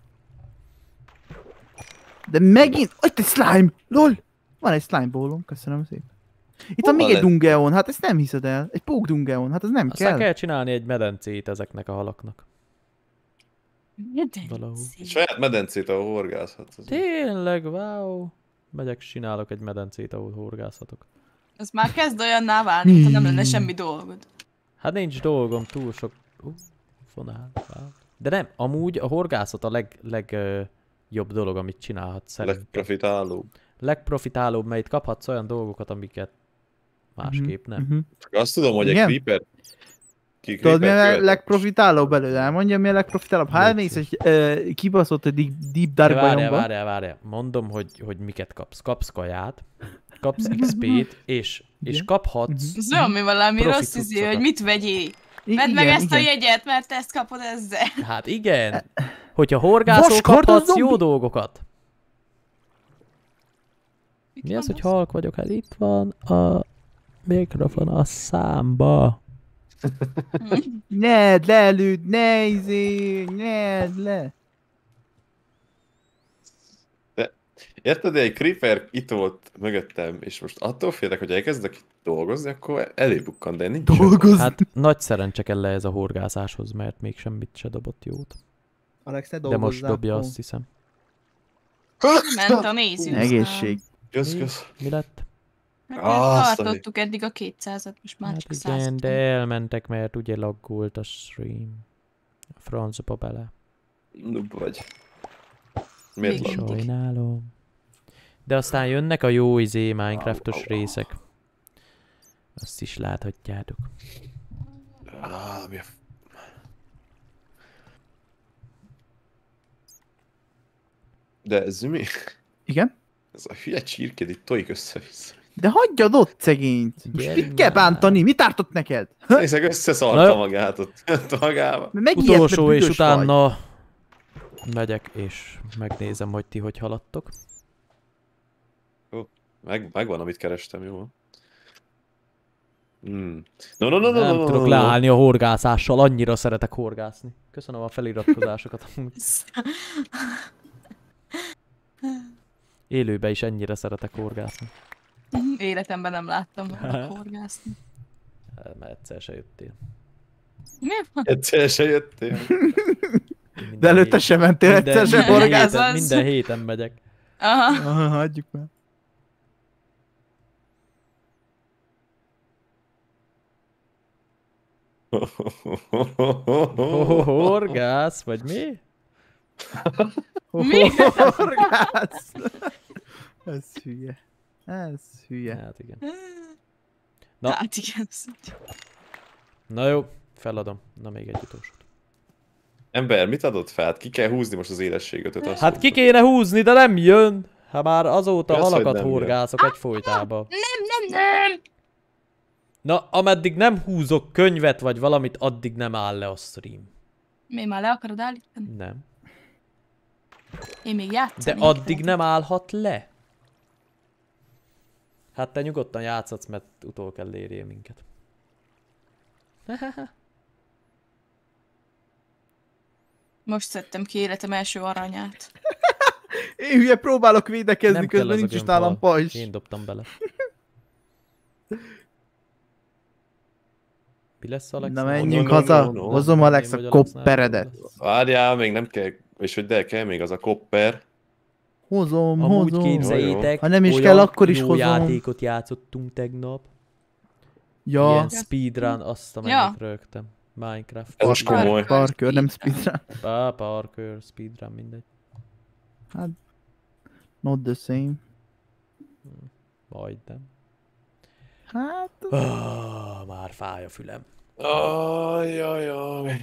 De megint... Ott egy slime! Lol! Van egy slime bólom, köszönöm szépen. Itt van Hova még egy lett? dungeon, hát ezt nem hiszed el. Egy pók dungeon, hát ez nem Aztán kell. kell csinálni egy medencét ezeknek a halaknak. Valahol. Saját medencét, ahol horgászhatsz. Az Tényleg, wow. Megyek, csinálok egy medencét, ahol horgászhatok. Az már kezd olyanná válni, mintha nem lenne semmi dolgod. Hát nincs dolgom, túl sok... Uh, fonál. Wow. De nem, amúgy a horgászat a leg, leg ö, jobb dolog, amit csinálhatsz szerintem. legprofitálóbb. Legprofitálóbb, mert itt kaphatsz olyan dolgokat, amiket másképp nem. Mhm. Csak azt tudom, hogy egy Igen? creeper... Ki Tudod, mi a creeper követ? legprofitálóbb belőle? Elmondja, mi a legprofitálóbb? Ha elmész egy uh, kibaszott egy deep, deep dark De várjál, bajomba. várjál, várjál. Mondom, hogy, hogy miket kapsz. Kapsz kaját, kapsz iksz pét, és, és Igen. kaphatsz... Ez olyan, mi valami Profi rossz izé, cuccokat. hogy mit vegyél. I- Vedd meg igen, ezt a igen. jegyet, mert ezt kapod ezzel. Hát igen. Hogyha horgászol, Vaskard a kaphatsz zombi! jó dolgokat. Itt Mi az, van hogy halk vagyok? Hát itt van a Mikrofon a számba. Ne, lelőd, ne izé, ne, le. Érted, egy creeper itt volt mögöttem, és most attól félek, hogy elkezdek itt dolgozni, akkor előbukkan, de nincs. Dolgozni. Hát nagy szerencse kell le ez a horgászáshoz, mert még semmit se dobott jót. Alex, ne De most dolgozzál. dobja, Ó. azt hiszem. Ment a néző. Egészség. Kösz, kösz. Mi lett? Meg Azt a tartottuk eddig a kétszázat, most már Hát csak igen, száz. de elmentek, mert ugye laggult a stream. A francba bele. Noob vagy. Miért Végül. van? Sajnálom. De aztán jönnek a jó izé Minecraftos részek. Azt is láthatjátok. Ah, mi a... f- De ez mi? Igen? Ez a hülye csirkéd itt tojik össze-vissza. De hagyjad ott szegényt. Most Gyerünk mit kell már. bántani? Mit ártott neked? Nézzek, Na összeszarta jó. magát ott magába. Megijedt, Utolsó, mert és büdös vagy. utána megyek, és megnézem, hogy ti hogy haladtok. Meg, megvan, amit kerestem, jó? Hmm. No, no, no, no, Nem no, no, tudok no, no. leállni a horgászással, annyira szeretek horgászni. Köszönöm a feliratkozásokat. amúgy. Élőbe is ennyire szeretek horgászni. Életemben nem láttam volna horgászni. Hát, mert egyszer se jöttél. Mi van? Egyszer se jöttél. Minden De előtte hét- sem mentél minden- egyszer sem minden horgászni. héten- Az. Minden héten megyek. Aha. Aha, hagyjuk már. Oh, horgász, vagy mi? Mi? Horgász. Ez hülye. Ez hülye. Hát igen. Na. Hát igen. Na jó, feladom. Na még egy utolsót. Ember, mit adott fel? Hát ki kell húzni most az élességet? azt Hát mondta. ki kéne húzni, de nem jön. Ha már azóta Mi az, hogy halakat nem jön? horgászok egy folytában. Nem, nem, nem! Na, ameddig nem húzok könyvet vagy valamit, addig nem áll le a stream. Mi már le akarod állítani? Nem. Én még De játszani. addig nem állhat le. Hát te nyugodtan játszhatsz, mert utol kell érjél minket. Most szedtem ki életem első aranyát. Én hülye próbálok védekezni, Nem kell közben az a nincs is gömbhal. nálam pajzs. Én dobtam bele. Mi lesz, Alex? Na No, menjünk no, no, haza, no, no. hozom Alex Vagy a Alexnál kopperedet. jobb lesz. Várjál, még nem kell, és hogy de kell még az a kopper. Hozom, Amúgy hozom. képzeljétek, Ha nem is olyan kell, akkor is jó hozom. játékot játszottunk tegnap. Ja, Ilyen speedrun, azt a Ja. mennyit rögtem. Minecraft. Ez most Parkour. komoly. Parkour, nem speedrun. Pá, parkour, speedrun, mindegy. Not the same. Majdnem. Hát, Ah, már fáj a fülem. Ajajaj.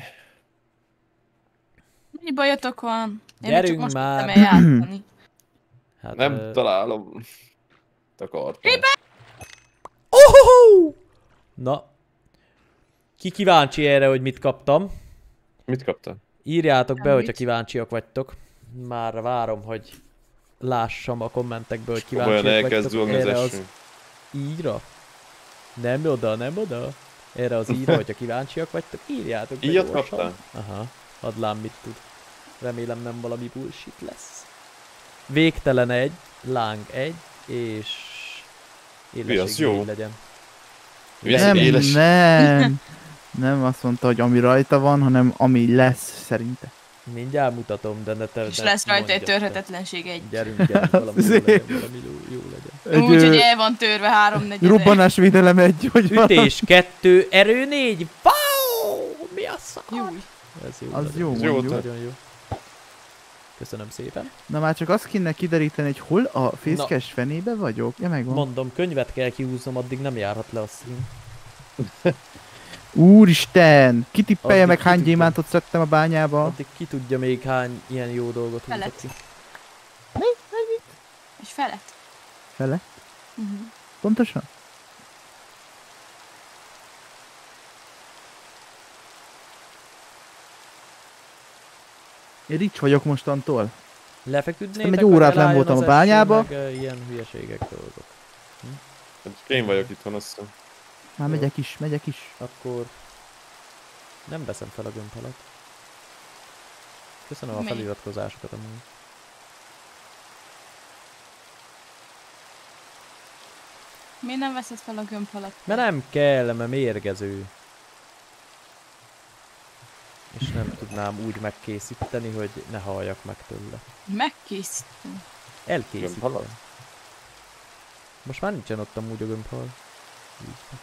Mi bajotok van? Én Gyerünk csak most már. tudtam el játszani. Hát, Nem ö, találom. Akartam. Ohoho! Na. Ki kíváncsi erre, hogy mit kaptam? Mit kaptál? Írjátok be, Semmit. hogyha kíváncsiak vagytok. Már várom, hogy lássam a kommentekből, hogy Olyan kíváncsiak elkezd vagytok zúgni az erre eső. az íra. Nem oda, nem oda. Erre az íra, hogyha kíváncsiak vagytok, írjátok be Íjat gyorsan. kaptál? Aha, adlám mit tud. Remélem nem valami bullshit lesz. Végtelen egy, láng egy, és Mi az élesség jó? négy legyen. Mi az nem, éles? nem. Nem azt mondta, hogy ami rajta van, hanem ami lesz szerinte. Mindjárt mutatom, de ne te És ne lesz rajta egy mondjad te. Gyerünk, gyerünk, valami jó legyen, valami jó, jó legyen. Egy, Úgy, ö, hogy el van törve háromnegyed. Robbanásvédelem egy, hogy van. Ütés kettő, erő négy. Wow! Mi a szar? Júj. Ez jó. Az nagyon jó, Jó, mondjuk. Nagyon jó. Köszönöm szépen. Na már csak azt kéne kideríteni, hogy hol a fészkes fenébe vagyok. Ja, megvan. Mondom, könyvet kell kihúznom, addig nem járhat le a stream. Úristen! Kitippelje Addig meg, hány kitudja. gyémántot szedtem a bányába. Addig ki tudja még hány ilyen jó dolgot húzott Felett. ki. És felett. Fele? Uh-huh. Pontosan? Én rics vagyok mostantól. Lefeküdnétek, Aztán egy vagy órát nem elálljon voltam az a bányába. eső, meg, ö, ilyen hülyeségek dolgok. Hát én vagyok itthon, azt hiszem. Már megyek is, megyek is. Akkor nem veszem fel a gömbhalat. Köszönöm a Mi? feliratkozásokat amúgy. Miért nem veszed fel a gömbhalat? Mert nem kell, mert mérgező. És nem tudnám úgy megkészíteni, hogy ne halljak meg tőle. Megkészítem. Elkészítem. Gömbhalat? Most már nincsen ott amúgy a gömbhal. Vízbe.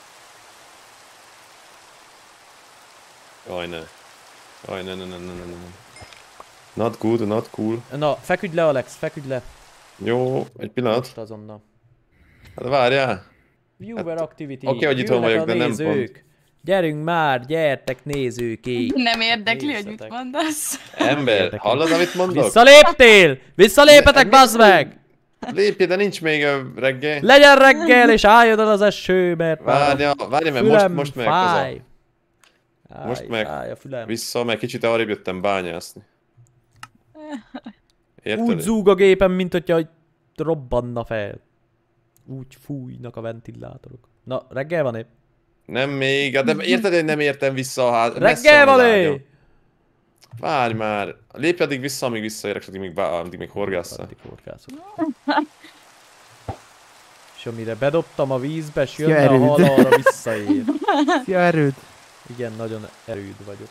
Jaj, ne. Jaj, ne, ne, ne, ne, ne, ne. Not good, not cool. Na, feküdj le, Alex, feküdj le. Jó, egy pillanat. Most azonnal. Hát várjál. Viewer Hát, activity. oké, hogy itthon Jönnek vagyok, a de nem nézők. Gyerünk már, gyertek nézőké. Nem érdekli, hogy mit Nézzetek. mondasz. Ember, Érdekel. hallod, amit mondok? Visszaléptél! Visszalépetek, Ne- bazd meg! Lépj, de nincs még ö, reggel. Legyen reggel, és álljon az eső, mert már Várja, várja, mert most, fülem most meg az a... fáj. Áj, Most meg fáj a fülem. Vissza, mert kicsit arrébb jöttem bányászni. Érted? Úgy zúg a gépem, mint hogyha robbanna fel. Úgy fújnak a ventilátorok. Na, reggel van épp. Nem még, hát de érted, hogy nem értem vissza a ház... messze Reggel van van az épp! ágyam. Várj már. Lépj addig vissza, amíg visszaérek, addig még, bá- addig még horgásszál. Addig horgászok. És amire bedobtam a vízbe, és Szia, jönne a erőd. hal, arra visszaér. Szia, erőd! Igen, nagyon erőd vagyok.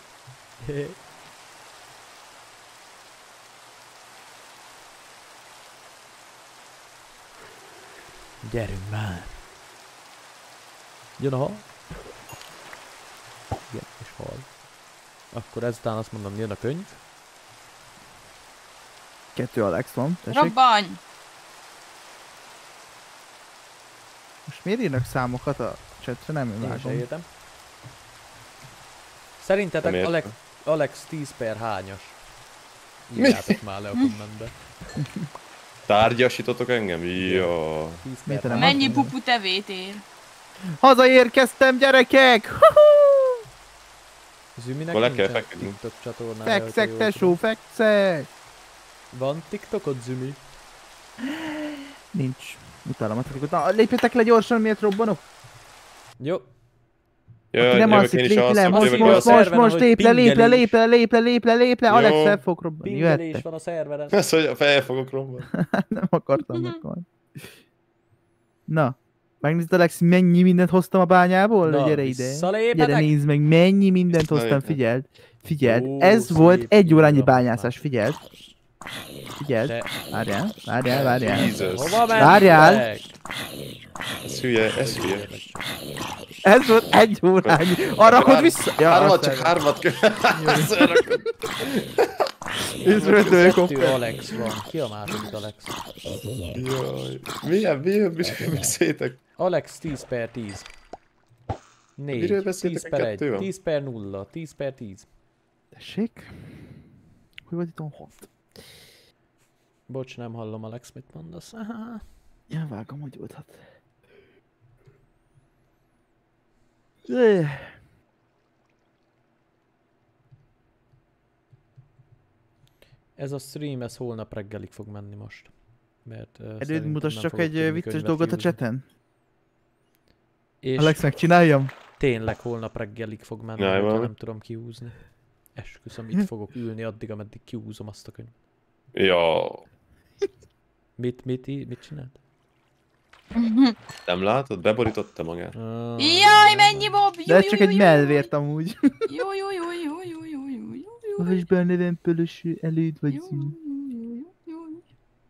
Gyerünk már! Jön a hal? Igen, és hal. Akkor ezután azt mondom, jön a könyv. Kettő Alex van, tessék. Robbanj! Most miért írnak számokat a chatre? Nem Én se vágom. értem. Szerintetek Nem Alex, értem. Alex tíz per hányas? Írjátok már le a kommentbe. Tárgyasítotok engem? Jó. tíz Mit per nem hányas. Mennyi pupu tevét ér? Hazaérkeztem, gyerekek! Huhu! Züminek Akkor le kell nincsen feküdnünk. TikTok csatornája, hogyha Fekszek, jól tesó, tudom. fekszek! Van TikTokod, Zümi? Nincs. Utálom a tiktot. Na, lépjetek le gyorsan, miért robbanok? Jó. Jaj, Aki nem jövök alszik, én is lépj le, alszom, most, jövök alszik, most, alszom. most, szerven, most, ahogy lép le, lép le, pingelés. lép le, lép le, lép le, lép le, Alex Jó. fel fog robbanni, Pingelés jöttek. van a szerveren. Ez, hogy fel fogok robbanni. Nem akartam meghalni. Na, megnézd Alex, mennyi mindent hoztam a bányából? Na, Gyere ide. visszalépetek? Gyere nézd meg, mennyi mindent hoztam, Visszalépek. figyeld. Figyeld, Ó, ez volt szép egy órányi uram. bányászás, figyeld. Figyeld, Te- várjál, várjál, várjál. Jesus. Hova Várjál. mentek? Ez hülye, ez hülye. Ez volt egy órányi. Arrakod vissza? Ja, Hármat, azt csak el- hármat kell. Összerakod. Ez röntőkopter. Kettő Alex van. Ki a második Alex? Jaj. Milyen, milyen, milyen beszéltek? Alex tíz per tíz. négy, Miről beszéltek, tíz per kettő egy, van? tíz per nulla, tíz per tíz. Tessék? Hogy volt itt a hat? Bocs, nem hallom, Alex, mit mondasz. Aha. Ja, vágom, hogy volt hat. Öh. Ez a stream, ez holnap reggelig fog menni most. Mert, uh, Erőd, szerintem mutass nem csak fogok egy tudni ö, vicces könyvet dolgot a kiúzni. chaten. És Alex, megcsináljam? tényleg holnap reggelig fog menni, Jaj, hogyha valami. nem tudom kiúzni. Esküszöm, itt fogok ülni addig, ameddig kiúzom azt a könyvet. Ja. Mit, mit, mit csinált? Nem látod? Beborította magát. Uh, Jaj, mennyi Bob! Jó, De ez jó, csak jó, egy jó, melvért amúgy. Jó, jó, jó, jó, jó, jó, jó, jó, jó, Most be a nevem pölöső, előd vagy jó, szín. jó, jó, jó, jó.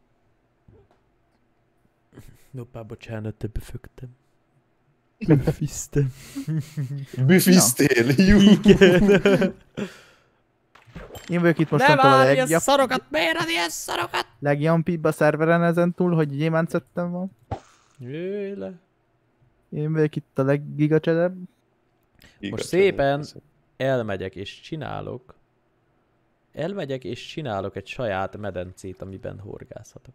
Noppá, bocsánat, te befögtem. Büfisztem. Büfisztél, jó. Én vagyok itt Ne mostantól a várj, ilyen legjobb, szarokat, miért ad ilyen szarokat? legjampibb a szerveren ezen túl, hogy gyémánt szedtem van. Jöjj le. Én vagyok itt a leggigacsedebb. Most szépen elmegyek és csinálok. Elmegyek és csinálok egy saját medencét, amiben horgászhatok.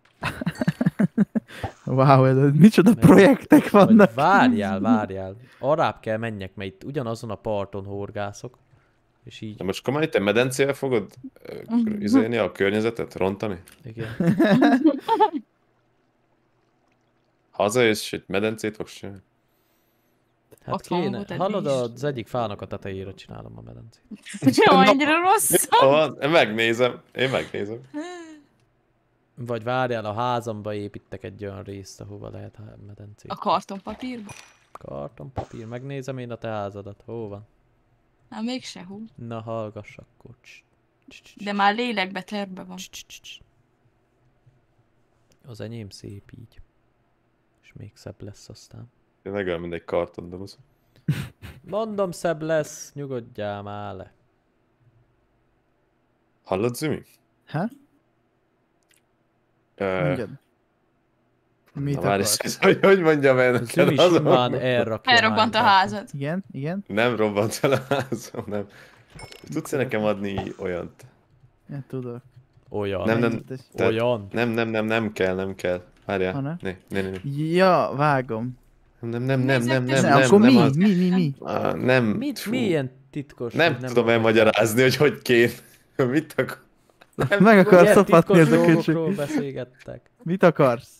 Wow, ez micsoda Mert- projektek Vagy vannak. várjál, várjál. Arrább kell menjek, mert itt ugyanazon a parton horgászok. És így, Na most komolyan, te medencével fogod ö, izélni a környezetet, rontani? igen. Hazajössz, és egy medencét fogsz csinálni? Hát Ott van kéne, volt eddig hallod, is. az egyik fának a tetejére csinálom a medencét. Jó, annyira rossz. Van, én megnézem, én megnézem. Vagy várjál, a házamba építek egy olyan részt, ahova lehet há- medencét. A kartonpapírba? Kartonpapír, megnézem én a te házadat, hol van? Hát még sehol. Na hallgass akkor. Cs, cs, cs, cs, De már lélekbe terve van. cs, cs, cs, cs. Az enyém szép így. És még szebb lesz aztán. Én legalább mindegy kartondoboz. Mondom, szebb lesz, nyugodjál már le. Hallod, Zümi? Ha? Ö, Mondjad. Mit Na már akarsz? is, hogy, hogy mondjam el neked? Zümi az a- simán elrakja. Elrobbant a Minecraft. házad. Igen, igen. Nem robbant fel a házam, nem. Tudsz-e nekem adni olyant? Ja, tudok. Olyan. Nem, nem, Mennyit ez- tehát- Olyan. Nem, nem, nem, nem kell, nem kell. Várjál. Ha ne? Ne, ne, ne, ne. Ja, vágom. Nem, nem, nem, nem, nem, Nézzek, nem, Ne, nem, akkor nem, mi? az- Mi, mi, mi? Á, nem, Mit, fú, mi ilyen titkos? nem hogy tudom mondod? elmagyarázni, hogy hogy kéne. Mit akar? Meg akarsz Ilyen szopatni titkos ez a dolgokról köcsög. beszélgettek. Mit akarsz?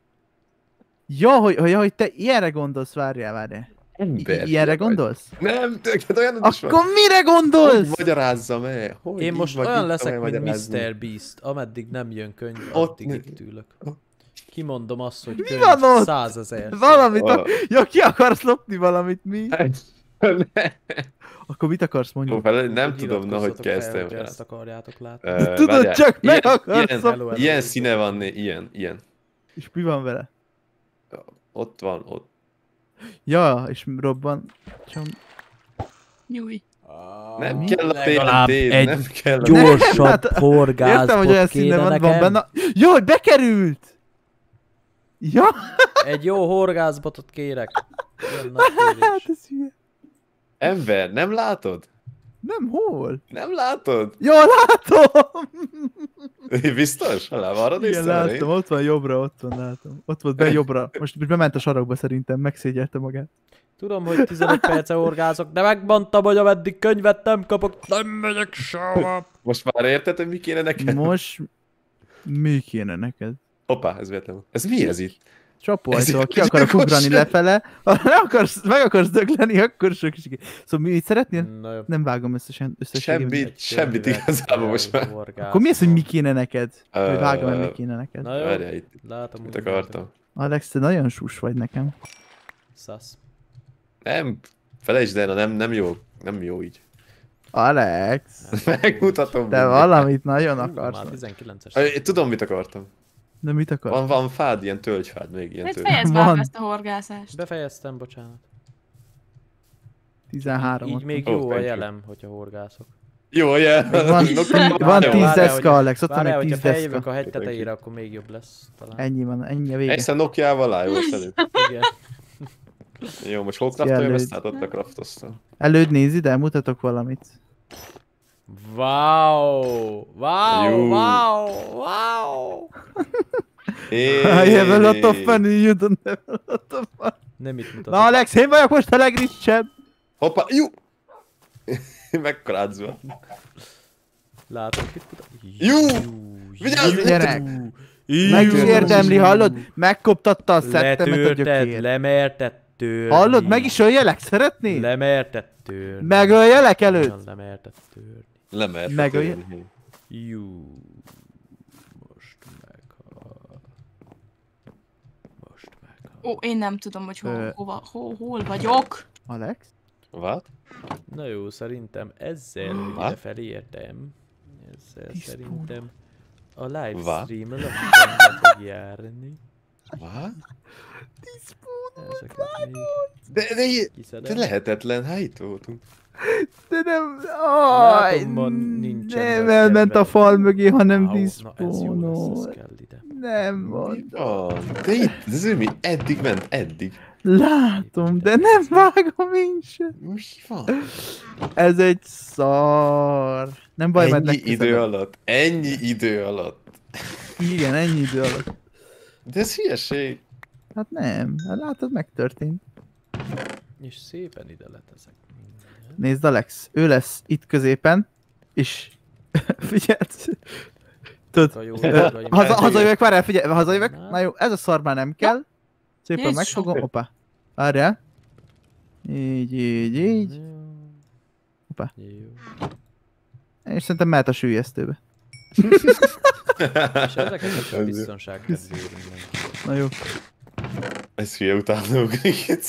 Ja, hogy, hogy, hogy te ilyenre gondolsz, várjál, várjál. Ember. I- ilyenre vagy. gondolsz? Nem, tőled olyan is van. Akkor mire Hogy gondolsz? magyarázzam el? Hogy Én így most vagy, olyan mit leszek, tudom mint elmagyarázni? miszter Beast, ameddig nem jön könyv, Ott addig mi- itt ülök. Kimondom azt, hogy Mi könyv van ott? százezer. Valamit, Ah. ak- ja, ki akarsz lopni valamit, mi? Ne. Akkor mit akarsz Ó, mondani? fel- Nem Hogy tudom, na, hogy iratkozzatok fel, kezdtem. hogyha ezt akarjátok látni. Ö, Tudod, várjál. csak meg Ilyen- akarsz ilyen- szopni. Hello, hello. Ilyen színe van, né- ilyen, ilyen. És mi van vele? Ott van, ott. Ja, és robban. Csom... Nyúj. Nem Mi? kell a Legalább té en té, egy nem kell a... Gyorsabb hát- Értem, hogy horgászbot olyan színe kéne van, van nekem. benne. Jó, hogy bekerült! Ja, Egy jó horgászbotot kérek. Ilyen nagy kérés. hát ez hülye. Ember, nem látod? Nem, hol? Nem látod? Jó, látom! Biztos? Alá arra Igen, néztem elé? látom, ott van jobbra, ott van, látom. Ott volt be jobbra. Most, most bement a sarokba szerintem, megszégyelte magát. Tudom, hogy tizenöt perce horgászok, de megmondtam, hogy ameddig könyvet nem kapok, nem megyek sehova. Most már érted, hogy mi kéne neked? Most mi kéne neked? Hoppá, ez véletlen. Ez mi ez itt? Csapóajtóval Ez ki egy akarok gyilkosság. ugrani lefele, ha le akarsz, meg akarsz dögleni, akkor sok is. Szóval mi mit szeretnél? Na jó. Nem vágom összesen, összességében. Semmit, Egy semmit könyvet igazából kell most már. horgásznom. Akkor mi az, hogy mi kéne neked? Vagy Ö, vágom, hogy mi kéne neked? Na jó, Várjál itt. látom, Mit úgy akartam? Alex, te nagyon sus vagy nekem. Szasz. Nem, felejtsd el, nem, nem jó, nem jó így. Alex, Megmutatom. te mindjárt. valamit nagyon Hú, akarsz. már tizenkilences. Ö, én Tudom, mit akartam. De mit akarsz? Van, van fád, ilyen tölgyfád, még ilyen Mit tölgy. fejezd Van. már be ezt a horgászást? Befejeztem, bocsánat. tizenhárom. Így még Oh, jó a thank you. jelem, hogyha horgászok. Jó, jel. Még van, van Várjál, tíz várjál, deszka, hogy- Alex, ott van Várjál, egy hogyha tíz feljövök deszka. a hegy tetejére, akkor még jobb lesz talán. Ennyi van, ennyi a vége. Egyszer Nokiával áll, jó szerint. Igen. Jó, most hol craftoljam Jelölt. ezt? Hát ott a craftoztam. Előd néz ide, mutatok valamit. Wow! Wow! Jó. Wow! Wow! Hey. I have a lot of money, you don't have a lot of money. Nem itt mutatok. Na Alex, én vagyok most a legricsebb. Hoppá, jó! Mekkorát zöld. Látom, itt mutat. Jó! Vigyázz, Jó! gyerek! Jó! Meg is érdemli, hallod? Megkoptatta a szettemet a Letörted, gyökér. lemerted törni. Hallod, meg is öljelek, szeretnéd? Lemerted törni. Megöljelek előtt? Nagyon lemerted törni. Lemert. Megölje- Jó. Most meghal. Most meghal. Ó, én nem tudom, hogy hol, Ö. hova, hol, hol vagyok. Alex? What? Na jó, szerintem ezzel Ha? ide felértem. Ezzel Tíz szerintem a livestream Va? lassan le fog járni. What? Ezeket még De, de, de kiszedem. lehetetlen, hát itt voltunk. De nem... Aj, Látom, ma nincsen nem webcam elment a vele. fal mögé, hanem Wow, na ez jó lesz, ez diszpónol. kell ide. Nem Mi mondom. van? De itt, de Zömi, eddig ment, eddig. Látom, de nem vágom én sem. Mi van? Ez egy szar. Nem baj, mert Ennyi legközelebb. idő alatt, ennyi idő alatt. Igen, ennyi idő alatt. De ez hülyeség. Hát nem, hát látod, megtörtént. És szépen ide leteszek mindent. Nézd, Alex, ő lesz itt középen, és figyeld. Tudod, A jó ö, dolgaim. haza, hazajövök, várjál, figyelj, hazajövök. Na. Na jó, ez a szar már nem kell. Szépen Jézus. megfogom, opa. Várjál. Így, így, így. Jó. Hoppá. Jó. És szerintem mehet a süllyesztőbe. És ezeket is a Ez jó. biztonság kedvéért mindenki. Na jó. Ez hülye utána ugrik.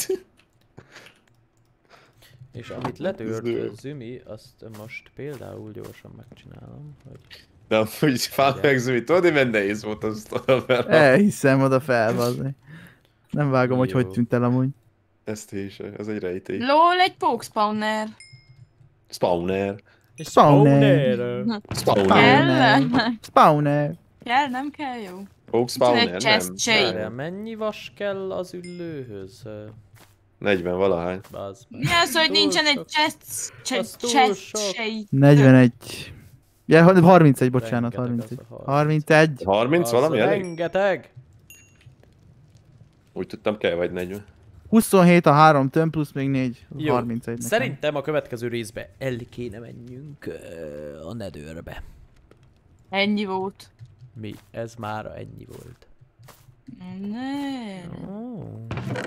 És amit Ez jó. letört Zümi, azt most például gyorsan megcsinálom, hogy... De amúgy fál meg Zümi, tudod, hogy milyen nehéz volt azt oda fel. Elhiszem oda felvazni. Nem vágom, hogy Jó. hogy tűnt el amúgy. Ezt is, ez egy rejtély. Lol, egy poke spawner. Spawner. És Spawner. Spawner. Kell? Spawner. Kell, nem kell, jó? Folk Egy spawner, nem? chest shape. Várjál, mennyi vas kell az üllőhöz? Ö, negyven valahány. Bazd meg. Mi az, hogy Túl nincsen egy sok. chest, Az chest, túl chest sok. shape? negyvenegy. Ja, harmincegy, bocsánat, Rengeteg az harmincegy. a harmincegy. harminc Az valami elég? rengeteg! Úgy tudtam, kell vagy negyven. huszonhét a három tön plusz még négy. Jó, harmincegy nekem. szerintem a következő részbe el kéne menjünk ö, a nedőrbe. Ennyi volt. Mi? Ez már ennyi volt. Ne. Oh.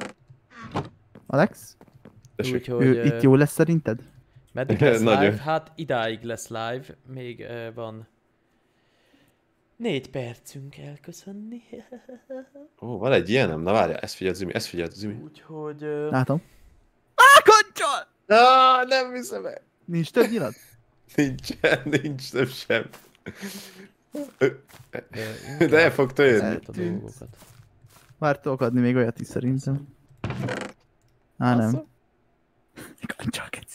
Alex? Tessék. Úgyhogy Ő ö, itt jó lesz szerinted? meddig lesz Nagyon. live? Hát idáig lesz live. Még ö, van négy percünk elköszönni. Ó, van egy ilyenem? Na várjál, ezt figyeld Zümi, ezt figyeld Zümi. Úgyhogy... ö, Látom. Á, koncsol! Ah, nem viszem el. Nincs több nyilat? Nincsen, nincs több sem. ö, De el fog jönni. ezeket a dolgokat. Már tudok adni még olyat is szerintem. Á, nem. Bassza. Koncsol, keci.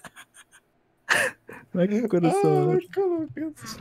Mekkora Ah, szar. mekkora kec.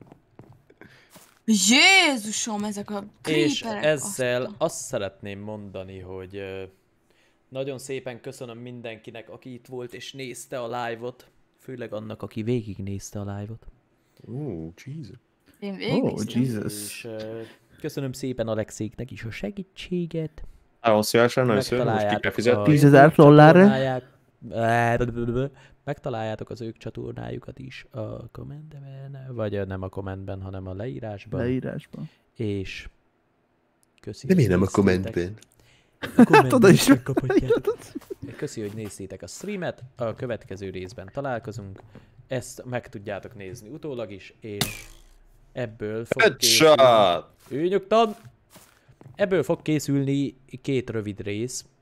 Jézusom, ezek a És creeperek. ezzel azt azt szeretném mondani, hogy ö, nagyon szépen köszönöm mindenkinek, aki itt volt és nézte a live-ot. Főleg annak, aki végignézte a live-ot. Ó, Jesus. a- Én Ó, végignéztem. Jesus. És ö, köszönöm szépen Alexéknek is a segítséget. Nagyon szívesen, nagyon szívesen, most ki kell fizetni. tízezer dollárra. csatornáját- Megtaláljátok az ők csatornájukat is a kommentben, vagy ö, nem a kommentben, hanem a leírásban. Leírásban. És köszi. De hogy miért nem a néztétek. kommentben? A kommentben oda is megkaphatjátok. Köszi, hogy néztétek a streamet, a következő részben találkozunk. Ezt meg tudjátok nézni utólag is, és ebből fog készülni... Headshot! Ő nyugtan! Ebből fog készülni két rövid rész,